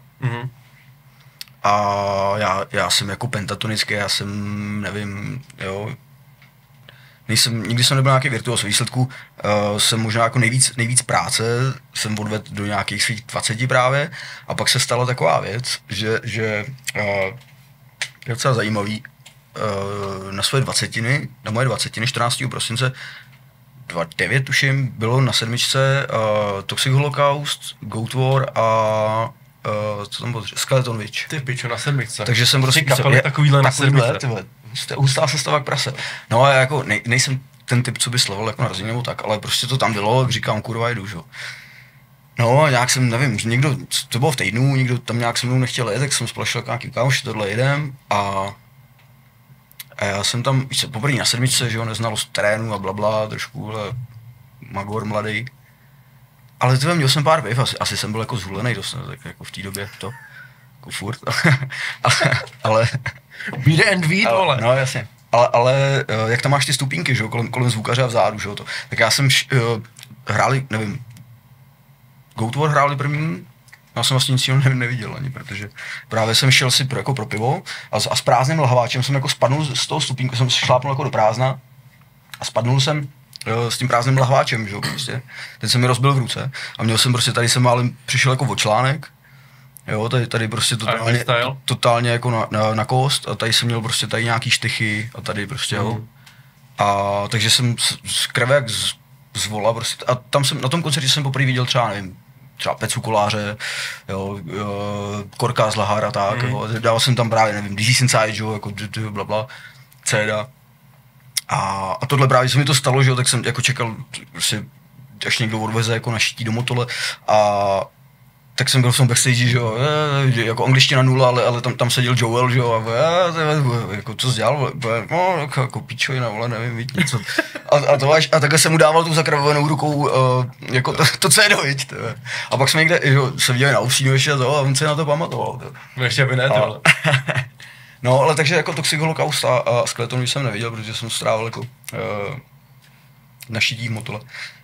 A já jsem jako pentatonický, já jsem, nevím, jo, nikdy jsem nebyl nějaký virtuos. Výsledku jsem možná jako nejvíc práce jsem odvedl do nějakých svých 20 právě a pak se stala taková věc, že je docela zajímavý, na moje 20, 14. prosince 2009 tuším, bylo na 7 Toxic Holocaust, Goat War a co tam bylo, Skeleton Witch. Ty pičo, na 7. Takže jsem prostě takovýhle na 7. Hustá sestava k prase. No a jako nejsem ten typ, co by slavil jako narozeniny nebo tak, ale prostě to tam bylo, jak říkám, kurva jdu, že? No a nějak jsem, nevím, někdo, to bylo v týdnu, někdo tam nějak se mnou nechtěl jet, tak jsem splašil jako nějaký kámoš, tohle jedem a já jsem tam, víš co, poprvé na 7, že jo, neznalost terénu a blabla, trošku, magor mladý. Ale tyhle, měl jsem pár piv, asi jsem byl jako zhulenej dost, tak jako v té době to, jako furt, ale Beat and weed, vole. No jasně. Ale jak tam máš ty stupínky, že jo, kolem zvukaře a vzadu, že jo, to. Tak já jsem hráli, nevím, Goat War hráli první, já jsem vlastně nic jiného neviděl ani, protože právě jsem šel si jako pro pivo a s prázdným lahváčem jsem jako spadnul z toho stupínku, jsem šlápnul jako do prázdna a spadnul jsem s tím prázdným lahváčem, že jo, prostě. Teď jsem mi rozbil v ruce a měl jsem prostě, tady jsem málem přišel jako o článek. Jo, tady prostě totálně jako na kost a tady jsem měl prostě tady nějaký štychy a tady prostě, jo. A takže jsem z krve jak z vola prostě a tam jsem, na tom koncertě jsem poprvé viděl třeba, nevím, třeba Pecu Koláře, jo, Korka z Lahar a tak, jo. Dával jsem tam právě, nevím, Disease Inside, jo, jako blabla, Ceda. A tohle právě se mi to stalo, že jo, tak jsem jako čekal prostě až někdo odveze jako na šití do motole a tak jsem byl v tom backstage, že jo, jako angličtina 0, ale tam seděl Joel, že jo, a jako co jsi dělal, no, jako pičovina, vole, nevím, víc něco. A takhle jsem mu dával tu zakrvovanou rukou, jako to co je dojít, a pak jsme někde, jo, se viděli na upřínu ještě a on se na to pamatoval, No ještě by ne, tohle. No, ale takže jako Toxic Holocaust a Skeleton jsem neviděl, protože jsem strávil jako na šití v motole.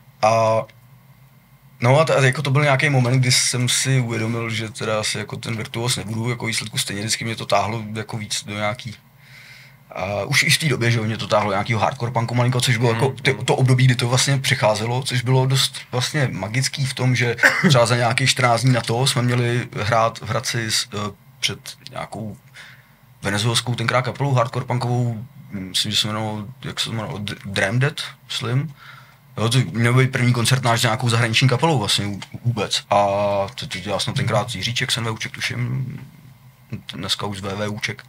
No a jako to byl nějaký moment, kdy jsem si uvědomil, že teda asi jako ten virtuos nebudu, jako výsledku stejně vždycky mě to táhlo jako víc do nějaký. A už i v té době, že mě to táhlo nějakýho hardcore punku malinko, což bylo jako to období, kdy to vlastně přicházelo, což bylo dost vlastně magický v tom, že třeba za nějakých 14 dní na to jsme měli hrát v Hradci před nějakou venezuelskou tenkrát kapelou hardcore punkovou, myslím, že se jmenovalo, jak se jmenovalo, Dram Dead, myslím. Jo, to měl být první koncert náš s nějakou zahraniční kapelou vlastně vůbec. A to dělal jsem tenkrát Jiříček, SNVUček tuším, dneska už z VVUček.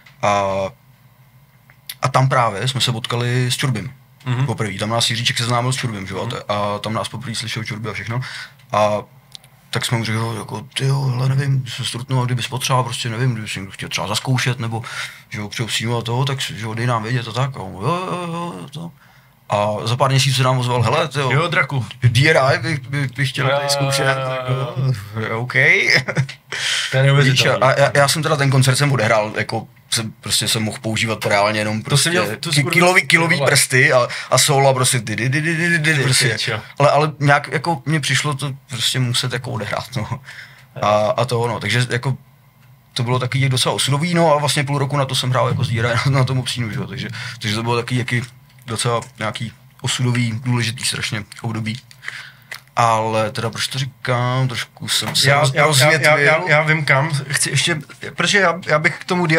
A tam právě jsme se potkali s Čurbym. Poprvé. Tam nás Jiříček seznámil s Čurbym, že jo? A tam nás poprvé slyšel Čurby a všechno. A tak jsme mu řekli, jako, tyjo, hele, nevím, se strutnul, kdybys potřeboval, prostě nevím, kdybys někdo chtěl třeba zaskoušet, nebo že ho přijel a toho, tak že ho dej nám vědět a tak. A on, jo, to. A za pár měsíců se nám ozval, hele, tyjo, jo, Draku. DRI bych chtěl tady zkoušet, OK. To je neuvěřitelný. A já jsem teda ten koncert jsem odehrál, jako jsem mohl používat reálně jenom prostě kilový prsty a solo prostě prostě. Ale nějak jako mně přišlo to prostě muset jako odehrát, no. A to no, takže jako to bylo taky docela osudový, no a vlastně půl roku na to jsem hrál jako s DRI na tom upřínu, že jo, takže to bylo taky jaký docela nějaký osudový, důležitý strašně období. Ale teda proč to říkám, trošku jsem se rozvětvil. Já vím kam, chci ještě, protože já bych k tomu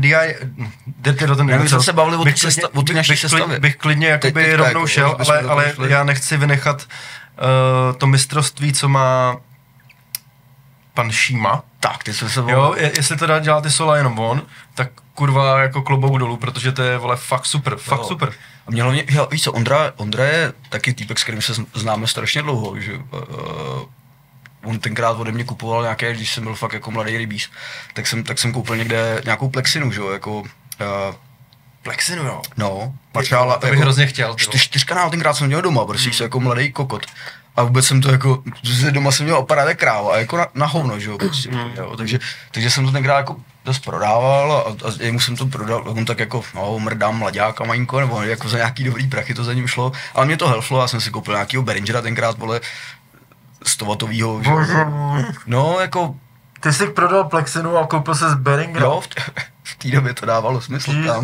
my jsme se bavili o té naší sestavě. Bych klidně jakoby rovnou šel, ale já nechci vynechat to mistrovství, co má pan Šíma. Tak, ty se jo, jestli teda dělá ty sola jenom on, tak kurva jako klobouk dolů, protože to je, vole, fakt super, fakt super. A mě hlavně, víš co, Ondra je taky týpek, s kterým se známe strašně dlouho, že on tenkrát ode mě kupoval nějaké, když jsem byl fakt jako mladý rybíř, tak jsem koupil někde nějakou plexinu, že jo, jako... Plexinu, jo? No, maršála, to bych jako, hrozně chtěl. Čtyřkanál tenkrát jsem měl doma, prostě se jako mladý kokot. A vůbec jsem to jako, doma jsem měl aparát kráva a jako na hovno, že jo, prostě, jo, takže jsem to tenkrát jako dost prodával a jemu jsem to prodal, on tak jako, no, mrdám mlaďáka malinko, nebo jako za nějaký dobrý prachy to za ním šlo, ale mě to helflo, já jsem si koupil nějakýho Behringera tenkrát, vole, 100watovýho, že no, jako... Ty jsi prodal plexinu a koupil se z Behringera? Jo, v té době to dávalo smysl tam.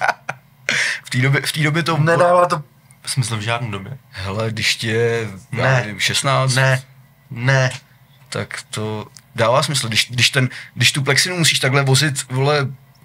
V té době to... Nedává to smysl v žádné době. Hele, když ti je, nevím, 16... Ne. Tak to dává smysl, když tu plexinu musíš takhle vozit, vole,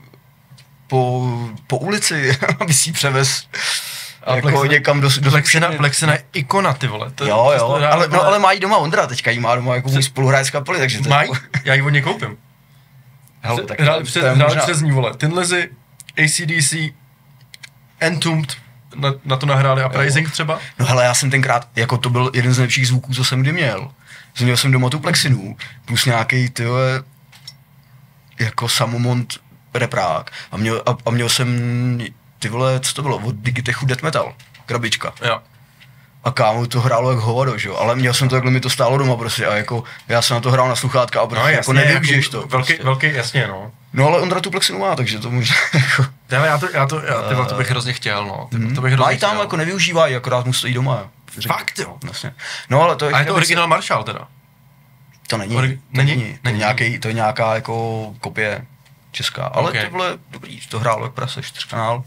po ulici, aby si ji převez jako plexina, někam do plexina je ikona, ty vole. Jo, ale má jí doma Ondra, teďka jí má doma jako můj spoluhráč z kapely, takže to Mají? Já ji od něj koupím. Hráli přes ní, vole. Tinlezy, AC/DC, Entombed, na to nahráli Uprising třeba? No hele, já jsem tenkrát, jako to byl jeden z nejlepších zvuků, co jsem kdy měl. Měl jsem doma tu plexinu, plus nějaký tyhle, jako Samomont reprák. A měl jsem, ty vole, co to bylo, od Digitechu Death Metal, krabička. Jo. A kámo, to hrálo jak hovado, že jo, ale měl jsem to, jakhle mi to stálo doma prostě a jako, já jsem na to hrál na sluchátka a prostě no, jako nevyužiješ to. Velký, jasně, no. No ale Ondra tu plexinu má, takže to možná jako... To bych hrozně chtěl, no. Mají tam, jako nevyužívají, akorát mu stojí doma. Fakt, jo. Vlastně. No ale to je... A je to originál Marshall teda? To není. Není. To je nějaká jako kopie česká, ale okay. Tohle dobrý, to hrálo jak prase, 4kanál.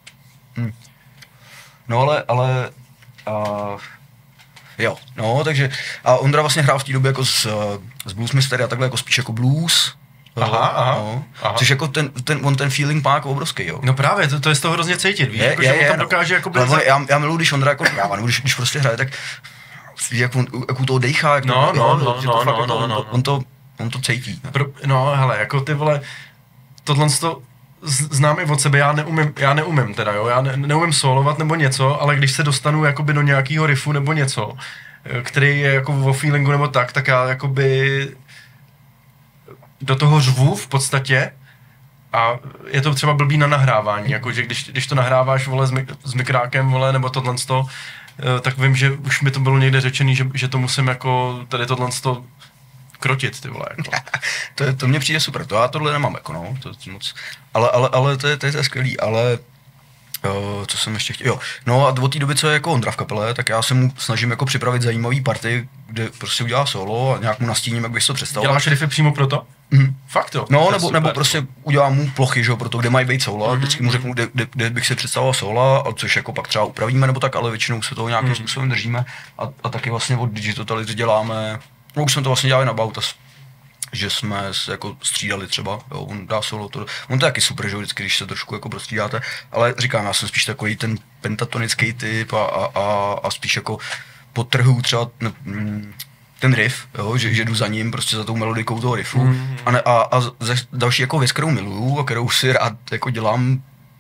No ale jo, no takže a Ondra vlastně hrál v té době jako s Bluesmystery a takhle jako spíš jako blues. Aha. Což jako ten feeling má jako obrovský, jo. No právě, to je z toho hrozně cítit, víš, jako, že on tam dokáže jako... Já miluji, když Ondra jako hrává, nebo když prostě hraje, tak jak u toho dejchá, jak on to cítí. No hele, jako ty vole, tohle to znám i od sebe, já neumím teda, jo, já neumím solovat nebo něco, ale když se dostanu jakoby do nějakého riffu nebo něco, který je jako o feelingu nebo tak já jakoby do toho řvu v podstatě a je to třeba blbý na nahrávání, jakože když to nahráváš, vole, s mikrákem, vole, nebo tohleto, tak vím, že už mi to bylo někde řečený, že to musím jako tady tohleto krotit, ty vole, jako. To mně přijde super, to já tohle nemám, jako no, to moc, ale to je skvělý, ale co jsem ještě chtěl, jo, no a od té doby, co je jako Ondra v kapele, tak já se mu snažím jako připravit zajímavý party, kde prostě udělá solo a nějak mu nastíním, jak bych si to představoval. Děláš riffy přímo pro to? Mhm. Fakt jo? No, nebo prostě udělám mu plochy, že jo, pro to, kde mají být sola, a vždycky mu řeknu, kde bych si představoval sola, a což jako pak třeba upravíme nebo tak, ale většinou se toho nějakým způsobem držíme a taky vlastně od Digitotality děláme, no už jsme to vlastně dělali na Bautas, že jsme jako střídali třeba, jo, on dá solo, on to je taky super, že vždycky, když se trošku jako prostřídáte, ale říkám, já jsem spíš takový ten pentatonický typ a spíš jako podtrhuju třeba ten riff, jo, že jdu za ním, prostě za tou melodikou toho riffu a další jako věc, kterou miluju a kterou si rád jako dělám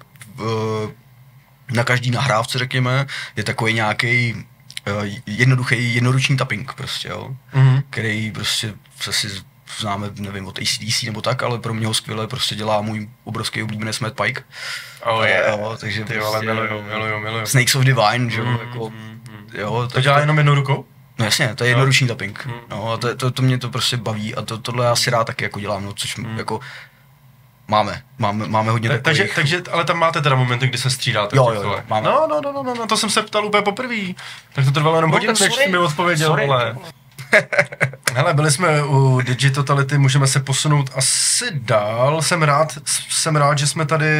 na každý nahrávce, řekněme, je takový nějaký jednoduchý, jednoruční tapping prostě, jo, který prostě si známe, nevím, od AC/DC nebo tak, ale pro mě ho skvěle prostě dělá můj obrovský oblíbenec Matt Pike. Oh yeah. Jo, takže ty prostě miluju. Snakes of Divine, že jako, jo. To dělá jenom jednou rukou? No jasně, to je jednoruční tapping. No a to mě to prostě baví a tohle já si rád taky jako dělám, no, což jako máme hodně takových. Takže, ale tam máte teda momenty, kdy se střídáte. Jo, máme. No, to jsem se ptal úplně poprvý. Tak to trvalo jenom hodinu, než jsi mi odpověděl, ale... Hele, byli jsme u Digitotality, můžeme se posunout asi dál. Jsem rád, že jsme tady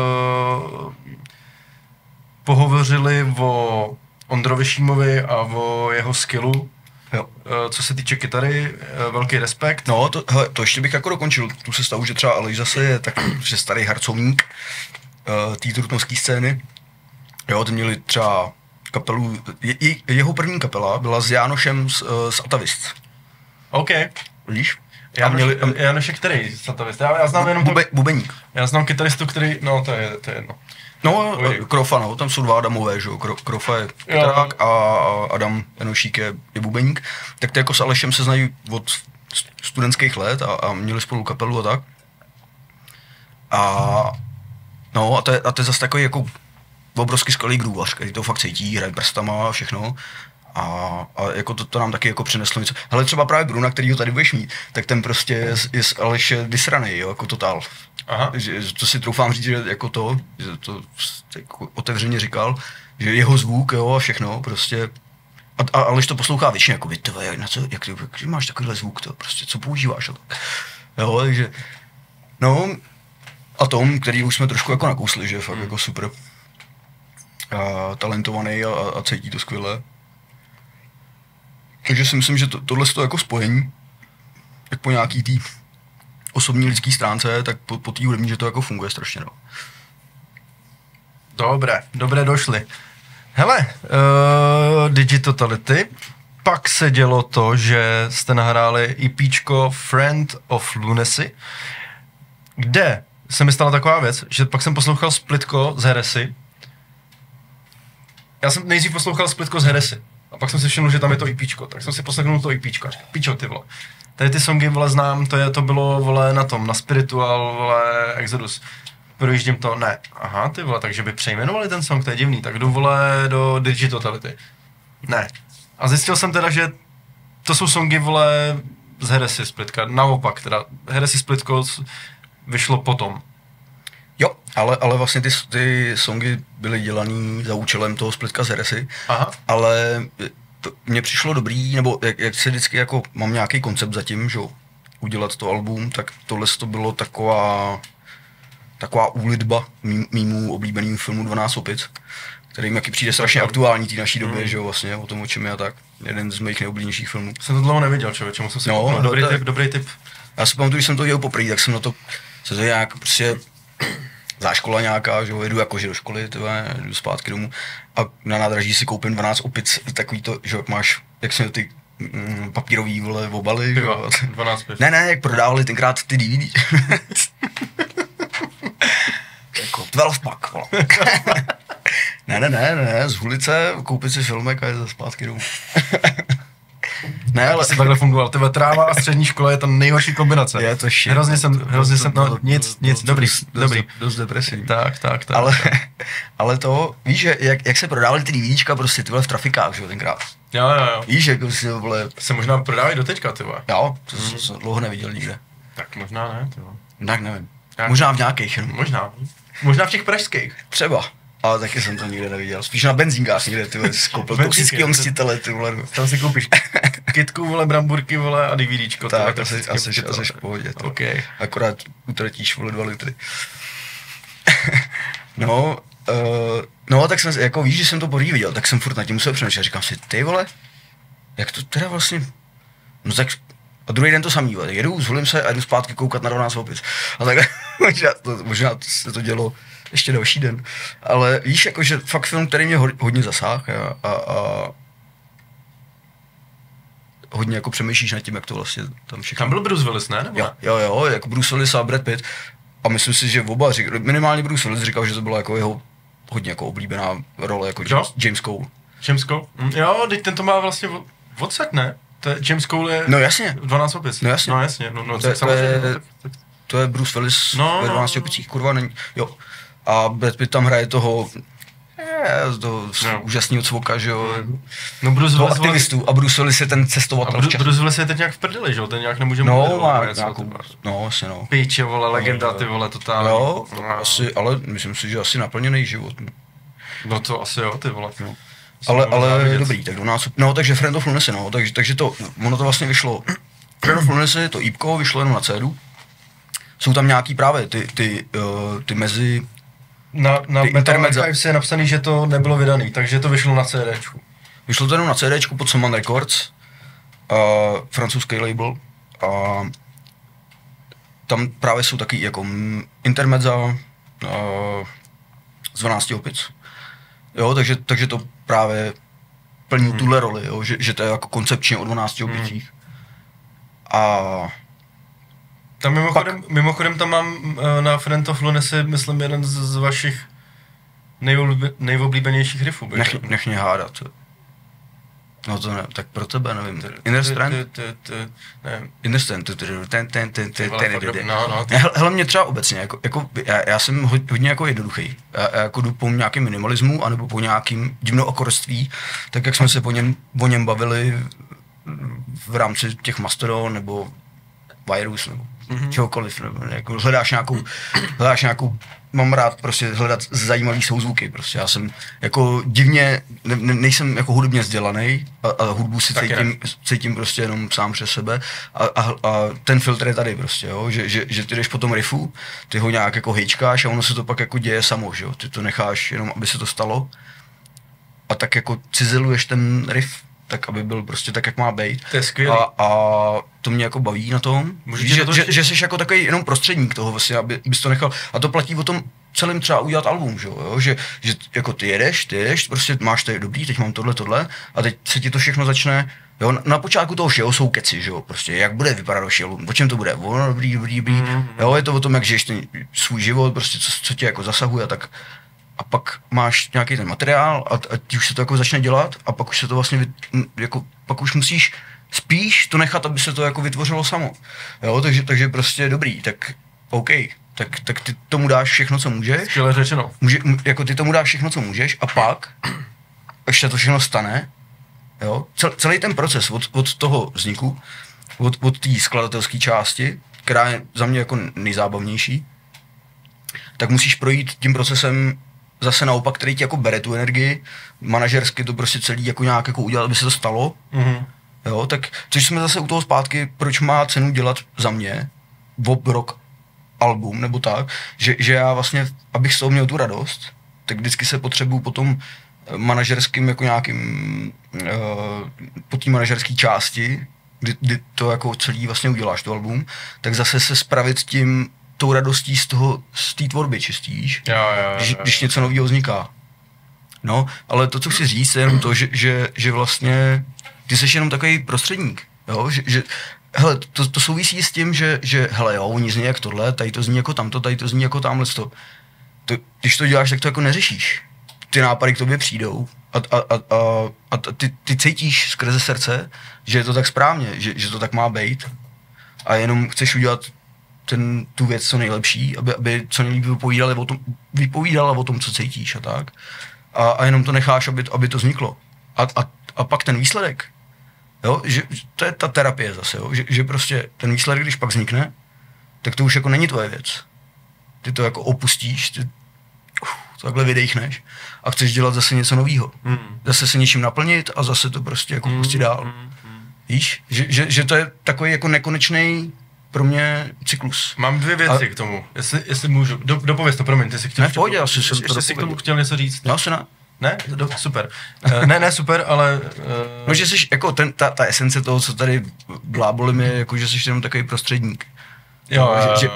pohovořili o Ondrovi Šímovi a o jeho skillu. Jo. Co se týče kytary, velký respekt. No, to ještě bych jako dokončil tu sestavu, že třeba Aleš zase je takový starý harcovník té trutnovské scény. Jo, ty měli třeba kapelu, jeho první kapela byla s Jánošem z Atavist. OK. Víš? Jánoš je který z Atavist? Já znám jenom Bubeník. Já znám kytaristu, který, no to je jedno. No, Krofa, no, tam jsou dva Adamové, že jo, Krofa je kytarák a Adam Janošík je bubeník. Tak ty jako s Alešem se znají od studentských let a měli spolu kapelu a tak. A to je zase takový jako obrovský skvělý groovař, který to fakt cítí, hraje prstama a všechno. A jako to nám taky jako přineslo něco. Hele, třeba právě Bruna, který ho tady budeš mít, tak ten prostě je Aleš vysranej, jo, jako totál. Aha. To si troufám říct, že to jako otevřeně říkal, že jeho zvuk, jo, a všechno, prostě. A Aleš to poslouchá většině, jako vytové, jak máš takovýhle zvuk, to prostě, co používáš, jo, takže, no, a Tom, který už jsme trošku jako nakousli, že je fakt jako super a talentovaný a cítí to skvěle. Takže si myslím, že tohle je to jako spojení, jak po nějaký tý osobní lidský stránce, tak po té hudební, že to jako funguje strašně, no. Dobré došli. Hele, Digitotality, pak se dělo to, že jste nahráli EPčko Friend of Lunacy, kde se mi stala taková věc, že pak jsem poslouchal splitko z Heresy. Já jsem nejdřív poslouchal splitko z Heresy. A pak jsem si všiml, že tam je to EPčko, tak jsem si poslechnul to EPčko a říkal, pičo, ty vole. Tady ty songy, vole, znám, to bylo, vole, na Spiritual, vole, Exodus. Projíždím to, ne. Aha, ty vole, takže by přejmenovali ten song, to je divný, tak jdu, vole, do Digitotality. Ne. A zjistil jsem teda, že to jsou songy, vole, z Heresy splitka, naopak, teda Heresy splitko vyšlo potom. Jo, ale vlastně ty songy byly dělaný za účelem toho splitka z Heresy, ale mně přišlo dobrý, nebo jak se vždycky jako mám nějaký koncept zatím, že udělat to album, tak tohle to bylo taková úlitba mýmu oblíbeným filmu 12 opic, který mi přijde strašně aktuální té naší době, že jo, vlastně o tom, o čem je a tak. Jeden z mých nejoblíbenějších filmů. Jsem to dlouho neviděl, člověče, musím si dobrý tip. Já si pamatuju, když jsem to viděl poprvé, tak jsem na to se to nějak prostě záškola nějaká, že jo, jedu jakože do školy, jdu zpátky domů a na nádraží si koupím 12 opic, takový to, že máš, jak jsem ty papírový, vole, obaly, že jo. 12 piv. Ne, jak prodávali tenkrát ty DVD. Jako 12 pack, vole. Ne, z ulice, koupit si filmek a je zpátky domů. Ne, ale si takhle fungoval. Tebe tráva a střední škola je ta nejhorší kombinace. Je to shit. Hrozně jsem, nic, dobrý. Dost depresivní. Tak. Ale to, víš, že jak se prodávaly ty DVDčka prostě tyhle v trafikách, že jo, tenkrát. Jo. Víš, jako si vole... Se možná prodávají do teďka, ty vole. Jo, to jsem dlouho neviděl nikde. Tak možná ne, ty vole. Tak nevím. Možná v nějakých jenom. Možná v těch pražských. Třeba. Ale taky jsem to nikde neviděl. Spíš na benzínkách někde, ty vole, skoupil toxický mstitele, ty vole. Tam si koupíš kytku, vole, bramburky, vole, a DVDčko. Tak, asi v pohodě. Okay. Akorát utratíš, vole, 2 litry. No, tak jsem, jako víš, že jsem to poprvé viděl, tak jsem furt nad tím musel přemýšlet. Říkám si, ty vole, jak to teda vlastně, no tak, a druhý den to samý, vole, jedu, zvolím se a jdu zpátky koukat na 12 opět. A tak možná se to dělo ještě další den. Ale víš, jakože fakt film, který mě hodně zasáhl a hodně jako přemýšlíš nad tím, jak to vlastně tam všechno. Tam byl Bruce Willis, ne? Nebo Jo, jako Bruce Willis a Brad Pitt. A myslím si, že oba minimálně Bruce Willis říkal, že to byla jako jeho hodně jako oblíbená role, jako James Cole. James Cole? Jo, teď ten to má vlastně odsaď, ne? To je, James Cole je... No jasně. 12 opic. No jasně. To je Bruce Willis ve 12 opicích, kurva není. Jo. A Brad Pitt tam hraje toho úžasného cvoka, že jo. No Bruce Willis aktivistů a Bruce Willis je ten cestovatel. Bruce Willis je teď nějak v prdeli, že jo, ten nějak nemůže mluvit. Má nějakou, asi no. Píče, vole, legenda, ty vole, totálně. Jo, asi, ale myslím si, že asi naplněný život. No to asi jo, ty vole. No. Ale dobrý, tak do nás, takže Friend of Lunacy, takže to, ono to vlastně vyšlo, Friend of Lunacy, to jípko vyšlo jenom na CDu. Jsou tam nějaký právě ty mezi... Na Metal Archives je napsaný, že to nebylo vydaný, takže to vyšlo na CDčku. Vyšlo to jenom na CDčku pod Summon Records, francouzský label, a tam právě jsou taky jako intermezza z 12 opic. Jo, takže to právě plní tuhle roli, jo, že to je jako koncepčně o 12 opicích. A tam mimochodem tam mám na Friend of Lunacy, myslím, jeden z vašich nejoblíbenějších riffů. Nech mě hádat. No to ne, tak pro tebe nevím. Inner Strength? Inner Strength. Hele, mě třeba obecně, jako já jsem hodně jako jednoduchý. Já jako jdu po nějakém minimalismu, anebo po nějakým divnoakorství, tak jak jsme se o něm bavili v rámci těch Mastodon nebo Virus nebo čehokoliv, nebo jako hledáš nějakou, mám rád prostě hledat zajímavý souzvuky, prostě já jsem jako divně, nejsem jako hudebně vzdělaný a hudbu si cítím prostě jenom sám přes sebe a ten filtr je tady prostě, jo, že ty jdeš po tom riffu, ty ho nějak jako hejčkáš a ono se to pak jako děje samo, že jo, ty to necháš jenom, aby se to stalo a tak jako cizeluješ ten riff, tak aby byl prostě tak, jak má být. To je skvělý. A to mě jako baví na tom, že jsi jako takový jenom prostředník toho vlastně, abys to nechal. A to platí o tom celým třeba udělat album, že jo? Že jako ty jedeš, prostě máš tady dobrý, teď mám tohle a teď se ti to všechno začne, jo? Na počátku toho všeho jsou keci, že jo? Prostě jak bude vypadat další album, o čem to bude, ono dobrý, jo? Je to o tom, jak žiješ ten svůj život, prostě co tě jako zasahuje a tak. A pak máš nějaký ten materiál a ti už se to jako začne dělat a pak už se to vlastně jako, pak už musíš spíš to nechat, aby se to jako vytvořilo samo. Jo, takže prostě dobrý, tak OK, tak ty tomu dáš všechno, co můžeš. Skvěle řečeno. Jako ty tomu dáš všechno, co můžeš a pak, až se to všechno stane, jo, celý ten proces od toho vzniku, od té skladatelské části, která je za mě jako nejzábavnější, tak musíš projít tím procesem zase naopak, který ti jako bere tu energii, manažersky to prostě celý jako nějak jako udělat, aby se to stalo. Jo, tak což jsme zase u toho zpátky, proč má cenu dělat za mě rock album nebo tak, že já vlastně, abych z toho měl tu radost, tak vždycky se potřebuju potom manažerským jako nějakým po té manažerské části, kdy to jako celý vlastně uděláš to album, tak zase se spravit tím tou radostí z té tvorby čistíš, když něco nového vzniká. No, ale to, co chci říct, je jenom to, že vlastně ty jsi jenom takový prostředník, jo, že hele, to souvisí s tím, že hele jo, oni zní jak tohle, tady to zní jako tamto, tady to zní jako tamhle to. Když to děláš, tak to jako neřešíš. ty nápady k tobě přijdou a ty cítíš skrze srdce, že je to tak správně, že to tak má být a jenom chceš udělat tu věc co nejlepší, aby co nejlíp vypovídala o tom, co cítíš a tak. A jenom to necháš, aby to vzniklo. A pak ten výsledek, jo, že to je ta terapie zase, jo, že prostě ten výsledek, když pak vznikne, tak to už jako není tvoje věc. Ty to jako opustíš, ty takhle vydechneš a chceš dělat zase něco nového. Zase se něčím naplnit a zase to prostě jako pustit dál. Víš? Že to je takový jako nekonečný pro mě cyklus. Mám 2 věci k tomu, jestli můžu. Dopověz to, promiň, ty jsi chtěl... Ne, v pohodě, ještě jsi k tomu chtěl něco říct. No, asi ne. Ne? Super. Ne, super, ale... No, že jsi jako ta esence toho, co tady blábolím, je jako, že jsi jenom takový prostředník. Jo. Že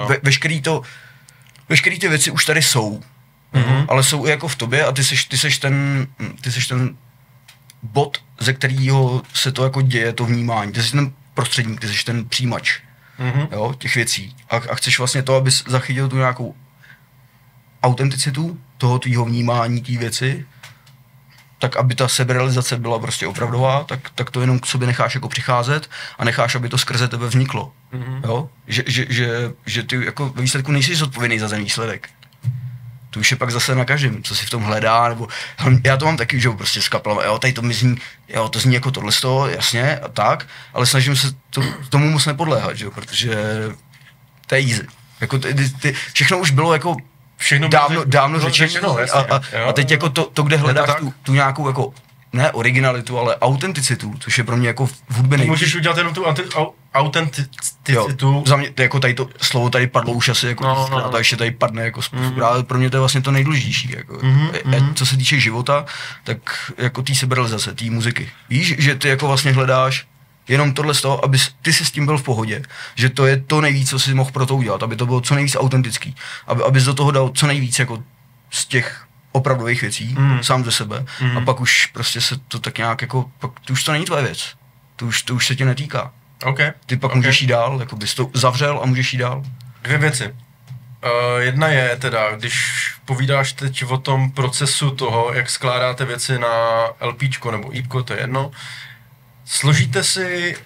veškerý ty věci už tady jsou. Ale jsou i jako v tobě a ty seš ten bod, ze kterého se to jako děje, to vnímání. Ty jsi ten prostředník, ty jsi ten přijímač, jo, těch věcí. A chceš vlastně to, abys zachytil tu nějakou autenticitu toho tvýho vnímání té věci, tak aby ta seberealizace byla prostě opravdová, tak to jenom k sobě necháš jako přicházet a necháš, aby to skrze tebe vzniklo. Jo? Že ty jako ve výsledku nejsi zodpovědný za ten výsledek. To už je pak zase na každém, co si v tom hledá, nebo já to mám taky, že prostě s kapelama, jo, tady to mi zní, jo, to zní jako tohle z toho, jasně, a tak, ale snažím se tomu moc nepodléhat, že jo, protože to je easy. Jako všechno už bylo jako všechno dávno řečeno a teď jako to kde hledáš tu nějakou jako, ne originalitu, ale autenticitu, což je pro mě jako v hudbě nejvíc. Můžeš udělat jenom tu autenticitu. Jo, za mě, jako tady to slovo tady padlo už asi jako a ještě tady padne jako právě pro mě to je vlastně to nejdůležitější. Jako. Co se týče života, tak jako té seberealizace, té muziky. Víš, že ty jako vlastně hledáš jenom tohle z toho, aby ty si s tím byl v pohodě, že to je to nejvíc, co si mohl pro to udělat, aby to bylo co nejvíc autentický, abys do toho dal co nejvíc jako z těch opravdových věcí, sám ze sebe, a pak už prostě se to tak nějak jako, pak to už to není tvoje věc, to už se tě netýká. Okay. Ty pak můžeš jít dál, jako bys to zavřel a můžeš jít dál. 2 věci. Jedna je teda, když povídáš teď o tom procesu toho, jak skládáte věci na LPčko nebo EPko, to je jedno, složíte si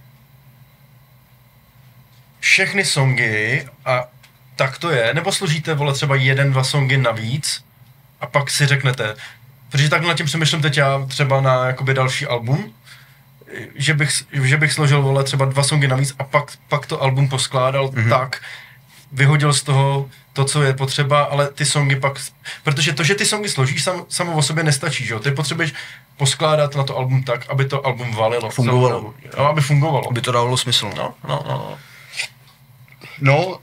všechny songy a tak to je, nebo složíte, vole, třeba 1-2 songy navíc a pak si řeknete, protože tak nad tím přemýšlím teď já třeba na jakoby další album, že bych složil, vole, třeba 2 songy navíc a pak to album poskládal tak, vyhodil z toho to, co je potřeba, ale ty songy pak, protože to, že ty songy složíš samo o sobě nestačí, že jo, ty potřebuješ poskládat na to album tak, aby to album valilo. Fungovalo. Jo, aby fungovalo. Aby to dávalo smysl. No,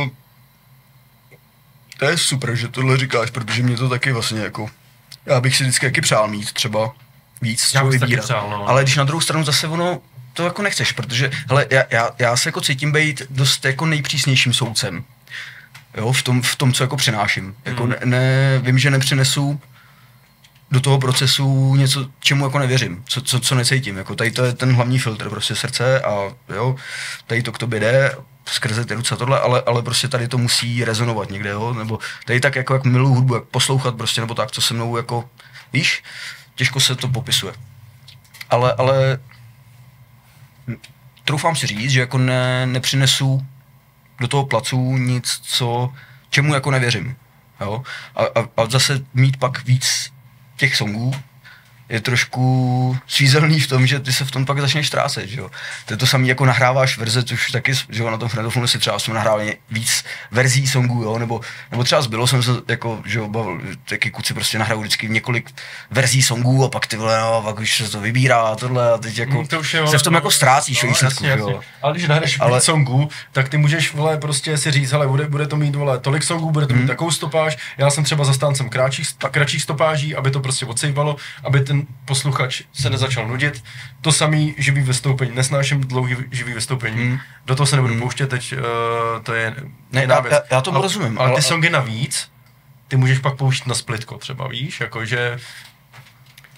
to je super, že tohle říkáš, protože mě to taky vlastně jako, já bych si vždycky taky přál mít třeba víc, co vybírat. Přál, no. Ale když na druhou stranu zase ono to jako nechceš, protože hele, já se jako cítím být dost jako nejpřísnějším soudcem. Jo, v tom, co jako přináším. Jako vím, že nepřinesu do toho procesu něco, čemu jako nevěřím, co necítím. Jako tady to je ten hlavní filtr, prostě srdce a jo, tady to k tobě jde, skrze ty ruce a tohle, ale prostě tady to musí rezonovat někde, jo, nebo tady tak jako jak miluji hudbu, jak poslouchat prostě, nebo tak, co se mnou jako, víš, těžko se to popisuje. Ale troufám si říct, že jako nepřinesu do toho placu nic, čemu jako nevěřím, jo, a zase mít pak víc těch songů je trošku svízelný v tom, že ty se v tom pak začneš ztrácet, že jo. To je to samé, jako nahráváš verze, což taky, že jo, na tom Fredofonu si třeba jsme nahrávali víc verzí songů, jo, nebo třeba zbylo jsem se, jako, že jo, bavil, taky kuci prostě nahrajou vždycky několik verzí songů a pak ty vole, no, pak už se to vybírá a tohle a teď jako, se v tom jako ztrácíš, no, výsledku, jo. Ale když nahraješ víc songů, tak ty můžeš, vole, prostě si říct, hele, bude to mít, vole, tolik songů, bude to mít takovou stopáž, já jsem třeba zastáncem kratších stopáží, aby to prostě odsejvalo, aby ten posluchač se nezačal nudit. To samý živý vystoupení, nesnáším dlouhý živý vystoupení. Do toho se nebudu pouštět, teď to je jiná věc. Já tomu rozumím. Ale ty songy navíc, ty můžeš pak pouštět na splitko třeba, víš, jakože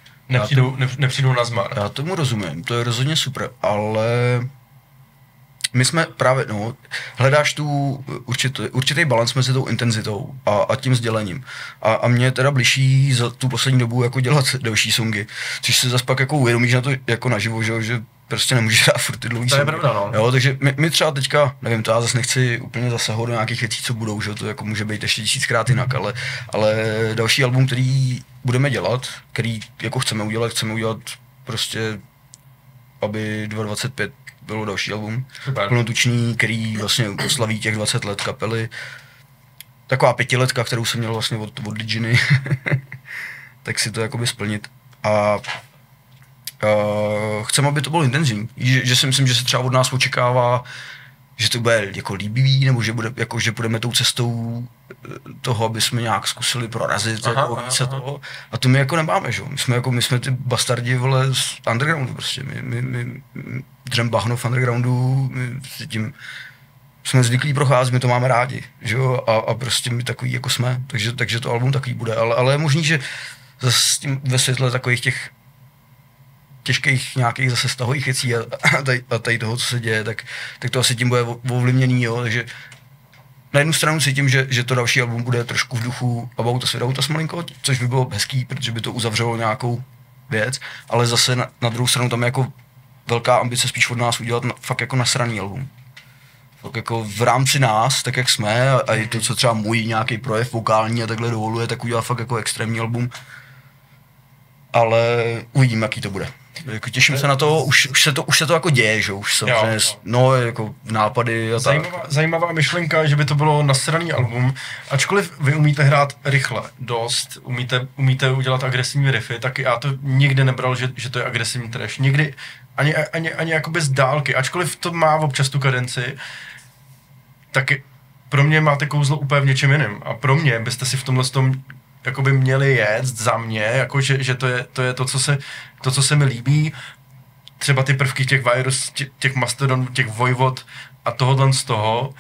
nepřijdou na zmar. Já tomu rozumím, to je rozhodně super, ale my jsme právě, hledáš tu určitý balans mezi tou intenzitou a tím sdělením. A mě teda bližší za tu poslední dobu jako dělat delší songy, což se zase pak jako uvědomíš na to jako naživo, že prostě nemůžeš dát furt ty dlouhý songy. To je pravda, no. Jo, takže my třeba teďka, nevím, to já zase nechci úplně zasahovat do nějakých věcí, co budou, že to jako může být ještě 1000krát jinak, ale další album, který budeme dělat, který jako chceme udělat prostě, aby 2025 bylo další album, plnotučný, který vlastně oslaví těch 20 let kapely. Taková 5letka, kterou jsem měl vlastně od Diginy, tak si to jakoby splnit. A chceme, aby to bylo intenzivní, že si myslím, že se třeba od nás očekává, že to bude jako líbivý, nebo že, že půjdeme tou cestou toho, aby jsme nějak zkusili prorazit více toho. A to my jako nemáme, že? My jsme ty bastardi, vole, z undergroundu prostě. My dřem bahno v undergroundu, my tím jsme zvyklí procházet, my to máme rádi, že jo? A prostě my takový jako jsme, takže to album takový bude. Ale je možný, že zase tím ve světle takových těch těžkých nějakých zase vztahových věcí a tady toho, co se děje, tak to asi tím bude ovlivněný, jo, takže na jednu stranu cítím, že to další album bude trošku v duchu About Us Without Us malinko, což by bylo hezký, protože by to uzavřelo nějakou věc, ale zase na druhou stranu tam je jako velká ambice spíš od nás udělat fakt jako nasraný album. Tak jako v rámci nás, tak jak jsme a i to, co třeba můj nějaký projev vokální a takhle dovoluje, tak udělat fakt jako extrémní album, ale uvidím, jaký to bude. Jako těším se na to, už se to jako děje, že už samozřejmě, no jako nápady a zajímavá myšlenka, že by to bylo nasraný album, ačkoliv vy umíte hrát rychle, dost, umíte udělat agresivní riffy, tak já to nikdy nebral, že to je agresivní trash, nikdy, ani jakoby z dálky, ačkoliv to má občas tu kadenci, tak pro mě máte kouzlo úplně v něčem jiném a pro mě byste si v tomhle tom jakoby měli jet za mě, jako že to je to, co se mi líbí, třeba ty prvky těch Virus, těch Mastodon, těch Vojvod a tohodle z toho.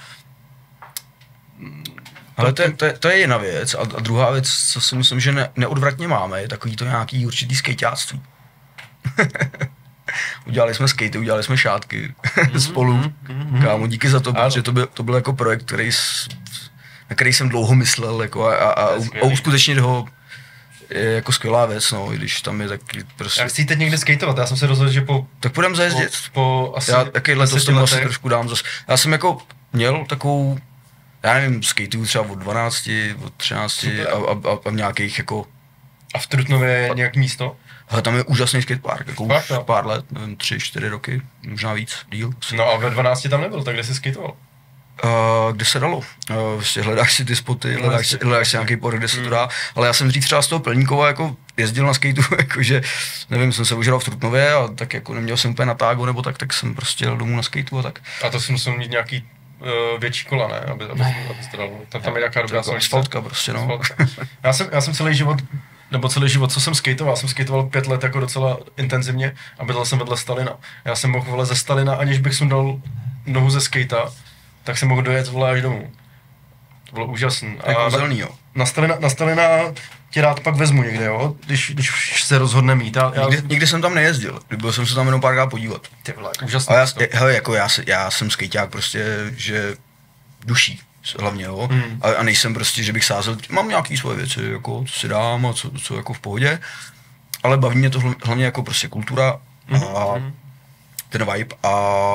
Ale to je jedna věc a druhá věc, co si myslím, že neodvratně máme, je takový to nějaký určitý skejťáctví. Udělali jsme skatey, udělali jsme šátky spolu. Kámo, díky za to, protože to byl jako projekt, na který jsem dlouho myslel jako a uskutečnit ho je jako skvělá věc, no, i když tam je taky prostě... Já chci teď někde skateovat, já jsem se rozhodl, že tak půjdem zajezdit. Já taky letos tím asi trošku dám zase. Já jsem jako měl takovou, já nevím, skateu třeba od 12, od 13 a v nějakých jako... A v Trutnově je nějak místo? Hele, tam je úžasný skatepark, jako už pár let, nevím, 3-4 roky, možná víc, díl. No a ve 12 tam nebyl, tak kde jsi skateoval? Kde se dalo. Hledáš si ty spoty, hledáš si nějaký port, kde se to dá, ale já jsem dřív třeba z toho Plníkova jako jezdil na skateu, jakože, nevím, jsem se ožral v Trutnově a tak jako neměl jsem úplně na tágo nebo tak jsem prostě jel domů na skateu a tak. A to si musel mít nějaký větší kola, ne? Aby to dalo. Tam je nějaká dobrá silnice. Asfaltka prostě, no. Já jsem celý život, co jsem skateoval 5 let jako docela intenzivně a bydlel jsem vedle Stalina. Já jsem mohl vole ze Stalina, aniž bych sundal nohu ze skejta, tak jsem mohl dojet vole až domů. To bylo úžasný. Jako zelný, jo. Na Stalina tě rád pak vezmu někde, jo, když se rozhodne mít. Nikdy jsem tam nejezdil, byl jsem se tam jenom párkrát podívat. Ty vole, úžasný. Já jsem skejťák prostě, že duší hlavně, jo. A nejsem prostě, že bych sázel, mám nějaký svoje věci, jako co si dám a co jako v pohodě, ale baví mě to hlavně jako prostě kultura a ten vibe a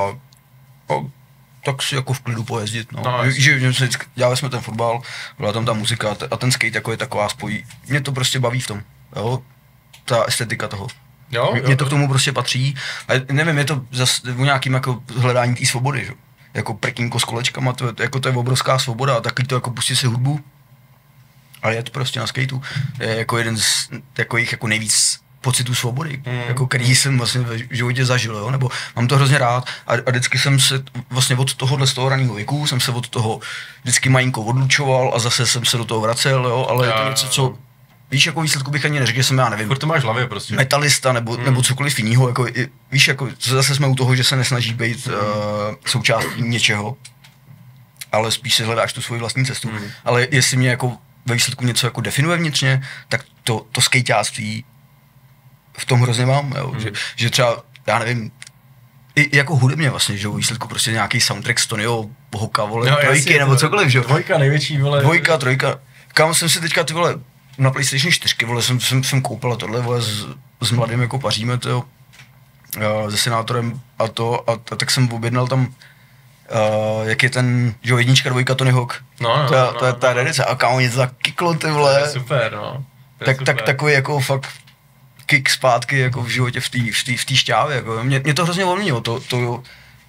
tak si jako v klidu pojezdit, no. Dělali jsme ten fotbal, byla tam ta muzika a ten skate jako je taková spojí. Mě to prostě baví v tom, jo, ta estetika toho. Mě to k tomu prostě patří a nevím, je to zase o nějakým jako hledání té svobody, že? Jako prekínko s kolečkama, to je obrovská svoboda a taky to jako pustit si hudbu a jet prostě na skateu je jako jeden z takových jako nejvíc pocitů svobody, jako který jsem vlastně v životě zažil, jo? Nebo mám to hrozně rád a vždycky jsem se vlastně od tohohle z toho raného věku jsem se od toho vždycky malinko odlučoval a zase jsem se do toho vracel, jo? Ale je to něco, co víš, jako výsledku bych ani neřekl, že jsem, já nevím, to máš v hlavě prostě. Metalista nebo cokoliv jiného, jako víš, jako zase jsme u toho, že se nesnaží být součástí něčeho, ale spíš si hledáš tu svoji vlastní cestu. Ale jestli mě jako ve výsledku něco jako definuje vnitřně, tak to skejťáctví v tom hrozně mám, jo? Že třeba, já nevím, i jako hudebně vlastně, že jo, výsledku prostě nějaký soundtrack z Tonyho Hawka, vole, No, trojky jasně, nebo cokoliv, že jo. Dvojka největší, vole. Dvojka, trojka. Kam jsem si teďka ty vole, na PlayStation 4, vole, jsem koupil tohle, vole, s mladým jako paříme, to jo, se senátorem a tak jsem objednal tam, jak je ten, že jo, 1, 2 Tony Hawk. No, to je ta edice, a kámo, něco za kiklo, ty vole. To je super, no. Tak takový jako fakt kick zpátky jako v životě v té šťávě, jako. Mě to hrozně ovlivnilo, to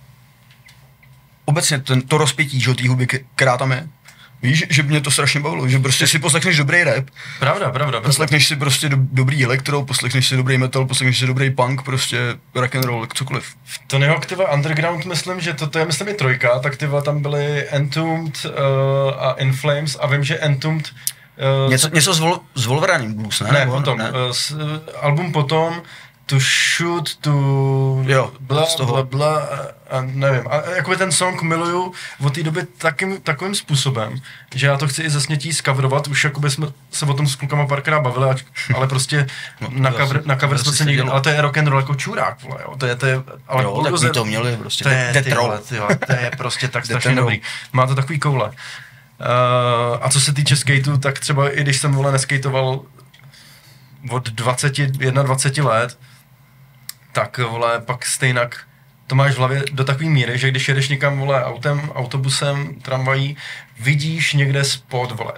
obecně to rozpětí, že té huby, která tam je. Víš, že mě to strašně bavilo, že prostě si poslechneš dobrý rap. Pravda. Poslechneš si prostě dobrý elektro, poslechneš si dobrý metal, poslechneš si dobrý punk, prostě rock and roll, cokoliv. To Tyva Underground, myslím, že to je myslím i trojka, tak Tyva tam byly Entombed a In Flames a vím, že Entombed něco z Wolverine Blues, ne? Ne, potom. Ne. Album potom, To Shoot, To jo, bla, a nevím. A jakoby ten song miluju od té doby takovým způsobem, že já to chci i ze snětí zcoverovat, už jakoby jsme se o tom s klukama párkrát bavili, ale prostě na cover jsme se někdy, ale to je rock and roll jako čurák, vole, jo, to je, ale jo, tak my to měli prostě, to je prostě tak strašně dobrý, má to takový koule. A co se týče skateu, tak třeba i když jsem, vole, neskejtoval od 21 let, tak, vole, pak stejnak to máš v hlavě do takové míry, že když jedeš někam, vole, autem, autobusem, tramvají, vidíš někde spot, vole.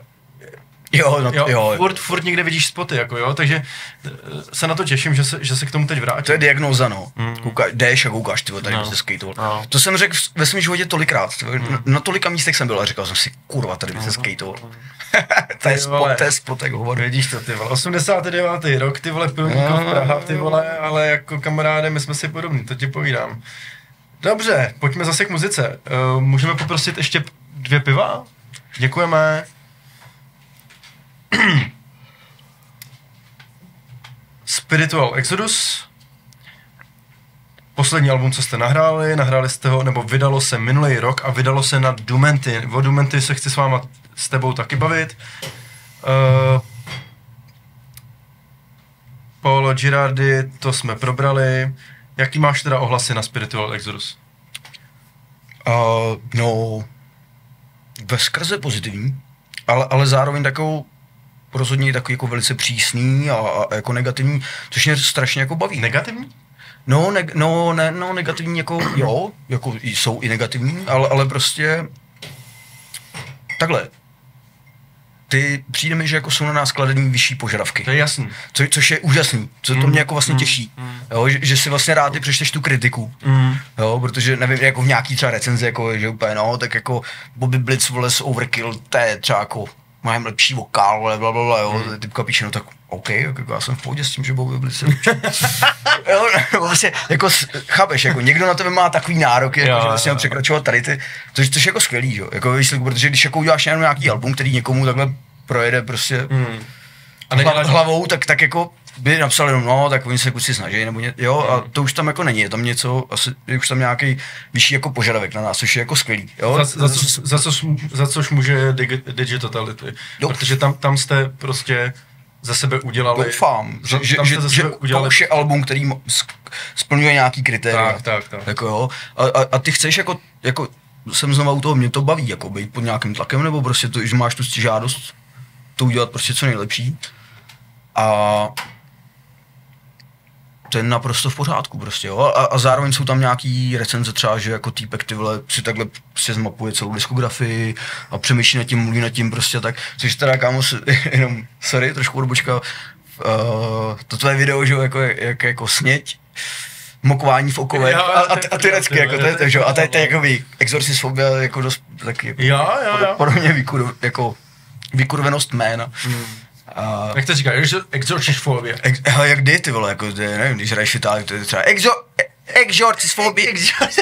Furt někde vidíš spoty, jako jo, takže se na to těším, že se k tomu teď vrátím. To je diagnóza, no. Jdeš a koukáš, ty tady se skateboard. No. To jsem řekl ve svém životě tolikrát, na tolika místech jsem byl a říkal jsem si, kurva, tady by se skateboard. To je spot, jak hovor. Vidíš to, ty vole, 89. rok, ty vole, Pilníkov Praha, ty vole, ale jako kamaráde, my jsme si podobní, to ti povídám. Dobře, pojďme zase k muzice. Můžeme poprosit ještě 2 piva? Děkujeme. Spiritual Exodus. Poslední album, co jste nahráli jste ho, nebo vydalo se minulý rok a vydalo se na Dumenty. O Dumenty se chci s tebou taky bavit. Paolo Girardi, to jsme probrali. Jaký máš teda ohlasy na Spiritual Exodus? No, veskrze pozitivní, ale zároveň takovou rozhodně takový jako velice přísný a jako negativní, což mě strašně jako baví. Negativní? No, negativní jako, jo, jako jsou i negativní, ale prostě takhle. Přijde mi, že jako jsou na nás kladený vyšší požadavky. To je jasný. Což je úžasný, to mě jako vlastně těší, jo, že si vlastně rád ty přečteš tu kritiku, jo, protože nevím, jako v nějaký třeba recenzi, jako, že úplně no, tak jako Bobby Blitz, vole, z Overkill, to je třeba jako mám lepší vokál, vole, blablabla, jo, typka píše, no tak OK, jako já jsem v pohodě s tím, že Bobby Blitz je lepší. Jo, vlastně, jako chápeš, jako někdo na tebe má takový nárok, jako, že vlastně překračovat tady ty, což je jako skvělý, jo, jako výsledku, protože když jako uděláš jenom nějaký album, který někomu takhle projede prostě hlavou, tak jako by napsali, no, tak oni se kluci snaží, nebo jo, a to už tam jako není, je tam něco, asi už tam nějaký vyšší jako požadavek na nás, což je jako skvělý, jo. Za což může Digitotality, protože tam jste prostě za sebe udělali. Doufám, že to už je album, který splňuje nějaký kritéria. Tak. Jako jo, a ty chceš jako jsem znovu u toho, mě to baví, jako být pod nějakým tlakem, nebo prostě to, že máš tu žádost to udělat prostě co nejlepší. A to je naprosto v pořádku prostě, jo. A zároveň jsou tam nějaký recenze třeba, že jako týpek ty vole si takhle prostě zmapuje celou diskografii a přemýšlí nad tím, mluví nad tím prostě tak, což teda kámo, jenom, sorry, trošku odbočka, to tvoje video, že jako sněť, mokování v okovech a ty recky, jako to je to, že jo, a to je jakoby exorcisfobia, jako dost taky, jako, podobně jako vykurvenost jména. Jak to říká, exorcisfobie. Jak kdy ty vole, jako nevím, když hraješ v Itálii, to je třeba exorcisfobie.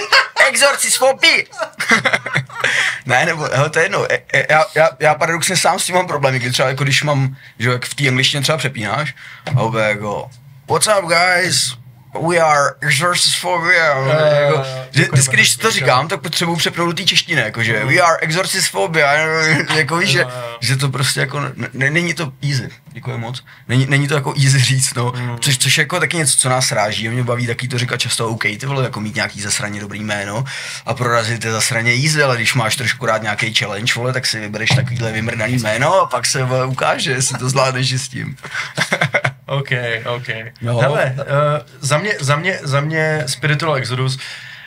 Ne, nebo to je jedno, já paradoxně sám s tím mám problémy, když třeba jako když mám, že jak v té angličtině třeba přepínáš, a jako what's up guys, We are exorcisphobia. Vždycky, když to říkám, tak potřebuji přepnout do té češtiny, jakože we are exorcisphobia, jako víš, že to prostě jako, není to easy, děkuji moc, není to jako easy říct, no, což je jako taky něco, co nás ráží, a mě baví taky to říkat často, OK, ty vole, jako mít nějaký zasraně dobrý jméno a prorazit je zasraně easy, ale když máš trošku rád nějaký challenge, vole, tak si vybereš takovýhle vymrdaný jméno a pak se ukáže, jestli to zvládneš s tím. OK. No. Hele, za mě Spiritual Exodus,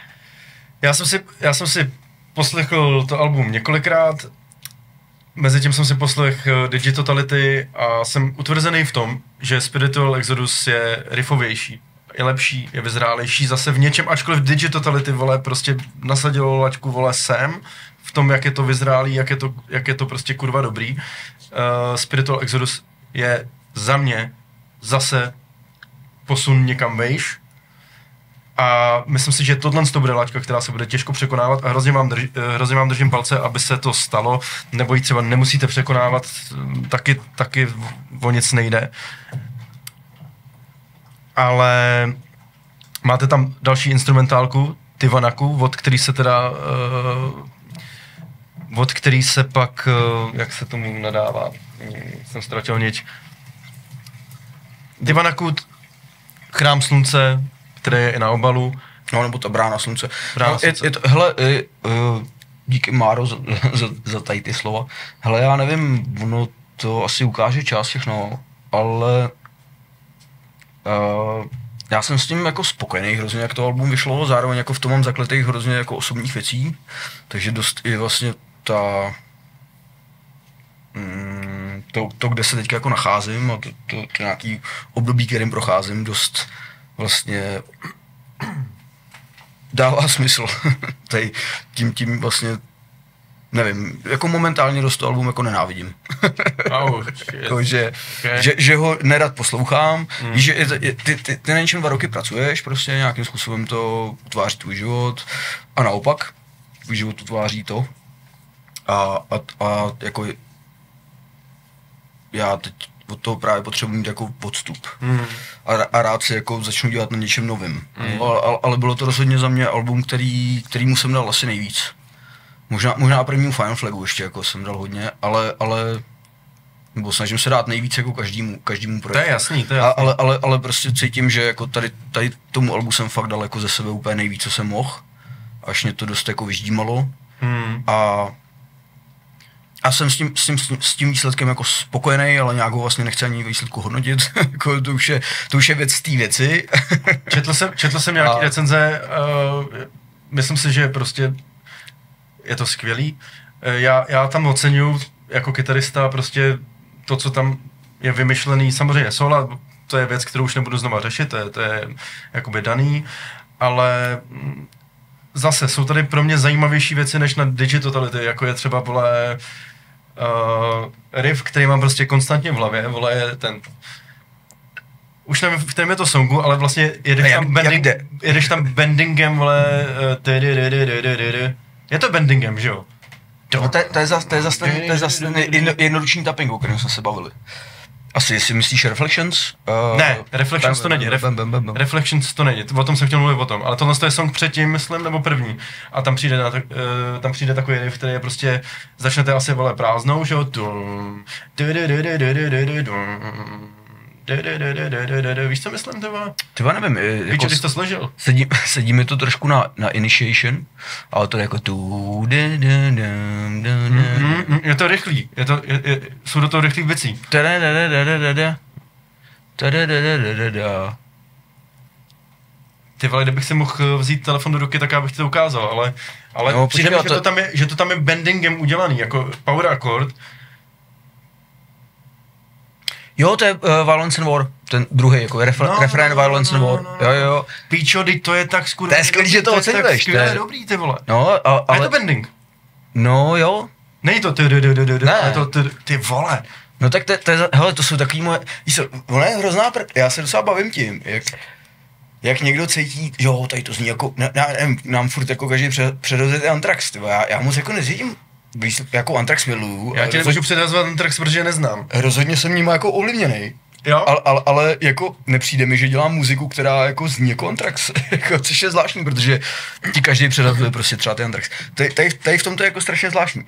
já jsem si poslechl to album několikrát, mezitím jsem si poslechl Digitotality a jsem utvrzený v tom, že Spiritual Exodus je riffovější, je lepší, je vyzrálejší zase v něčem, ačkoliv Digitotality, vole, prostě nasadilo laťku, vole, sem, v tom, jak je to vyzrálý, jak je to prostě kurva dobrý. Spiritual Exodus je za mě zase posun někam vejš a myslím si, že tohle to bude laťka, která se bude těžko překonávat a hrozně vám držím palce, aby se to stalo, nebo ji třeba nemusíte překonávat, taky o nic nejde. Ale máte tam další instrumentálku, Tiwanaku, od který se pak, jak se tomu nadává, jsem ztratil nič. Tiwanaku, Chrám slunce, který je i na obalu. No, nebo ta Brána slunce. Hele, díky Máro za tady ty slova. Hele, já nevím, ono to asi ukáže čas všechno, ale já jsem s tím jako spokojený hrozně, jak to album vyšlo, zároveň jako v tom mám zakletých hrozně jako osobních věcí, takže dost i vlastně to, kde se teďka jako nacházím a to nějaký období, kterým procházím, dost vlastně dává smysl. Tady tím vlastně, nevím, jako momentálně dost to album jako nenávidím. Že ho nerad poslouchám, víš, že ty na něčem 2 roky pracuješ, prostě nějakým způsobem to utváří tvůj život a naopak, tvůj život utváří to a jako já teď od toho právě potřebuji mít jako odstup a rád se jako začnu dělat na něčem novým. Ale bylo to rozhodně za mě album, kterýmu jsem dal asi nejvíc. Možná prvnímu Final Flagu ještě jako jsem dal hodně, ale nebo snažím se dát nejvíc jako každému projektu. To je jasný. Ale prostě cítím, že jako tady tomu albu jsem fakt dal jako ze sebe úplně nejvíc, co jsem mohl. Až mě to dost jako vyždímalo. A jsem s tím výsledkem jako spokojený, ale nějak ho vlastně nechci ani výsledku hodnotit. Jako to už je věc té věci. Četl jsem nějaký recenze, myslím si, že prostě je to skvělý. Já tam oceňuji jako kytarista prostě to, co tam je vymyšlený, samozřejmě solo, to je věc, kterou už nebudu znova řešit, to je jakoby daný, ale zase jsou tady pro mě zajímavější věci než na Digitotality, jako je třeba, vole, riff, který mám prostě konstantně v hlavě, vole, je ten, už nevím, v kterém je to songu, ale vlastně jedeš tam bendingem, vole, je to bendingem, že jo? No to je zase ten jednoruční tapping, o kterém jsme se bavili. Asi, jestli myslíš Reflections? Ne, Reflections to není. Reflections to není, o tom jsem chtěl mluvit o tom, ale tohle je song předtím, myslím, nebo první. A tam přijde takový riff, který je prostě, začnete asi, vole, prázdnou, že jo? Víš, co myslím, tyba? Tyba nevím. Víš, jako, když to složil? Sedí mi to trošku na Initiation, ale to je jako tu... Je to rychlý, jsou do toho rychlých věcí. Ty vole, kdybych si mohl vzít telefon do ruky, tak já bych ti to ukázal, ale no, přijde mi, že to tam je bendingem udělaný, jako power akord. Jo, to je Violence and War, ten druhý, jako refrén Violence and War, jo. Píčo, to je tak skurvený. To je skvělý, že to oceňuješ. To je dobrý, ty vole. No, ale... je to bending? No, jo. Není to ty vole. No tak hele, to jsou takový moje, ona je hrozná já se docela bavím tím, jak někdo cítí, jo, tady to zní jako, nám furt jako každý předhozit Anthrax, já moc jako necítím. Jako Anthrax miluju. Já tě nemůžu předhazovat Anthrax, protože neznám. Rozhodně jsem ním jako ovlivněnej. Jo? Ale jako nepřijde mi, že dělám muziku, která jako zní jako Anthrax, jako, což je zvláštní, protože ti každý představuje prostě třeba ty Anthrax. Tady v tom to je jako strašně zvláštní.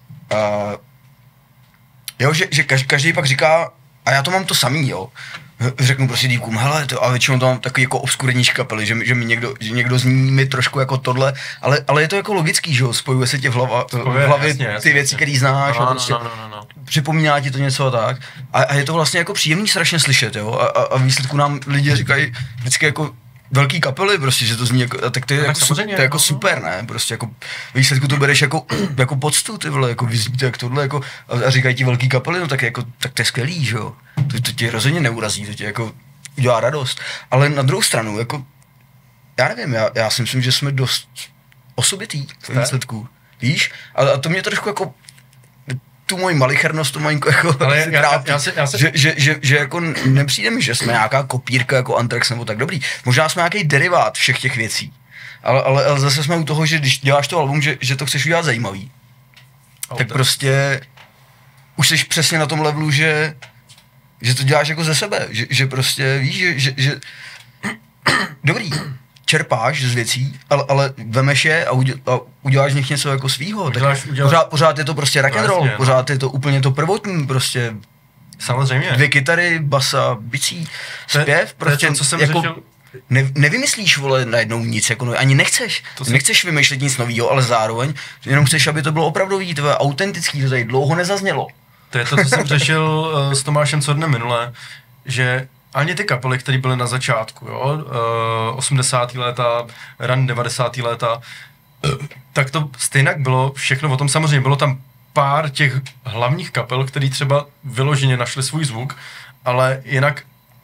Jo, že každý pak říká, a já to mám to samý, jo. Řeknu prostě dívkům, hele, to, a většinou to mám takový jako obskurnější kapely, že mi někdo zní mi trošku jako tohle, ale je to jako logický, že jo, spojuje se tě v hlavě ty věci, které znáš, a prostě připomíná ti to něco a tak. A je to vlastně jako příjemný strašně slyšet, jo, a výsledku nám lidi říkají vždycky jako velký kapely prostě, že to zní jako, tak to je, jako, to je jako super, ne, prostě jako výsledku to bereš jako poctu, ty vole, jako vyzní to jak tohle, jako, a říkají ti velký kapely, no tak jako, tak to je skvělý, že jo, to tě rozhodně neurazí, to tě jako udělá radost, ale na druhou stranu, jako, já nevím, já si myslím, že jsme dost osobitý v výsledku, víš, a to mě trošku jako tu moji malichernost, to malinko jako trápí, že jako nepřijde mi, že jsme nějaká kopírka jako Anthrax nebo tak dobrý. Možná jsme nějaký derivát všech těch věcí, ale zase jsme u toho, že když děláš to album, že to chceš udělat zajímavý, tak prostě už jsi přesně na tom levelu, že to děláš jako ze sebe, že prostě víš, že dobrý, čerpáš z věcí, ale vemeš je a uděláš z nich něco jako svýho. Pořád je to prostě rock and roll, pořád je to úplně to prvotní, prostě samozřejmě. 2 kytary, basa, bicí, zpěv, prostě co jsem jako řešil. Nevymyslíš, vole, najednou nic, jako ani nechceš. Nechceš vymýšlet nic novýho, ale zároveň jenom chceš, aby to bylo opravdový, to je autentický, to tady dlouho nezaznělo. To je to, co jsem řešil s Tomášem Cordnem minule, že ani ty kapely, které byly na začátku, jo, 80. léta, ran 90. léta, tak to stejně bylo všechno o tom, samozřejmě bylo tam pár těch hlavních kapel, který třeba vyloženě našli svůj zvuk, ale jinak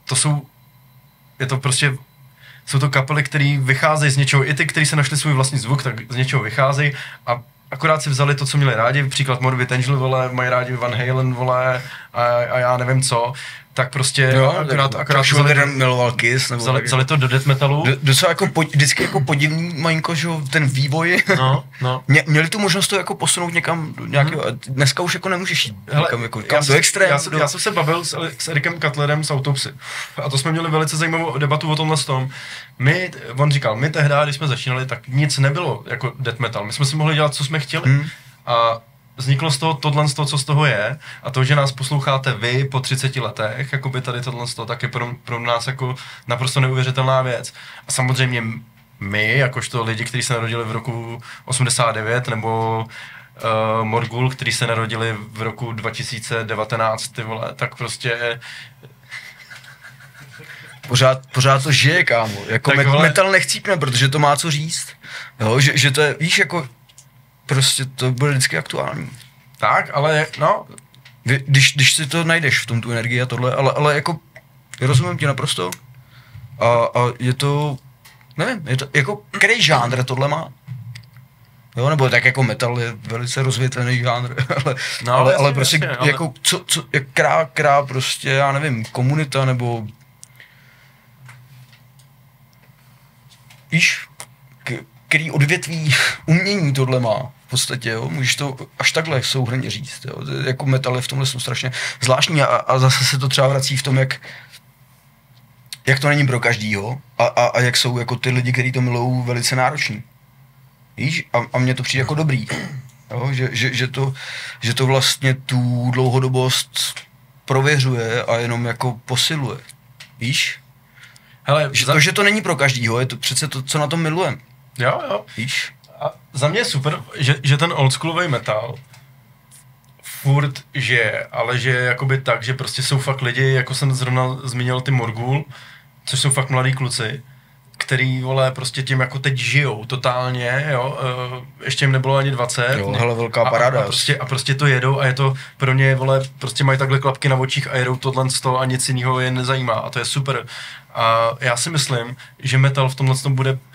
jsou to kapely, které vycházejí z něčeho, i ty, kteří se našli svůj vlastní zvuk, tak z něčeho vycházejí a akorát si vzali to, co měli rádi, příklad Morbid Angel, vole, mají rádi Van Halen, vole, a já nevím co, tak prostě jo, akorát miloval Kiss, nebo vzali to do death metalu. Docela jako vždycky jako podivný malinko, že ten vývoj. No. Měli tu možnost to jako posunout někam do nějakého, dneska už jako nemůžeš jít někam jako do extrému. Já jsem se bavil s Erikem Cutlerem z Autopsy a to jsme měli velice zajímavou debatu o tomhle tom. On říkal, my tehdy, když jsme začínali, tak nic nebylo jako death metal. My jsme si mohli dělat, co jsme chtěli. A vzniklo z toho tohle, co z toho je, a to, že nás posloucháte vy po 30 letech, jako by tady tohle, tak je pro nás jako naprosto neuvěřitelná věc. A samozřejmě my, jakožto lidi, kteří se narodili v roku 89, nebo Morgul, kteří se narodili v roku 2019, ty vole, tak prostě Pořád to žije, kámo. Jako metal nechcípne, protože to má co říct. Jo, že to je, víš, jako prostě to bude vždycky aktuální. Tak, ale no. Když si to najdeš v tom tu energii a tohle, ale jako rozumím ti naprosto a je to, nevím, je to jako, který žánr tohle má? Jo, nebo tak jako metal je velice rozvětvený žánr, ale prostě jasně, jako krá prostě, já nevím, komunita nebo víš, který odvětví umění tohle má v podstatě, jo, můžeš to až takhle souhrnně říct, jo, jako metal je v tomhle jsou strašně zvláštní a zase se to třeba vrací v tom, jak to není pro každýho a jak jsou jako ty lidi, kteří to milujou, velice nároční, víš, a mně to přijde jako dobrý, jo, že to vlastně tu dlouhodobost prověřuje a jenom jako posiluje, víš. Hele, že to není pro každýho, je to přece to, co na tom milujeme. Jo. Víš? A za mě je super, že ten oldschoolový metal furt žije, ale že je jakoby tak, že prostě jsou fakt lidi, jako jsem zrovna zmínil ty Morgul, což jsou fakt mladí kluci, který, vole, prostě tím jako teď žijou totálně, jo, ještě jim nebylo ani 20. Jo, hele, velká paráda. A prostě to jedou a je to pro ně, vole, prostě mají takhle klapky na očích a jedou tohle z toho a nic jiného je nezajímá a to je super. A já si myslím, že metal v tomhle tom bude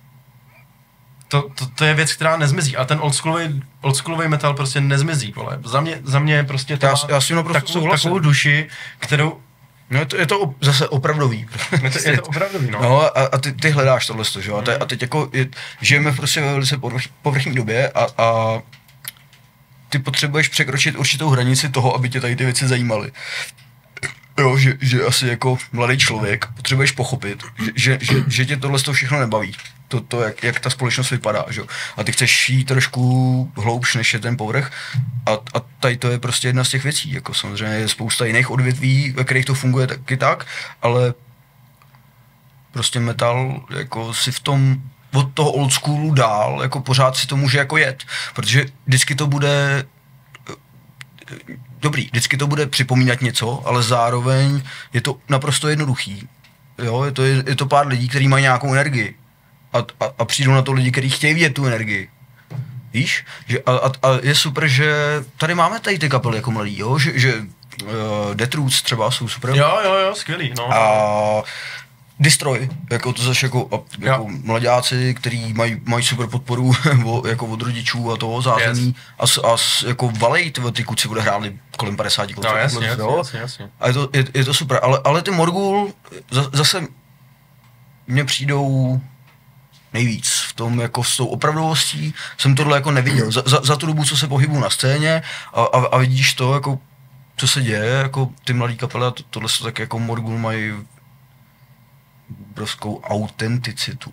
to je věc, která nezmizí a ten oldschoolový metal prostě nezmizí, vole. Za mě prostě to má takovou duši, kterou no je to zase opravdový. Je to opravdový, no. No a ty hledáš tohle, že jo? A teď jako žijeme prostě ve velice povrchní době a ty potřebuješ překročit určitou hranici toho, aby tě tady ty věci zajímaly. Jo, že asi jako mladý člověk potřebuješ pochopit, že tě tohle všechno nebaví. To jak ta společnost vypadá, že? A ty chceš jít trošku hloubš, než je ten povrch a tady to je prostě jedna z těch věcí, jako samozřejmě je spousta jiných odvětví, ve kterých to funguje taky tak, ale prostě metal jako si v tom od toho old schoolu dál, jako pořád si to může jako jet, protože vždycky to bude dobrý, vždycky to bude připomínat něco, ale zároveň je to naprosto jednoduchý, jo, je to pár lidí, kteří mají nějakou energii. A přijdou na to lidi, kteří chtějí vidět tu energii. Víš? A je super, že tady máme tady ty kapely jako mladí, jo? Že Death Roots třeba jsou super. Jo, skvělý, no. A Destroy, jako to zase jako mladáci, kteří mají super podporu jako od rodičů a toho zázemí. Yes. A jako valej ty kluci bude hráli kolem 50 kluci. No jasně. A je to super, ale ty Morgul zase mně přijdou nejvíc v tom, jako s tou opravdovostí jsem tohle jako neviděl. Za tu dobu, co se pohybuju na scéně a vidíš to, jako co se děje, jako ty mladý kapely a tohle jsou tak jako Morgul mají obrovskou autenticitu.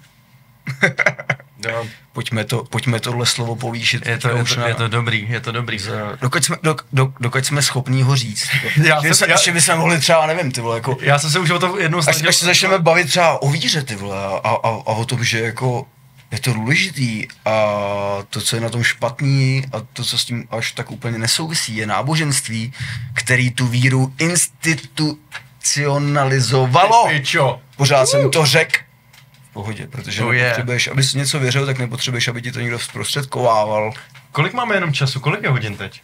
Pojďme tohle slovo povýšit. Je to dobrý. Dokud jsme schopní ho říct. Ještě bychom mohli třeba, nevím, ty vole, jako... Já jsem se už o to jednou snažil... Až se začneme bavit třeba o víře, ty vole, a o tom, že jako je to důležitý a to, co je na tom špatný a to, co s tím až tak úplně nesouvisí, je náboženství, který tu víru institucionalizovalo. Pořád jsem to řekl. V pohodě, protože nepotřebuješ, abys něco věřil, tak nepotřebuješ, aby ti to někdo zprostředkovával. Kolik máme jenom času? Kolik je hodin teď?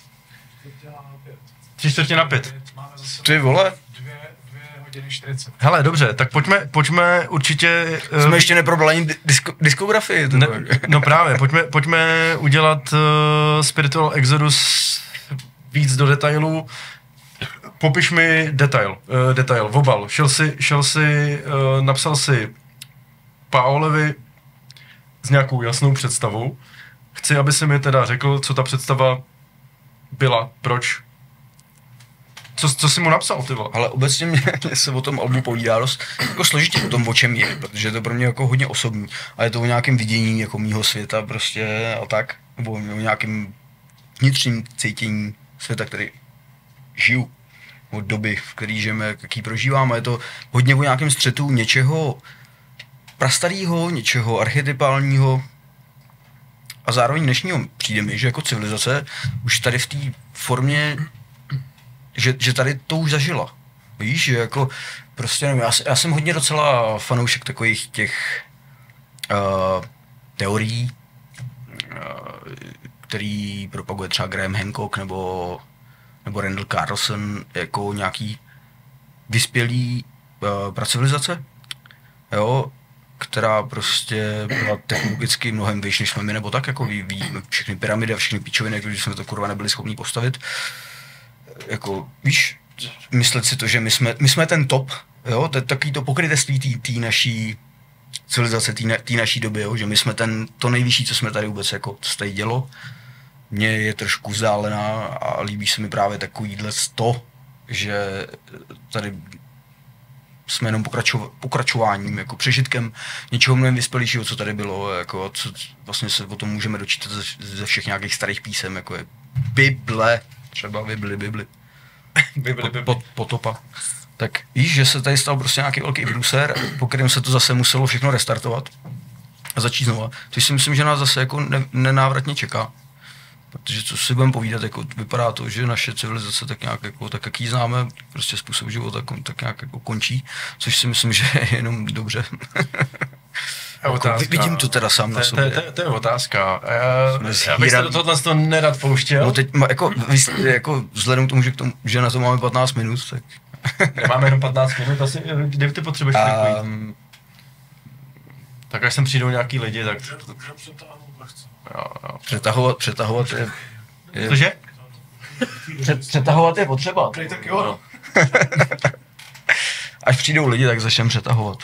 3:45. Ty vole. 2 hodiny 40. Hele, dobře, tak pojďme určitě... Jsme ještě neprobrali ani diskografii. No právě, pojďme udělat Spiritual Exodus víc do detailů. Popiš mi detail, obal. Napsal si Paolovi s nějakou jasnou představou. Chci, aby si mi teda řekl, co ta představa byla, proč. Co jsi mu napsal, ty vole? Ale obecně mě se o tom albu povídá dost jako složitě o tom, o čem je, protože je to pro mě jako hodně osobní. A je to o nějakém vidění jako mýho světa prostě a tak, nebo o nějakém vnitřním cítění světa, který žiju. Od doby, v který žijeme, jaký prožíváme. Je to hodně o nějakém střetu něčeho prastarýho, něčeho archetypálního a zároveň dnešního. Přijde mi, že jako civilizace už tady v té formě, že tady to už zažila. Víš, že jako prostě nevím, já jsem hodně docela fanoušek takových těch teorií, který propaguje třeba Graham Hancock nebo Randall Carlson jako nějaký vyspělý pracivilizace, jo, která prostě byla technologicky mnohem vyšší, než jsme my, nebo tak, jako vidíme všechny pyramidy a všechny píčoviny, když jsme to kurva nebyli schopni postavit. Jako, víš, myslet si to, že my jsme ten top, jo, to je takový to pokrytectví té naší civilizace, té naší doby, jo, že my jsme to nejvyšší, co jsme tady vůbec jako tady dělo. Mně je trošku vzdálená a líbí se mi právě takovýhle to, že tady jsme jenom pokračováním, jako přežitkem něčeho mnohem vyspělejšího, co tady bylo, jako co vlastně se o tom můžeme dočítat ze všech nějakých starých písem, jako je Bible, třeba Bibli. Potopa. Tak víš, že se tady stal prostě nějaký velký průser, po kterém se to zase muselo všechno restartovat a začít znova. Což si myslím, že nás zase jako nenávratně čeká. Protože co si budeme povídat, jako vypadá to, že naše civilizace tak nějak jako, tak jak ji známe, prostě způsob života tak nějak jako končí, což si myslím, že je jenom dobře. Jako, vidím to teda sám na sobě. To je otázka. Já bych se do tohoto nerad pouštěl. No teď, jako vzhledem k tomu, že na to máme 15 minut, tak... Máme jenom 15 minut, asi, kdy ty potřebuješ přijít? Tak až sem přijdou nějaký lidi, tak... Jo. Přetahovat je... Cože? Přetahovat je potřeba. Tak jo, no. Až přijdou lidi, tak začneme přetahovat.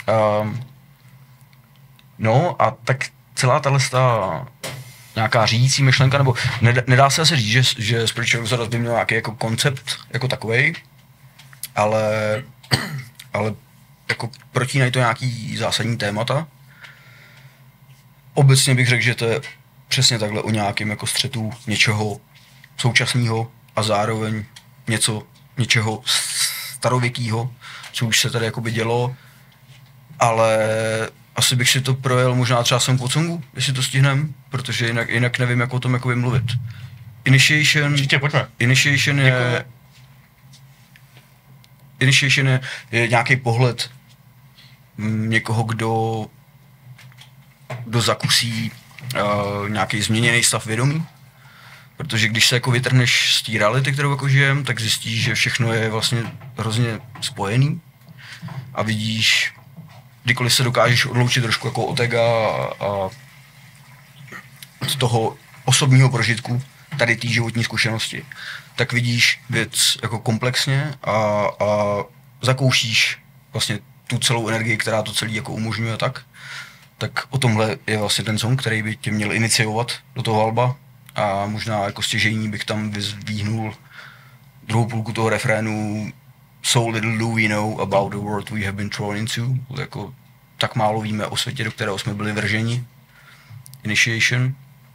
No a tak celá tato nějaká řídící myšlenka, nebo nedá se asi říct, že Spiritual Exodus by měl nějaký jako koncept jako takovej. ale jako protínají to nějaký zásadní témata. Obecně bych řekl, že to je přesně takhle o nějakém jako střetu něčeho současného a zároveň něčeho starověkého, co už se tady jakoby dělo, ale asi bych si to projel možná třeba sem po Congu, jestli to stihnem, protože jinak nevím, jak o tom jakoby mluvit. Initiation, Určitě, pojďme. Initiation je nějaký pohled někoho, kdo zakusí nějaký změněný stav vědomí. Protože když se jako vytrhneš z té reality, kterou jako žijem, tak zjistíš, že všechno je vlastně hrozně spojený. A vidíš, kdykoliv se dokážeš odloučit trošku jako od ega a od toho osobního prožitku, tady té životní zkušenosti, tak vidíš věc jako komplexně a zakoušíš vlastně tu celou energii, která to celé jako umožňuje tak o tomhle je vlastně ten song, který by tě měl iniciovat do toho alba a možná jako stěžejní bych tam vyzvíhnul druhou půlku toho refrénu So little do we know about the world we have been thrown into, jako tak málo víme o světě, do kterého jsme byli vrženi. Initiation.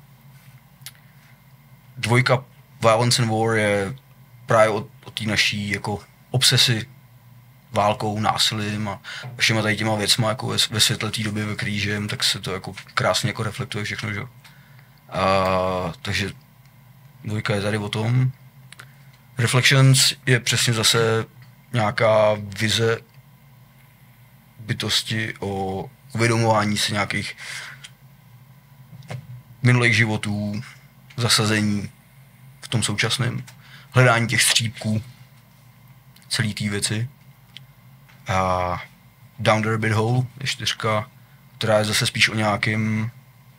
Dvojka Violence and War je právě o té naší jako obsesi válkou, násilím a všema tady těma věcma jako ve světle té doby, ve který žijem, tak se to jako krásně jako reflektuje všechno, že? Takže dvojka je tady o tom. Reflections je přesně zase nějaká vize bytosti o uvědomování si nějakých minulých životů, zasazení v tom současném, hledání těch střípků celý té věci. A Down the Rabbit Hole je 4, která je zase spíš o nějakém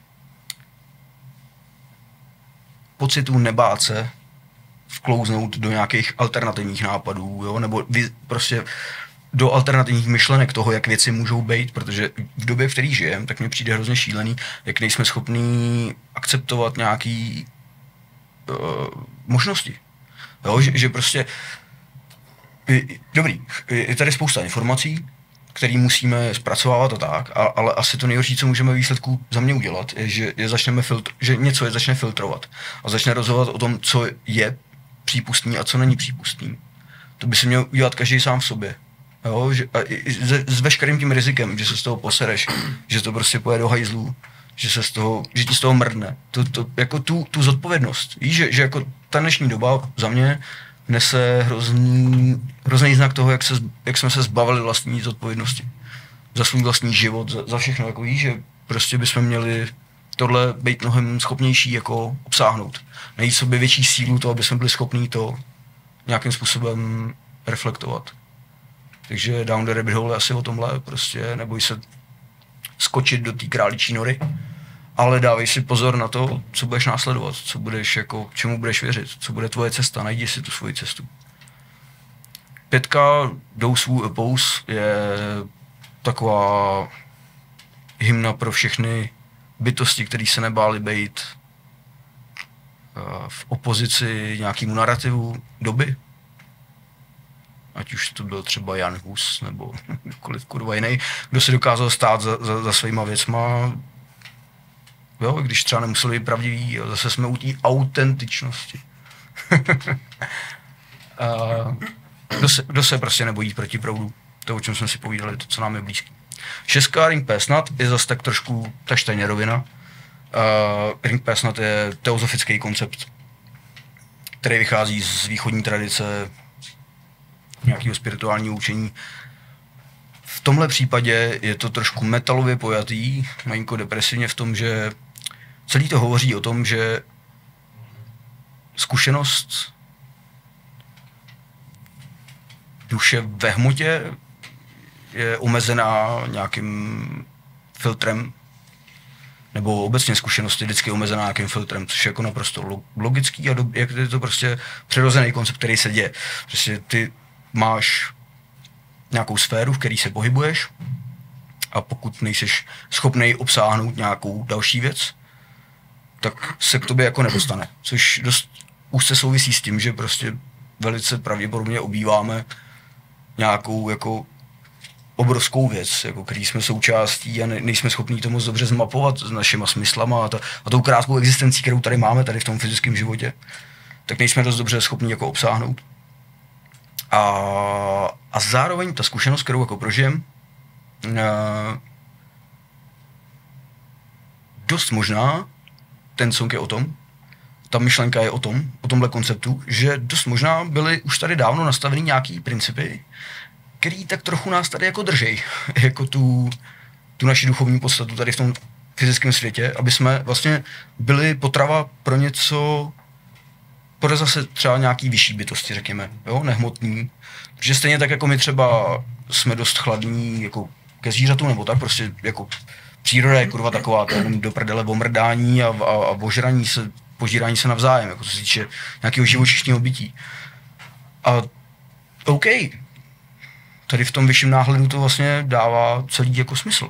pocitu nebát se vklouznout do nějakých alternativních nápadů, jo? Nebo prostě do alternativních myšlenek toho, jak věci můžou být, protože v době, v které žijem, tak mi přijde hrozně šílený, jak nejsme schopní akceptovat nějaký možnosti. Jo? Že prostě dobrý, je tady spousta informací, které musíme zpracovávat a tak, ale asi to nejhorší, co můžeme výsledku za mě udělat, je, že něco je začne filtrovat a začne rozhodovat o tom, co je přípustný a co není přípustný. To by si měl udělat každý sám v sobě. Jo? S veškerým tím rizikem, že se z toho posereš, že to prostě pojede do hajzlů, že ti z toho mrdne. Jako tu zodpovědnost. Víš, že jako ta dnešní doba za mě nese hrozný znak toho, jak jsme se zbavili vlastní zodpovědnosti. Za svůj vlastní život, za všechno. Jako víš, že prostě bychom měli tohle být mnohem schopnější jako obsáhnout. Najít sobě větší sílu toho, aby jsme byli schopní to nějakým způsobem reflektovat. Takže Down the Rabbit Hole je asi o tomhle, prostě neboj se skočit do té králičí nory, ale dávej si pozor na to, co budeš následovat, co budeš jako, čemu budeš věřit, co bude tvoje cesta, najdi si tu svoji cestu. 5, Those Who Oppose, je taková hymna pro všechny bytosti, které se nebály být v opozici nějakému narrativu doby. Ať už to byl třeba Jan Hus nebo kdokoliv kurva jiný, kdo se dokázal stát za svýma věcma. Jo, když třeba nemuseli být pravdivý, zase jsme u té autentičnosti. Kdo se prostě nebojí proti proudu, to, o čem jsme si povídali, to, co nám je blízké. 6, Ring Past Not, je zase tak trošku ta Steinerovina. Ring Past Not je teozofický koncept, který vychází z východní tradice nějakého spirituálního učení. V tomhle případě je to trošku metalově pojatý, malinko depresivně v tom, že celý to hovoří o tom, že zkušenost duše ve hmotě je omezená nějakým filtrem, nebo obecně zkušenost je vždycky omezená nějakým filtrem, což je jako naprosto logický a jak je to prostě přirozený koncept, který se děje. Prostě ty máš nějakou sféru, v které se pohybuješ a pokud nejseš schopnej obsáhnout nějakou další věc, tak se k tobě jako nedostane. Což dost úzce souvisí s tím, že prostě velice pravděpodobně obýváme nějakou jako obrovskou věc, jako který jsme součástí a nejsme schopní to moc dobře zmapovat s našima smyslama a tou krátkou existencí, kterou tady máme tady v tom fyzickém životě, tak nejsme dost dobře schopní jako obsáhnout. A zároveň ta zkušenost, kterou jako prožijem, dost možná ten song je o tom, ta myšlenka je o tomhle konceptu, že dost možná byly už tady dávno nastaveny nějaký principy, který tak trochu nás tady jako držej, jako tu naši duchovní podstatu tady v tom fyzickém světě, aby jsme vlastně byli potrava pro něco, pro zase třeba nějaký vyšší bytosti, řekněme, jo, nehmotný. Protože stejně tak jako my třeba jsme dost chladní jako ke zvířatům nebo tak, prostě jako příroda je kurva taková, to jenom do prdele omrdání a požírání se navzájem, jako co se týče nějakého živočišného bytí. A OK, tady v tom vyšším náhledu to vlastně dává celý jako smysl.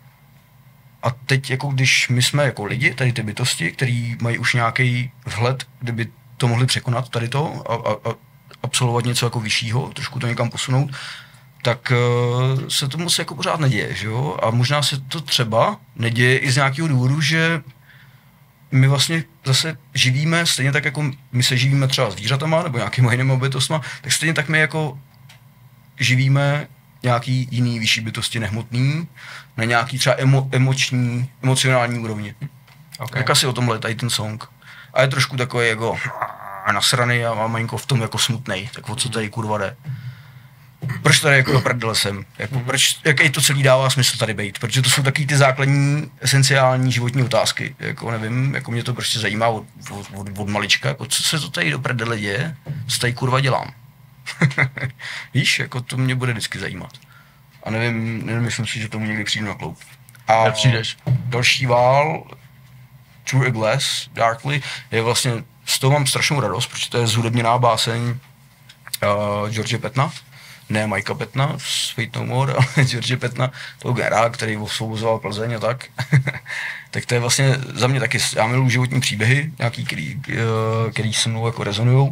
A teď jako když my jsme jako lidi, tady ty bytosti, který mají už nějaký vhled, kdyby to mohli překonat tady to a absolvovat něco jako vyššího, trošku to někam posunout, tak se to moc jako pořád neděje, že jo? A možná se to třeba neděje i z nějakého důvodu, že my vlastně zase živíme, stejně tak jako my se živíme třeba zvířatama nebo nějakýma jinými bytostma, tak stejně tak my jako živíme nějaký jiný vyšší bytosti nehmotný, na nějaký třeba emocionální úrovni. Okay. Tak asi o tomhle tady ten song. A je trošku takový jako nasraný a malinko v tom jako smutnej, tak o co tady kurva jde. Proč tady jako do prdele jsem? Jako, jaký to celý dává smysl tady být? Protože to jsou taky ty základní, esenciální životní otázky. Jako nevím, jako mě to prostě zajímá od malička, jako co se to tady do prdele děje, co tady kurva dělám. Víš, jako to mě bude vždycky zajímat. A nevím, myslím si, že tomu někdy přijdu na kloup. A nepřijdeš. Další vál, Through a Glass, Darkly, je vlastně, z toho mám strašnou radost, protože to je zhudebněná báseň George Petna. Ne Mikea Petna z Fate No More, ale George Petna, toho generála, který osvobozoval Plzeň a tak. Tak to je vlastně za mě taky, já miluji životní příběhy, nějaký, který se mnou jako rezonujou.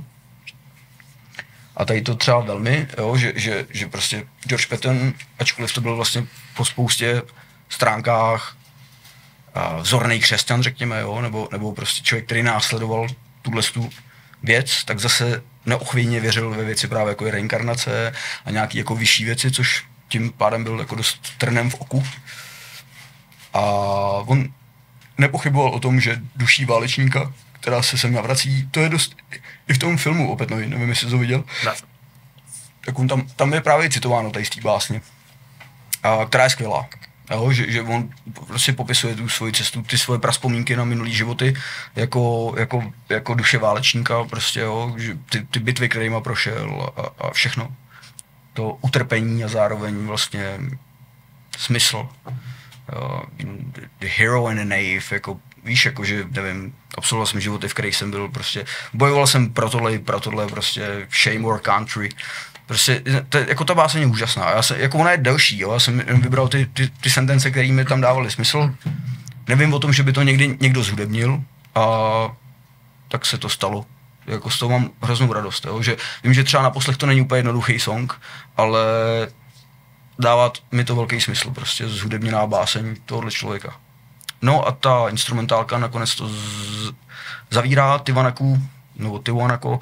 A tady to třeba velmi, jo, že prostě George Patton, ačkoliv to byl vlastně po spoustě stránkách vzorný křesťan, řekněme, jo, nebo prostě člověk, který následoval tu věc, tak zase neochvějně věřil ve věci právě jako je reinkarnace a nějaký jako vyšší věci, což tím pádem byl jako dost trnem v oku. A on nepochyboval o tom, že duší válečníka, která se sem navrací, to je dost i v tom filmu o Petnovi, nevím, jestli to viděl. Ne. Tak on tam je právě citováno tady z té básně, která je skvělá. Jo, že on prostě popisuje tu svoji cestu, ty svoje praspomenky na minulý životy jako duše válečníka, prostě, jo, že ty bitvy, kterýma prošel a všechno. To utrpení a zároveň vlastně smysl. The hero and the knave, jako víš, jako že nevím, absolvoval jsem životy, v kterých jsem byl prostě, bojoval jsem pro tohle prostě shame or country. Prostě, jako ta báseň je úžasná, jako ona je delší, jo? Já jsem vybral ty sentence, které mi tam dávaly smysl. Nevím o tom, že by to někdy někdo zhudebnil a tak se to stalo. Jako z toho mám hroznou radost, jo? Že vím, že třeba na poslech to není úplně jednoduchý song, ale dává mi to velký smysl, prostě zhudebněná báseň tohohle člověka. No a ta instrumentálka nakonec to zavírá, Tiwanaku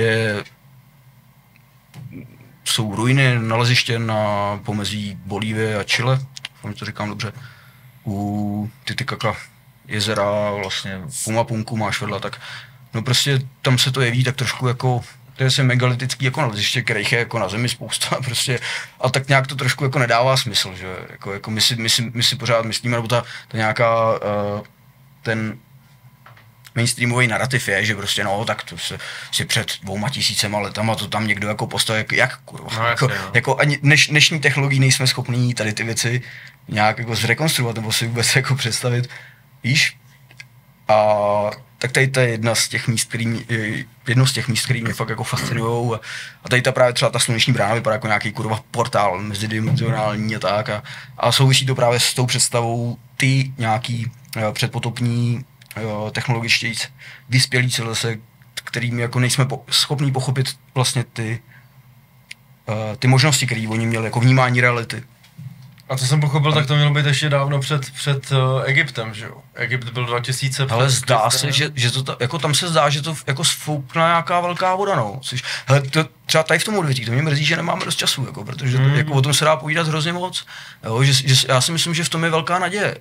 jsou ruiny, naleziště na pomezí Bolívie a Chile, to říkám dobře, u Titicaca jezera, vlastně Pumapunku máš vedle, tak no prostě tam se to jeví tak trošku jako, to je asi megalitický jako naleziště, kterých je jako na zemi spousta prostě, a tak nějak to trošku jako nedává smysl, že jako my si pořád myslíme, nebo ta nějaká, ten mainstreamový narrativ je, že prostě no, tak to si před 2000 letama to tam někdo jako postavil, jak kurva, no, jasně, jako ani dnešní technologií nejsme schopní tady ty věci nějak jako zrekonstruovat nebo si vůbec jako představit, víš? A tak tady to je jedno z těch míst, který mě fakt jako fascinujou a tady ta právě třeba ta sluneční brána vypadá jako nějaký kurva portál mezidimenzionální a tak a souvisí to právě s tou představou ty nějaký předpotopní technologičtěji vyspělí civilizace, kterým jako nejsme schopní pochopit vlastně ty možnosti, které oni měli, jako vnímání reality. A co jsem pochopil, tak to mělo být ještě dávno před Egyptem, že jo? Egypt byl 2000 Ale před zdá Kristem. se, že to jako tam se zdá, že to jako sfoukla nějaká velká voda, no. Hele, to, třeba tady v tom odvětví, to mě mrzí, že nemáme dost času, jako, protože jako o tom se dá povídat hrozně moc. Jo, že já si myslím, že v tom je velká naděje.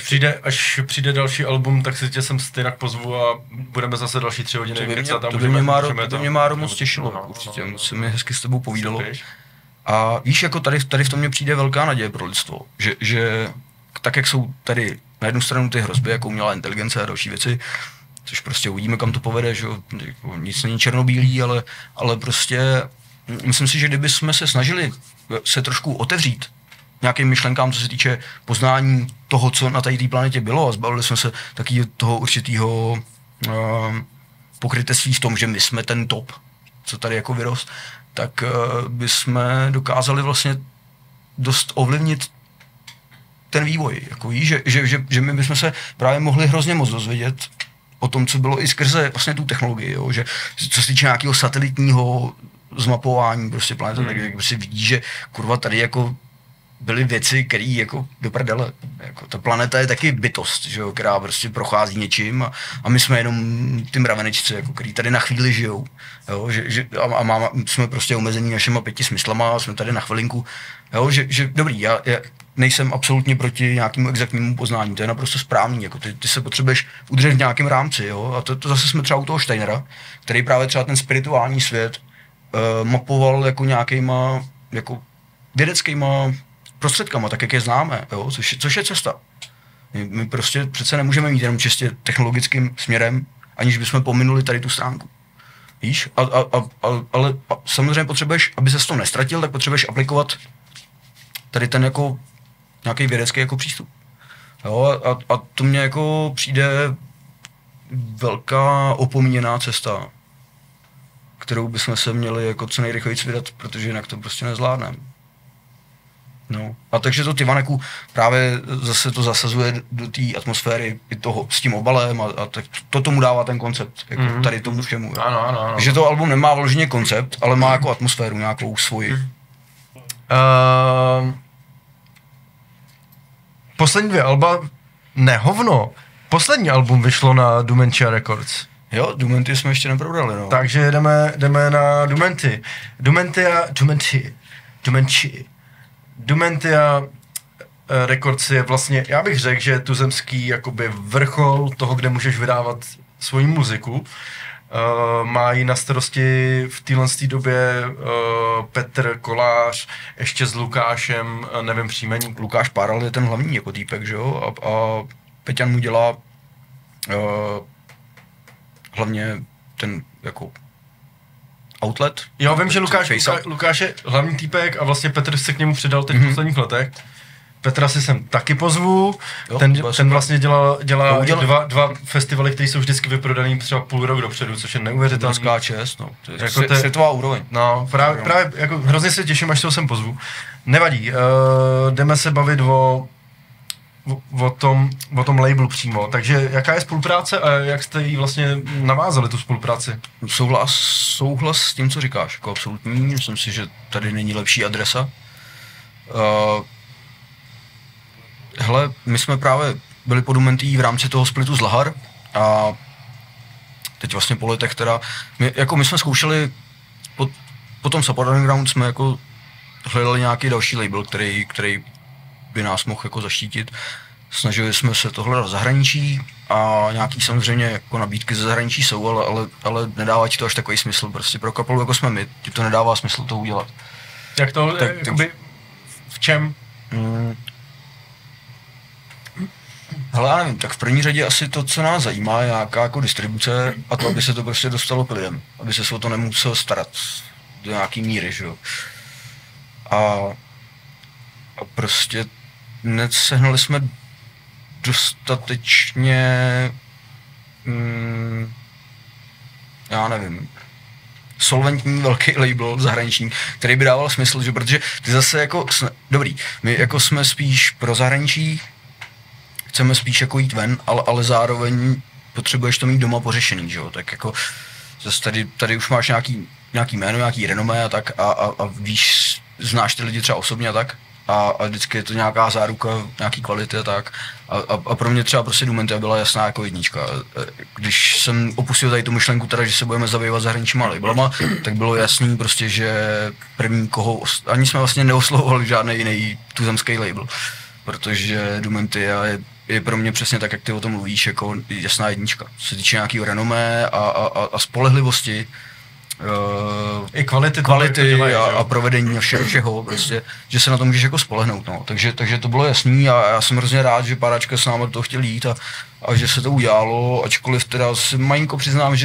Až přijde další album, tak si tě sem stejně pozvu a budeme zase další 3 hodiny kecat a To by mě Máro moc no, těšilo, určitě, se mi hezky s tebou povídalo. Víš? A víš, jako tady v tom mě přijde velká naděje pro lidstvo, že tak, jak jsou tady na jednu stranu ty hrozby, jako umělá inteligence a další věci, což prostě uvidíme, kam to povede, že jako nic není černobílý, ale prostě myslím si, že kdyby jsme se snažili se trošku otevřít nějakým myšlenkám, co se týče poznání toho, co na té planetě bylo, a zbavili jsme se taky toho určitého pokrytectví v tom, že my jsme ten top, co tady jako vyrost, tak bychom dokázali vlastně dost ovlivnit ten vývoj. Jako víš, že my bychom se právě mohli hrozně moc dozvědět o tom, co bylo i skrze vlastně tu technologii, jo? Že co se týče nějakého satelitního zmapování prostě planety, tak jako si vidí, že kurva tady jako byly věci, které jako do prdele. Jako ta planeta je taky bytost, že jo, která prostě prochází něčím a my jsme jenom ty mravenečci, jako, který tady na chvíli žijou. Jo, jsme prostě omezení našima 5 smyslama, jsme tady na chvilinku. Jo, že dobrý, já nejsem absolutně proti nějakému exaktnímu poznání, to je naprosto správný, jako ty se potřebuješ udržet v nějakém rámci, jo, a to zase jsme třeba u toho Steinera, který právě třeba ten spirituální svět mapoval jako nějakýma, jako vědeckýma prostředkama, tak jak je známe, jo, což je cesta. My prostě přece nemůžeme mít jenom čistě technologickým směrem, aniž bychom pominuli tady tu stránku. Víš? Ale samozřejmě potřebuješ, aby se to nestratil, tak potřebuješ aplikovat tady ten jako nějaký vědecký jako přístup. Jo, a to mně jako přijde velká opomíněná cesta, kterou bychom se měli jako co nejrychleji vydat, protože jinak to prostě nezvládneme. No. A takže to Tivaneku právě zase to zasazuje do té atmosféry i toho s tím obalem a tak to tomu dává ten koncept, jako tady tomu všemu. Ano. Že to album nemá vloženě koncept, ale má jako atmosféru nějakou svoji. Poslední 2 alba, ne hovno, poslední album vyšlo na Dumentia Records. Jo, Dumenty jsme ještě neprobrali, no. Takže jdeme na Dumenty. Dumentia Records je vlastně, já bych řekl, že je tuzemský jakoby vrchol toho, kde můžeš vydávat svoji muziku. Mají na starosti v téhle době Petr Kolář, ještě s Lukášem, nevím příjmení. Lukáš Páral je ten hlavní jako týpek, že jo? A Peťan mu dělá hlavně ten jako outlet. Jo, vím, že Lukáš je hlavní týpek a vlastně Petr se k němu přidal teď v posledních letech. Petra si sem taky pozvu, jo, ten vlastně dělá dva festivaly, které jsou vždycky vyprodaný třeba půl rok dopředu, což je neuvěřitelný. čest, no. To je jako světová úroveň. No, právě jako hrozně se těším, až se ho sem pozvu. Nevadí, jdeme se bavit o tom labelu přímo. Takže jaká je spolupráce a jak jste jí vlastně navázali, tu spolupráci? Souhlas s tím, co říkáš, jako absolutní. Myslím si, že tady není lepší adresa. Hele, my jsme právě byli po Dumentí v rámci toho splitu z Lahar a teď vlastně po letech teda, my jsme zkoušeli, po tom Support Underground jsme jako hledali nějaký další label, který by nás mohl jako zaštítit. Snažili jsme se to hledat v zahraničí a nějaký samozřejmě jako nabídky ze zahraničí jsou, ale nedává ti to až takový smysl, prostě pro kapelu jako jsme my, ti to nedává smysl to udělat. Jak to, jakoby, v čem? Hele, já nevím, tak v první řadě asi to, co nás zajímá, je nějaká jako distribuce a to, aby se to prostě dostalo k lidem, aby se o to nemusel starat do nějaký míry, že jo. A prostě nesehnali jsme dostatečně, já nevím, solventní velký label zahraniční, který by dával smysl, že protože ty zase jako, dobrý, my jako jsme spíš pro zahraničí, chceme spíš jako jít ven, ale zároveň potřebuješ to mít doma pořešený, že jo, tak jako Zase tady už máš nějaký jméno, nějaký renomé a tak a víš, znáš ty lidi třeba osobně a tak. A vždycky je to nějaká záruka, nějaký kvality a tak. A pro mě třeba prostě Dumentia byla jasná jako jednička. Když jsem opustil tady tu myšlenku teda, že se budeme zabývat zahraničníma labelama, tak bylo jasný prostě, že první ani jsme vlastně neoslovovali žádný jiný tuzemský label. Protože Dumentia je pro mě přesně tak, jak ty o tom mluvíš, jako jasná jednička. Co se týče nějakého renomé a spolehlivosti, i kvality a provedení a všeho, prostě, že se na to můžeš jako spolehnout, no. Takže to bylo jasný a já jsem hrozně rád, že Páračka s námi do toho chtěl jít a že se to udělalo, ačkoliv teda si malinko přiznám,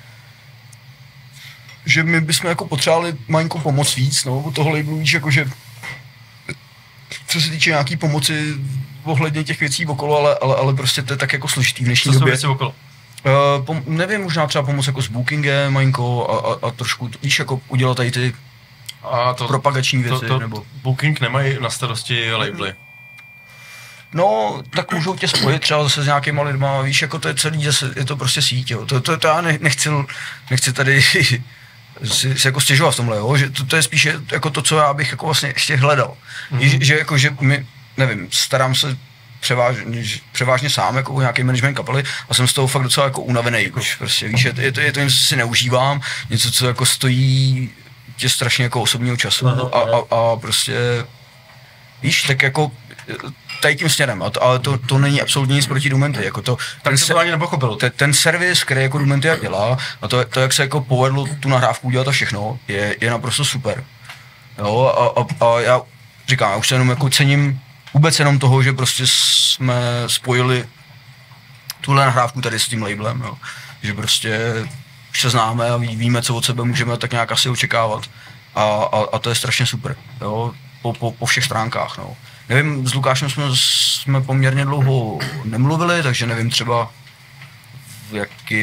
že my bychom jako potřebovali malinko pomoc víc, no, od toho labelu víš, jakože co se týče nějaký pomoci ohledně těch věcí okolo, ale prostě to je tak jako složitý v dnešní době. Co jsou věci okolo? Nevím, možná třeba pomoct jako s bookingem, malinko a trošku, víš, jako udělat tady ty propagační věci, nebo... Booking nemají na starosti labely. No, tak můžou tě spojit třeba zase s nějakýma lidma, víš, jako to je celý, je to prostě síť, jo. To já nechci tady si jako stěžovat v tomhle, jo, že to je spíše jako to, co já bych jako vlastně ještě hledal. Že jako, že my, nevím, starám se převážně sám jako nějaký management kapely a jsem z toho fakt docela jako unavený, když prostě víš, je to něco, co si neužívám, něco, co jako stojí tě strašně jako osobního času a prostě víš, tak jako tady tím směrem, ale to není absolutně nic proti Dumentii, jako to, tak se to ani nepochopil. Ten servis, který jako Dumentia dělá a to, jak se jako povedlo tu nahrávku udělat a všechno, je naprosto super. Jo, a já říkám, já už se jenom jako cením vůbec jenom toho, že prostě jsme spojili tuhle nahrávku tady s tím labelem, jo. Že prostě už se známe a víme, co od sebe můžeme tak nějak asi očekávat a to je strašně super, jo, po všech stránkách, no. Nevím, s Lukášem jsme poměrně dlouho nemluvili, takže nevím třeba v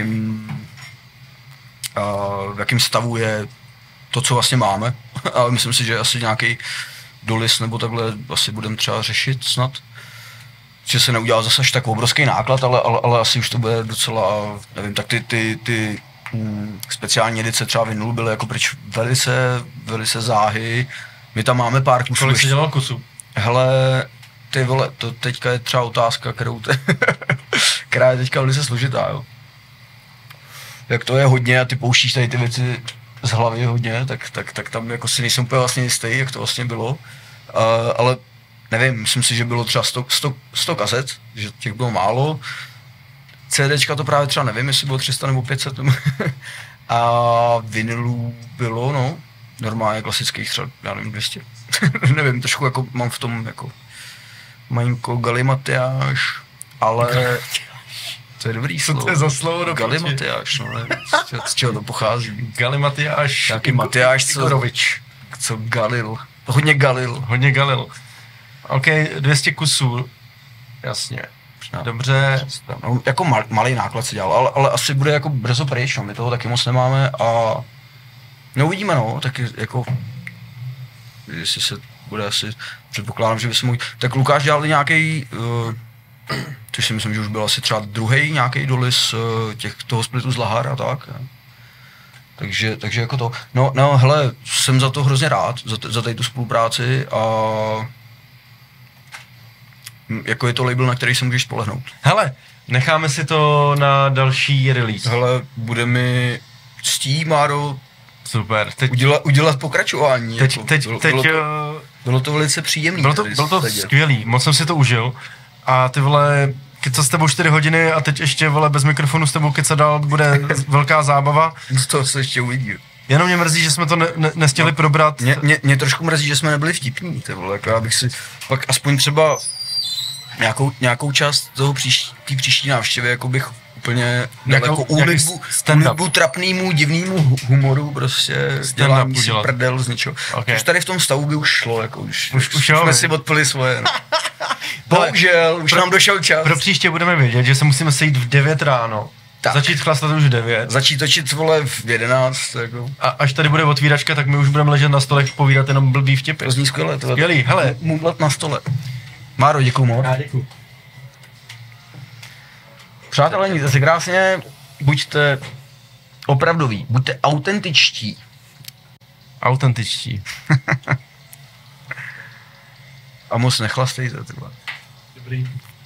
jakým stavu je to, co vlastně máme, ale myslím si, že asi nějaký dolis nebo takhle asi budeme třeba řešit snad. Že se neudělal zase až tak obrovský náklad, ale asi už to bude docela, nevím, tak ty speciální edice třeba vinylu byly jako pryč velice záhy. My tam máme pár kusů. Kolik jsi dělal kusů? Hele, ty vole, to teďka je třeba otázka, která je teďka velice složitá, jo. Jak to je hodně a ty pouštíš tady ty věci z hlavy hodně, tak tam jako si nejsem úplně vlastně jistý, jak to vlastně bylo. Ale nevím, myslím si, že bylo třeba 100 kazet, že těch bylo málo. CDčka to právě třeba nevím, jestli bylo 300 nebo 500. A vinylů bylo, no, normálně klasických třeba, já nevím, 200. Nevím, trošku jako mám v tom jako malinko galimatiáš, ale to je dobrý slovo. Co to je za slovo do galimatiáš, no, nevím, z čeho to pochází. Galimatiáš. Nějaký Matyáš, co galil. Hodně galil. OK, 200 kusů, jasně. Dobře. No, jako malý náklad se dělal, ale asi bude jako brzo pryč, no, my toho taky moc nemáme a no uvidíme, no, tak jako jestli se bude asi, předpokládám, že by se mohl, tak Lukáš dělal nějaký, což si myslím, že už byl asi třeba druhý nějaký dolis toho splitu z Lahar a tak. Takže jako to, no hele, jsem za to hrozně rád, za tady tu spolupráci a jako je to label, na který se můžeš spolehnout. Hele, necháme si to na další release. Hele, bude mi ctí, Máro, super. Udělat pokračování. Bylo to velice příjemné. Bylo to skvělý, moc jsem si to užil. A ty vole, kecal s tebou 4 hodiny a teď ještě vole bez mikrofonu s tebou kecat dál bude velká zábava. Z toho se ještě uvidí. Jenom mě mrzí, že jsme to nestihli probrat. Mě trošku mrzí, že jsme nebyli vtipní, ty vole, jako já bych si pak aspoň třeba nějakou část toho příští návštěvy jako bych úplně jako úlitbu trapnýmu, divnýmu humoru, prostě dělání si prdel z něčeho. Okay. Už tady v tom stavu by už šlo, jako už jsme si odpili svoje. No. Bohužel, už nám došel čas. Pro příště budeme vědět, že se musíme sejít v 9 ráno. Tak. Začít chlastat už v 9. Začít točit, vole, v 11. Jako. A až tady bude otvíračka, tak my už budeme ležet na stolech povídat jenom blbý vtipy. To zní skvěle. Skvělý, hele. Mumlat na stole. Máro, děkuju moc. Já děkuju. Přátelé, mějte se krásně, buďte opravdoví, buďte autentičtí. Autentičtí. A moc nechlastejte, tyhle. Dobrý.